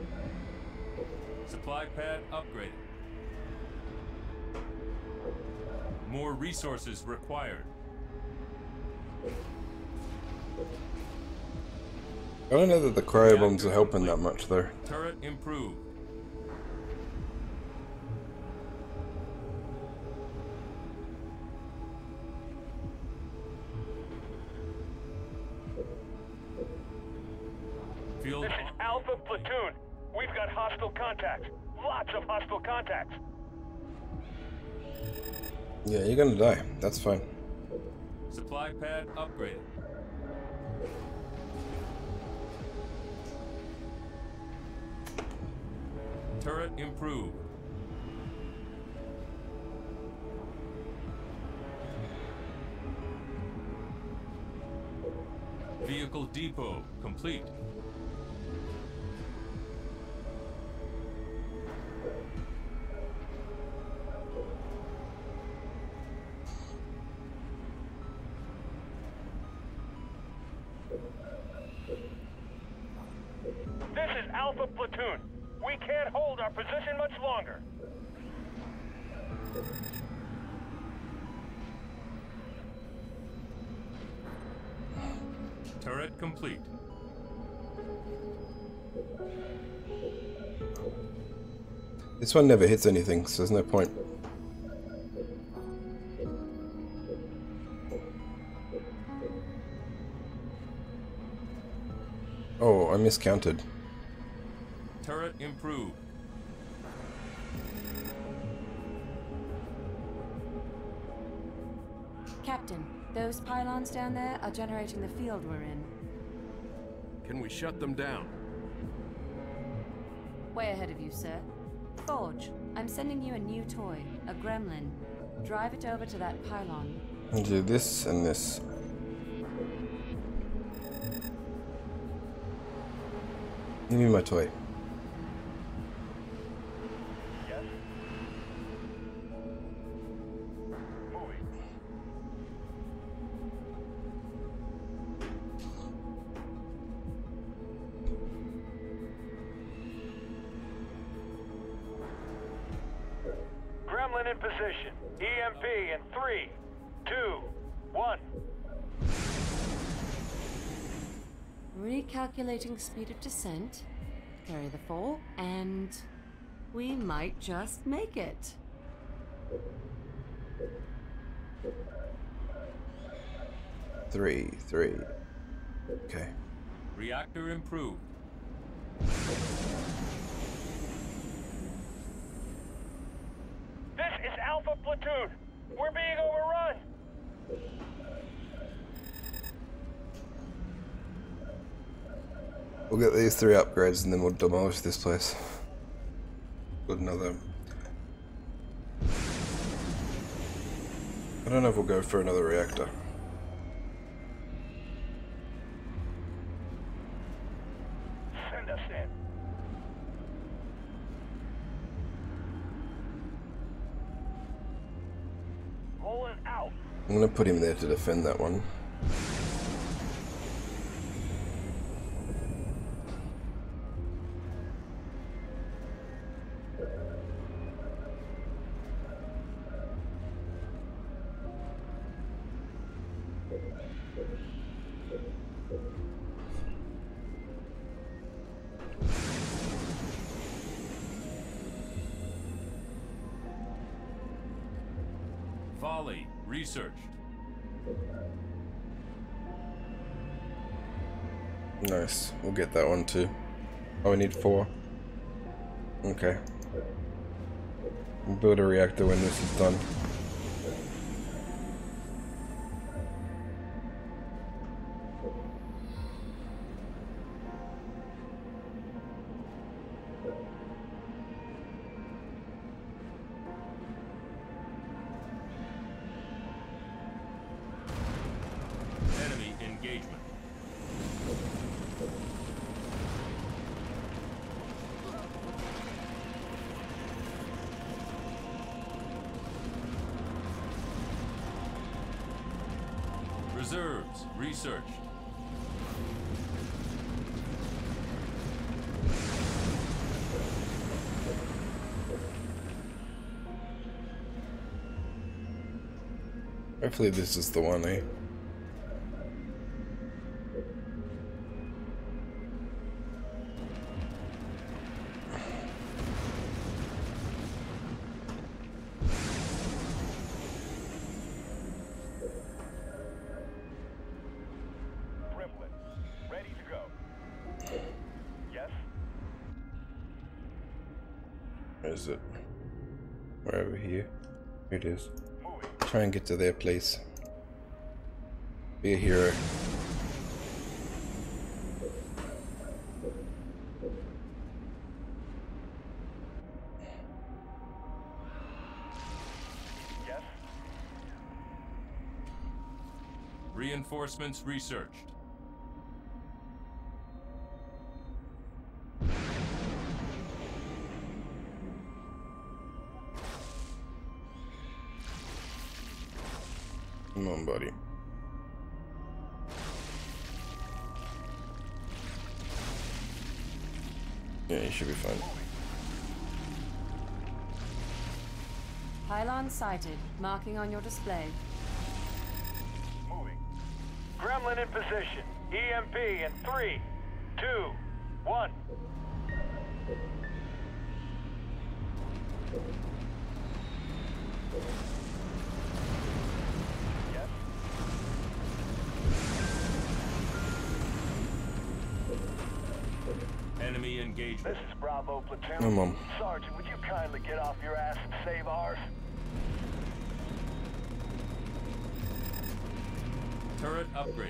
[SPEAKER 9] Supply pad upgraded. More resources required.
[SPEAKER 1] I don't know that the cryo bombs are helping that much though.
[SPEAKER 9] Turret improved. Field.
[SPEAKER 8] This is Alpha Platoon. We've got hostile contacts. Lots of hostile contacts.
[SPEAKER 1] Yeah, you're gonna die. That's fine.
[SPEAKER 9] Supply pad upgraded. Turret improved. Vehicle depot complete.
[SPEAKER 8] This is Alpha Platoon. We can't hold our position much longer.
[SPEAKER 9] Turret complete.
[SPEAKER 1] This one never hits anything, so there's no point. Oh, I miscounted.
[SPEAKER 9] Turret improved.
[SPEAKER 7] Captain, those pylons down there are generating the field we're in.
[SPEAKER 6] Can we shut them down?
[SPEAKER 7] Way ahead of you, sir. Forge, I'm sending you a new toy, a gremlin. Drive it over to that pylon.
[SPEAKER 1] And do this and this. Give me my toy.
[SPEAKER 8] Yes. Moving. Gremlin in position. E M P in three, two, one.
[SPEAKER 7] Recalculating speed of descent. Carry the four, and we might just make it.
[SPEAKER 1] Three, three. Okay.
[SPEAKER 9] Reactor improved.
[SPEAKER 8] This is Alpha Platoon. We're being overrun.
[SPEAKER 1] We'll get these three upgrades and then we'll demolish this place. With another. I don't know if we'll go for another reactor.
[SPEAKER 8] Send us in. Rolling out.
[SPEAKER 1] I'm gonna put him there to defend that one.
[SPEAKER 9] Volley researched.
[SPEAKER 1] Nice. We'll get that one too. Oh, we need four. Okay. We'll build a reactor when this is done.
[SPEAKER 9] Enemy engagement. Reserves researched.
[SPEAKER 1] Hopefully this is the one, eh?
[SPEAKER 8] Ready to go. Yes?
[SPEAKER 1] Where is it? We're over here. Here it is.
[SPEAKER 8] Moving.
[SPEAKER 1] Try and get to their place. Be a hero.
[SPEAKER 8] Yes?
[SPEAKER 9] Reinforcements researched.
[SPEAKER 1] Come on, buddy. Yeah, you should be fine.
[SPEAKER 7] Pylon sighted. Marking on your display.
[SPEAKER 8] Moving. Gremlin in position. E M P in three, two, one. Yes?
[SPEAKER 9] Enemy engagement.
[SPEAKER 8] This is Bravo Platoon.
[SPEAKER 1] Come on.
[SPEAKER 8] Sergeant, would you kindly get off your ass and save ours?
[SPEAKER 9] Turret upgraded.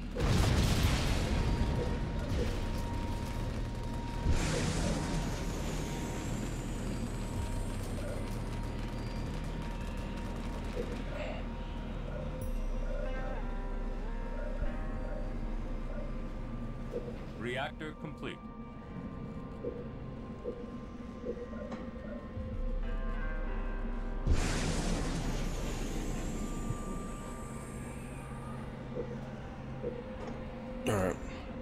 [SPEAKER 9] Reactor complete.
[SPEAKER 1] Alright.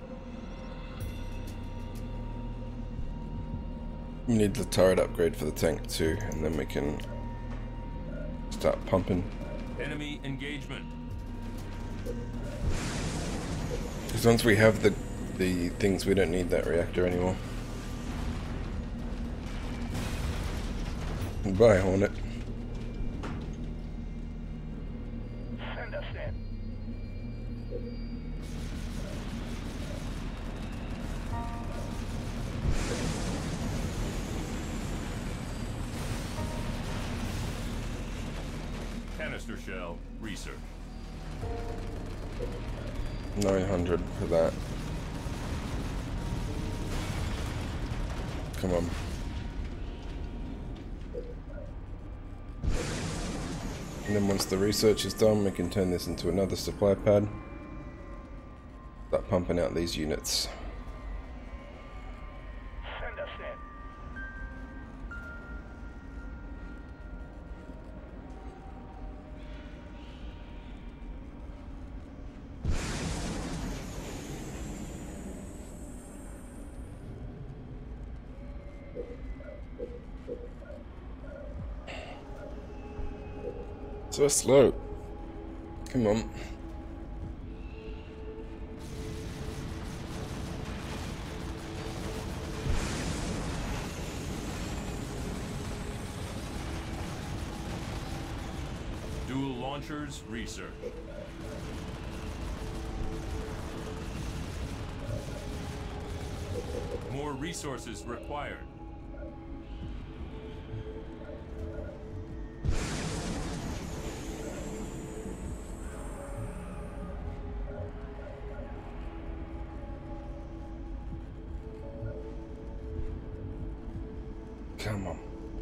[SPEAKER 1] We need the turret upgrade for the tank too, and then we can start pumping.
[SPEAKER 9] Enemy engagement.
[SPEAKER 1] Because once we have the the things, we don't need that reactor anymore. Bye, Hornet.
[SPEAKER 8] Send us in.
[SPEAKER 9] Canister shell research.
[SPEAKER 1] nine hundred for that. Come on. And then once the research is done, we can turn this into another supply pad. Start pumping out these units.
[SPEAKER 8] Send us in.
[SPEAKER 1] So slow. Come on.
[SPEAKER 9] Dual launchers research. More resources required.
[SPEAKER 1] Come on.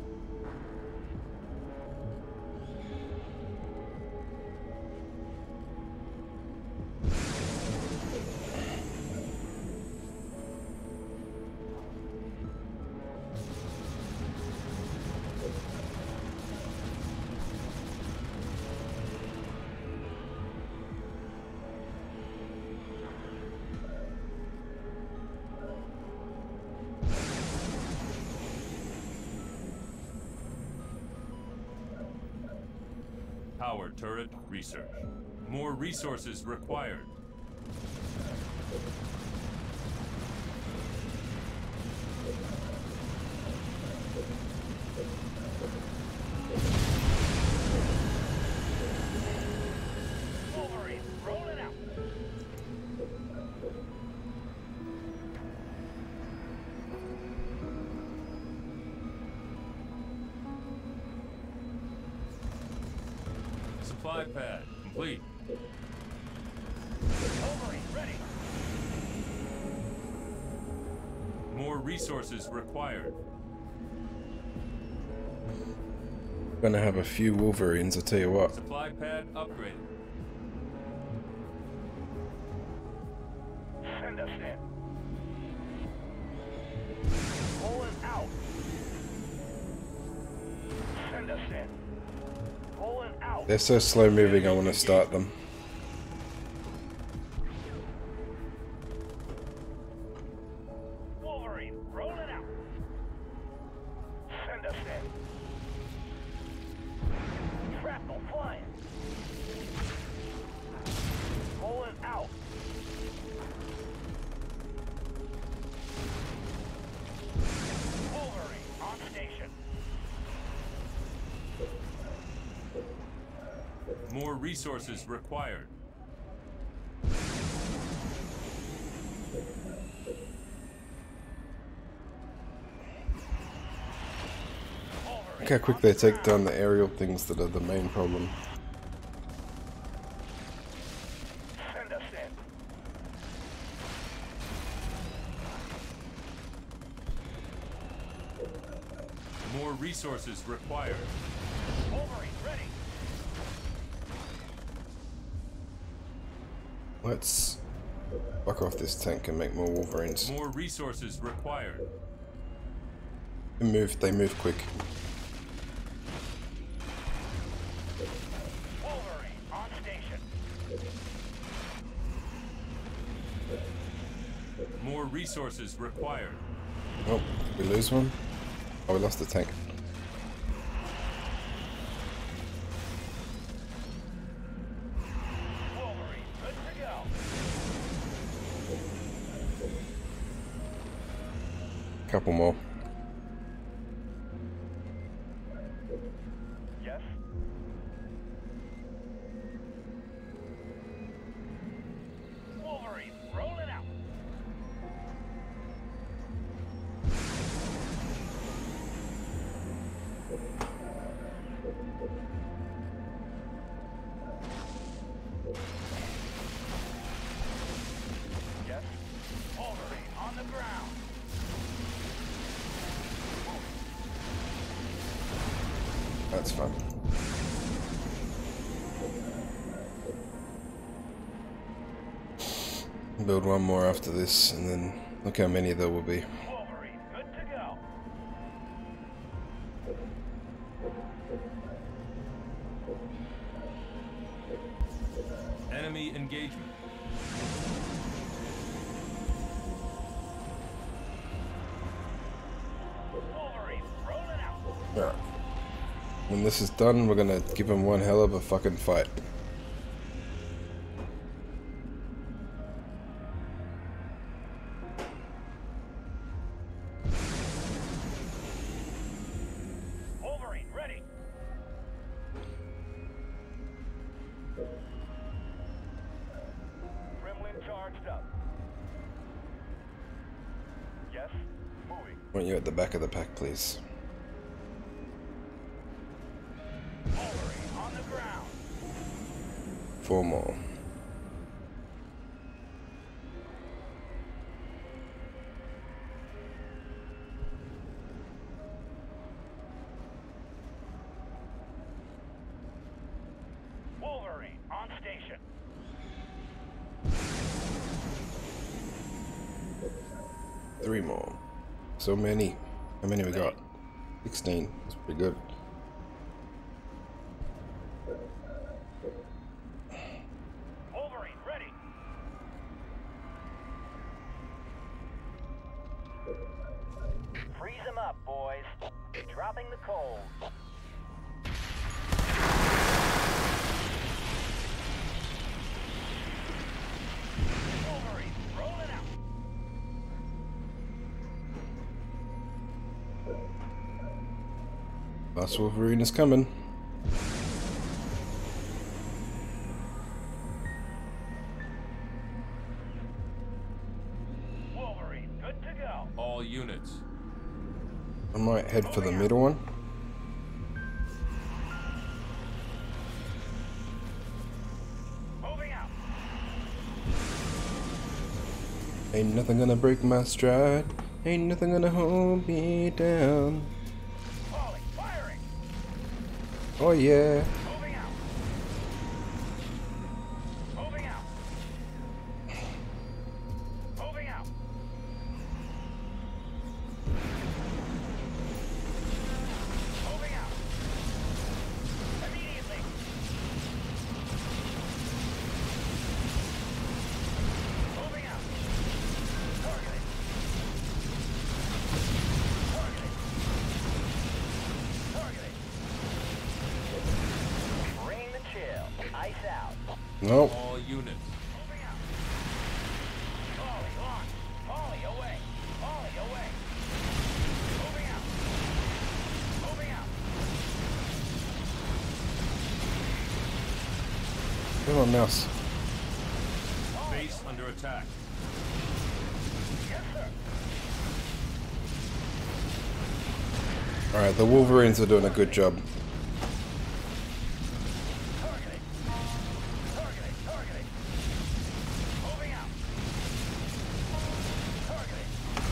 [SPEAKER 9] Power turret research. More resources required.
[SPEAKER 8] Wolverine, roll it out.
[SPEAKER 9] Supply pad complete.
[SPEAKER 8] Wolverine, ready.
[SPEAKER 9] More resources required.
[SPEAKER 1] Gonna have a few Wolverines, I'll tell you what.
[SPEAKER 9] Supply pad upgraded.
[SPEAKER 8] Send us in. Pulling out. Send us in. Pulling out.
[SPEAKER 1] They're so slow moving, I want to start them.
[SPEAKER 8] Wolverine, roll it out. Send us in. Shrapnel flying. Pulling out. Wolverine on station.
[SPEAKER 9] More resources required.
[SPEAKER 1] Look how quick they take down the aerial things that are the main problem.
[SPEAKER 8] Send us in.
[SPEAKER 9] More resources required.
[SPEAKER 8] Wolverine, ready.
[SPEAKER 1] Let's fuck off this tank and make more Wolverines.
[SPEAKER 9] More resources required.
[SPEAKER 1] They move, they move quick.
[SPEAKER 8] Wolverine on station.
[SPEAKER 9] More resources required.
[SPEAKER 1] Oh, did we lose one? Oh, we lost the tank.
[SPEAKER 8] Wolverine, good to go.
[SPEAKER 1] Couple more.
[SPEAKER 8] Yes. Wolverine, roll it out. Yes. Wolverine on the ground.
[SPEAKER 1] That's fun. Build one more after this, and then look how many there will be.
[SPEAKER 8] Wolverine, good to go.
[SPEAKER 9] Enemy engagement.
[SPEAKER 8] Wolverine, roll it out.
[SPEAKER 1] Alright. When this is done, we're gonna give them one hell of a fucking fight.
[SPEAKER 8] Wolverine, ready. Gremlin charged up. Yes.
[SPEAKER 1] want you at the back of the pack, please.
[SPEAKER 8] Wolverine on the ground.
[SPEAKER 1] Four more.
[SPEAKER 8] Wolverine on station.
[SPEAKER 1] Three more. So many. How many we got? sixteen. That's pretty good.
[SPEAKER 8] Wolverine ready. Freeze them up, boys. Dropping the cold. Wolverine rolling out.
[SPEAKER 1] Last Wolverine is coming.
[SPEAKER 8] Wolverine, good to go.
[SPEAKER 9] All units.
[SPEAKER 1] I might head for the middle one.
[SPEAKER 8] Moving out.
[SPEAKER 1] Ain't nothing gonna break my stride. Ain't nothing gonna hold me down.
[SPEAKER 8] Falling, firing.
[SPEAKER 1] Oh yeah.
[SPEAKER 8] Moving out. Moving out. Moving out. Moving out. Immediately. Moving out. Targeting. Targeting. Targeting. Bring the chill. Ice out.
[SPEAKER 1] Nope.
[SPEAKER 9] All units.
[SPEAKER 8] Moving out. Ollie on. Ollie away. Ollie away. Moving out. Moving out.
[SPEAKER 1] Come on, mouse.
[SPEAKER 9] Base under attack.
[SPEAKER 8] Yes, sir.
[SPEAKER 1] Alright, the Wolverines are doing a good job.
[SPEAKER 8] Targeting. Targeting. Targeting. Moving out. Targeting.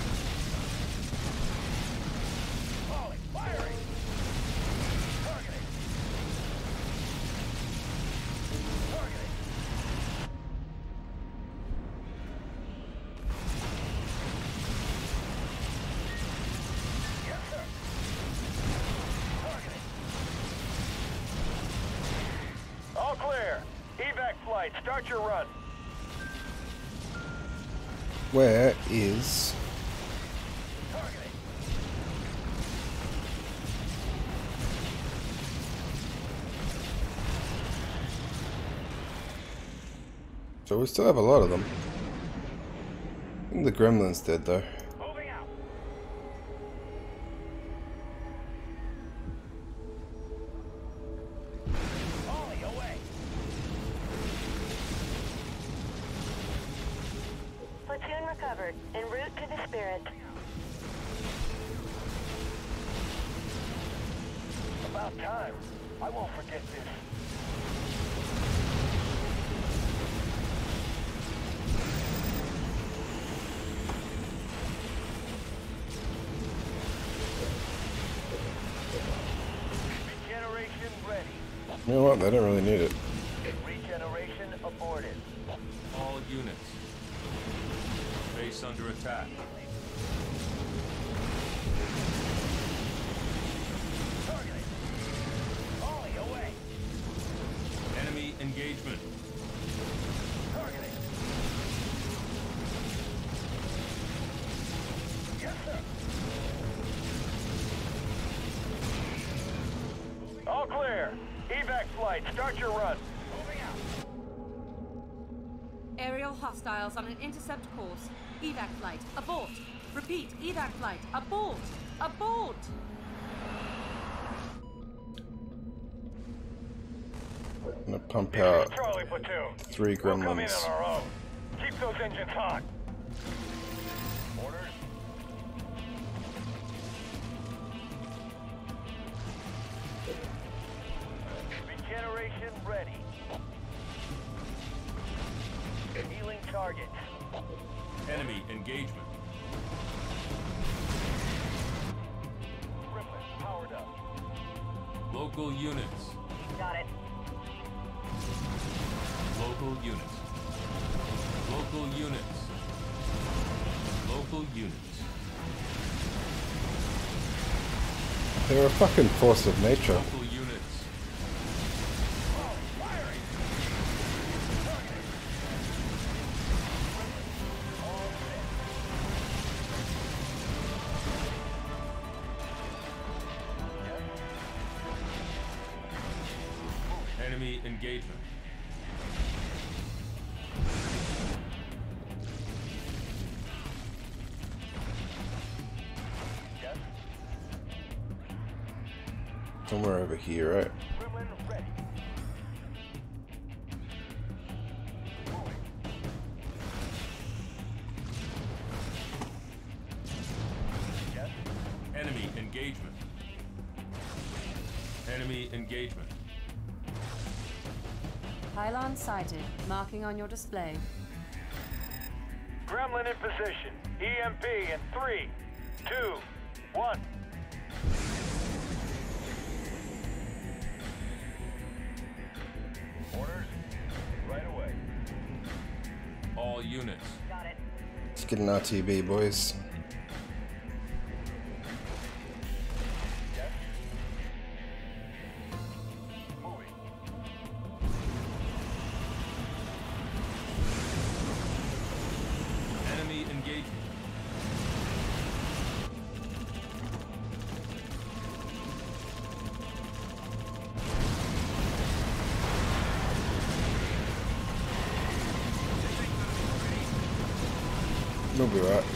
[SPEAKER 8] Ollie, firing. Targeting. Targeting. Yes, sir. Targeting. All clear. Evac flight, start your run.
[SPEAKER 1] Where is...
[SPEAKER 8] Targeting.
[SPEAKER 1] So we still have a lot of them. I think the Gremlin's dead though.
[SPEAKER 8] Moving out. Ollie away.
[SPEAKER 10] Platoon recovered. En route to the Spirit.
[SPEAKER 8] About time. I won't forget this. Regeneration ready.
[SPEAKER 1] You know what? They don't really need it.
[SPEAKER 8] Regeneration aborted.
[SPEAKER 9] All units. Base under attack.
[SPEAKER 8] Targeting. Ollie away.
[SPEAKER 9] Enemy engagement.
[SPEAKER 8] Targeting. Yes, sir. All clear. Evac flight, start your run. Moving out.
[SPEAKER 7] Aerial hostiles on an intercept course. Evac flight, abort. Repeat, evac flight, abort. Abort!
[SPEAKER 1] I'm gonna pump out
[SPEAKER 8] Charlie platoon.
[SPEAKER 1] three
[SPEAKER 8] We'll come in
[SPEAKER 1] Gremlins.
[SPEAKER 8] on our own. Keep those engines hot. Orders. Regeneration ready. Healing target.
[SPEAKER 9] Enemy engagement.
[SPEAKER 8] Gremlin powered up.
[SPEAKER 9] Local units.
[SPEAKER 10] Got it.
[SPEAKER 9] Local units. Local units. Local units.
[SPEAKER 1] They're a fucking force of nature.
[SPEAKER 9] Local units. Enemy engagement.
[SPEAKER 1] Somewhere over here, right?
[SPEAKER 8] Gremlin ready. Moving. Yes.
[SPEAKER 9] Enemy engagement. Enemy engagement.
[SPEAKER 7] Pylon sighted. Marking on your display.
[SPEAKER 8] Gremlin in position. E M P in three, two, one. Orders. Right away.
[SPEAKER 9] All units.
[SPEAKER 10] Got it.
[SPEAKER 1] Let's get an R T B, boys.
[SPEAKER 8] Yes. Moving.
[SPEAKER 9] Enemy engagement.
[SPEAKER 1] We'll be right.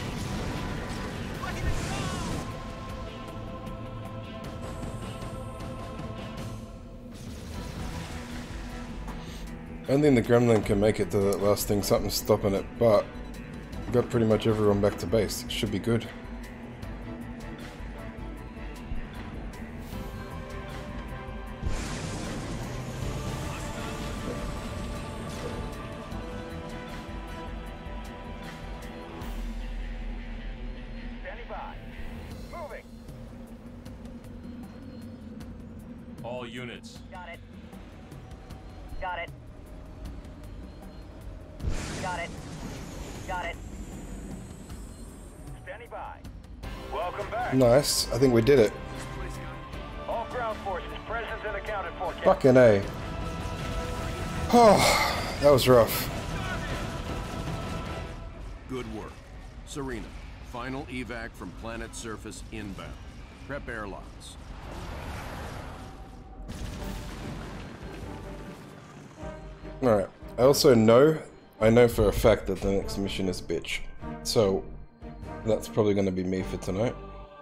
[SPEAKER 1] I don't think the Gremlin can make it to that last thing. Something's stopping it, but we got pretty much everyone back to base. It should be good.
[SPEAKER 8] Standing by. Moving.
[SPEAKER 9] All units.
[SPEAKER 10] Got it. Got it. Got it. Got it.
[SPEAKER 8] Standing by. Welcome back.
[SPEAKER 1] Nice. I think we did it.
[SPEAKER 8] All ground forces present and accounted for. Captain.
[SPEAKER 1] Fucking A. Oh, that was rough.
[SPEAKER 6] Good work. Serena, final evac from planet surface inbound. Prep airlocks.
[SPEAKER 1] Alright. I also know, I know for a fact that the next mission is bitch. So, that's probably going to be me for tonight.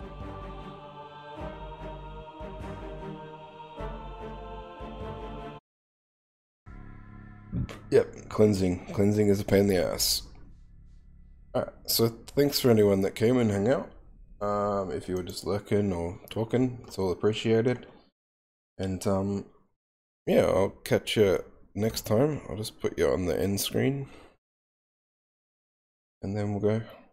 [SPEAKER 1] Yep, cleansing. Cleansing is a pain in the ass. Alright, so thanks for anyone that came and hung out. Um, if you were just lurking or talking, it's all appreciated. And, um, yeah, I'll catch you next time. I'll just put you on the end screen. And then we'll go.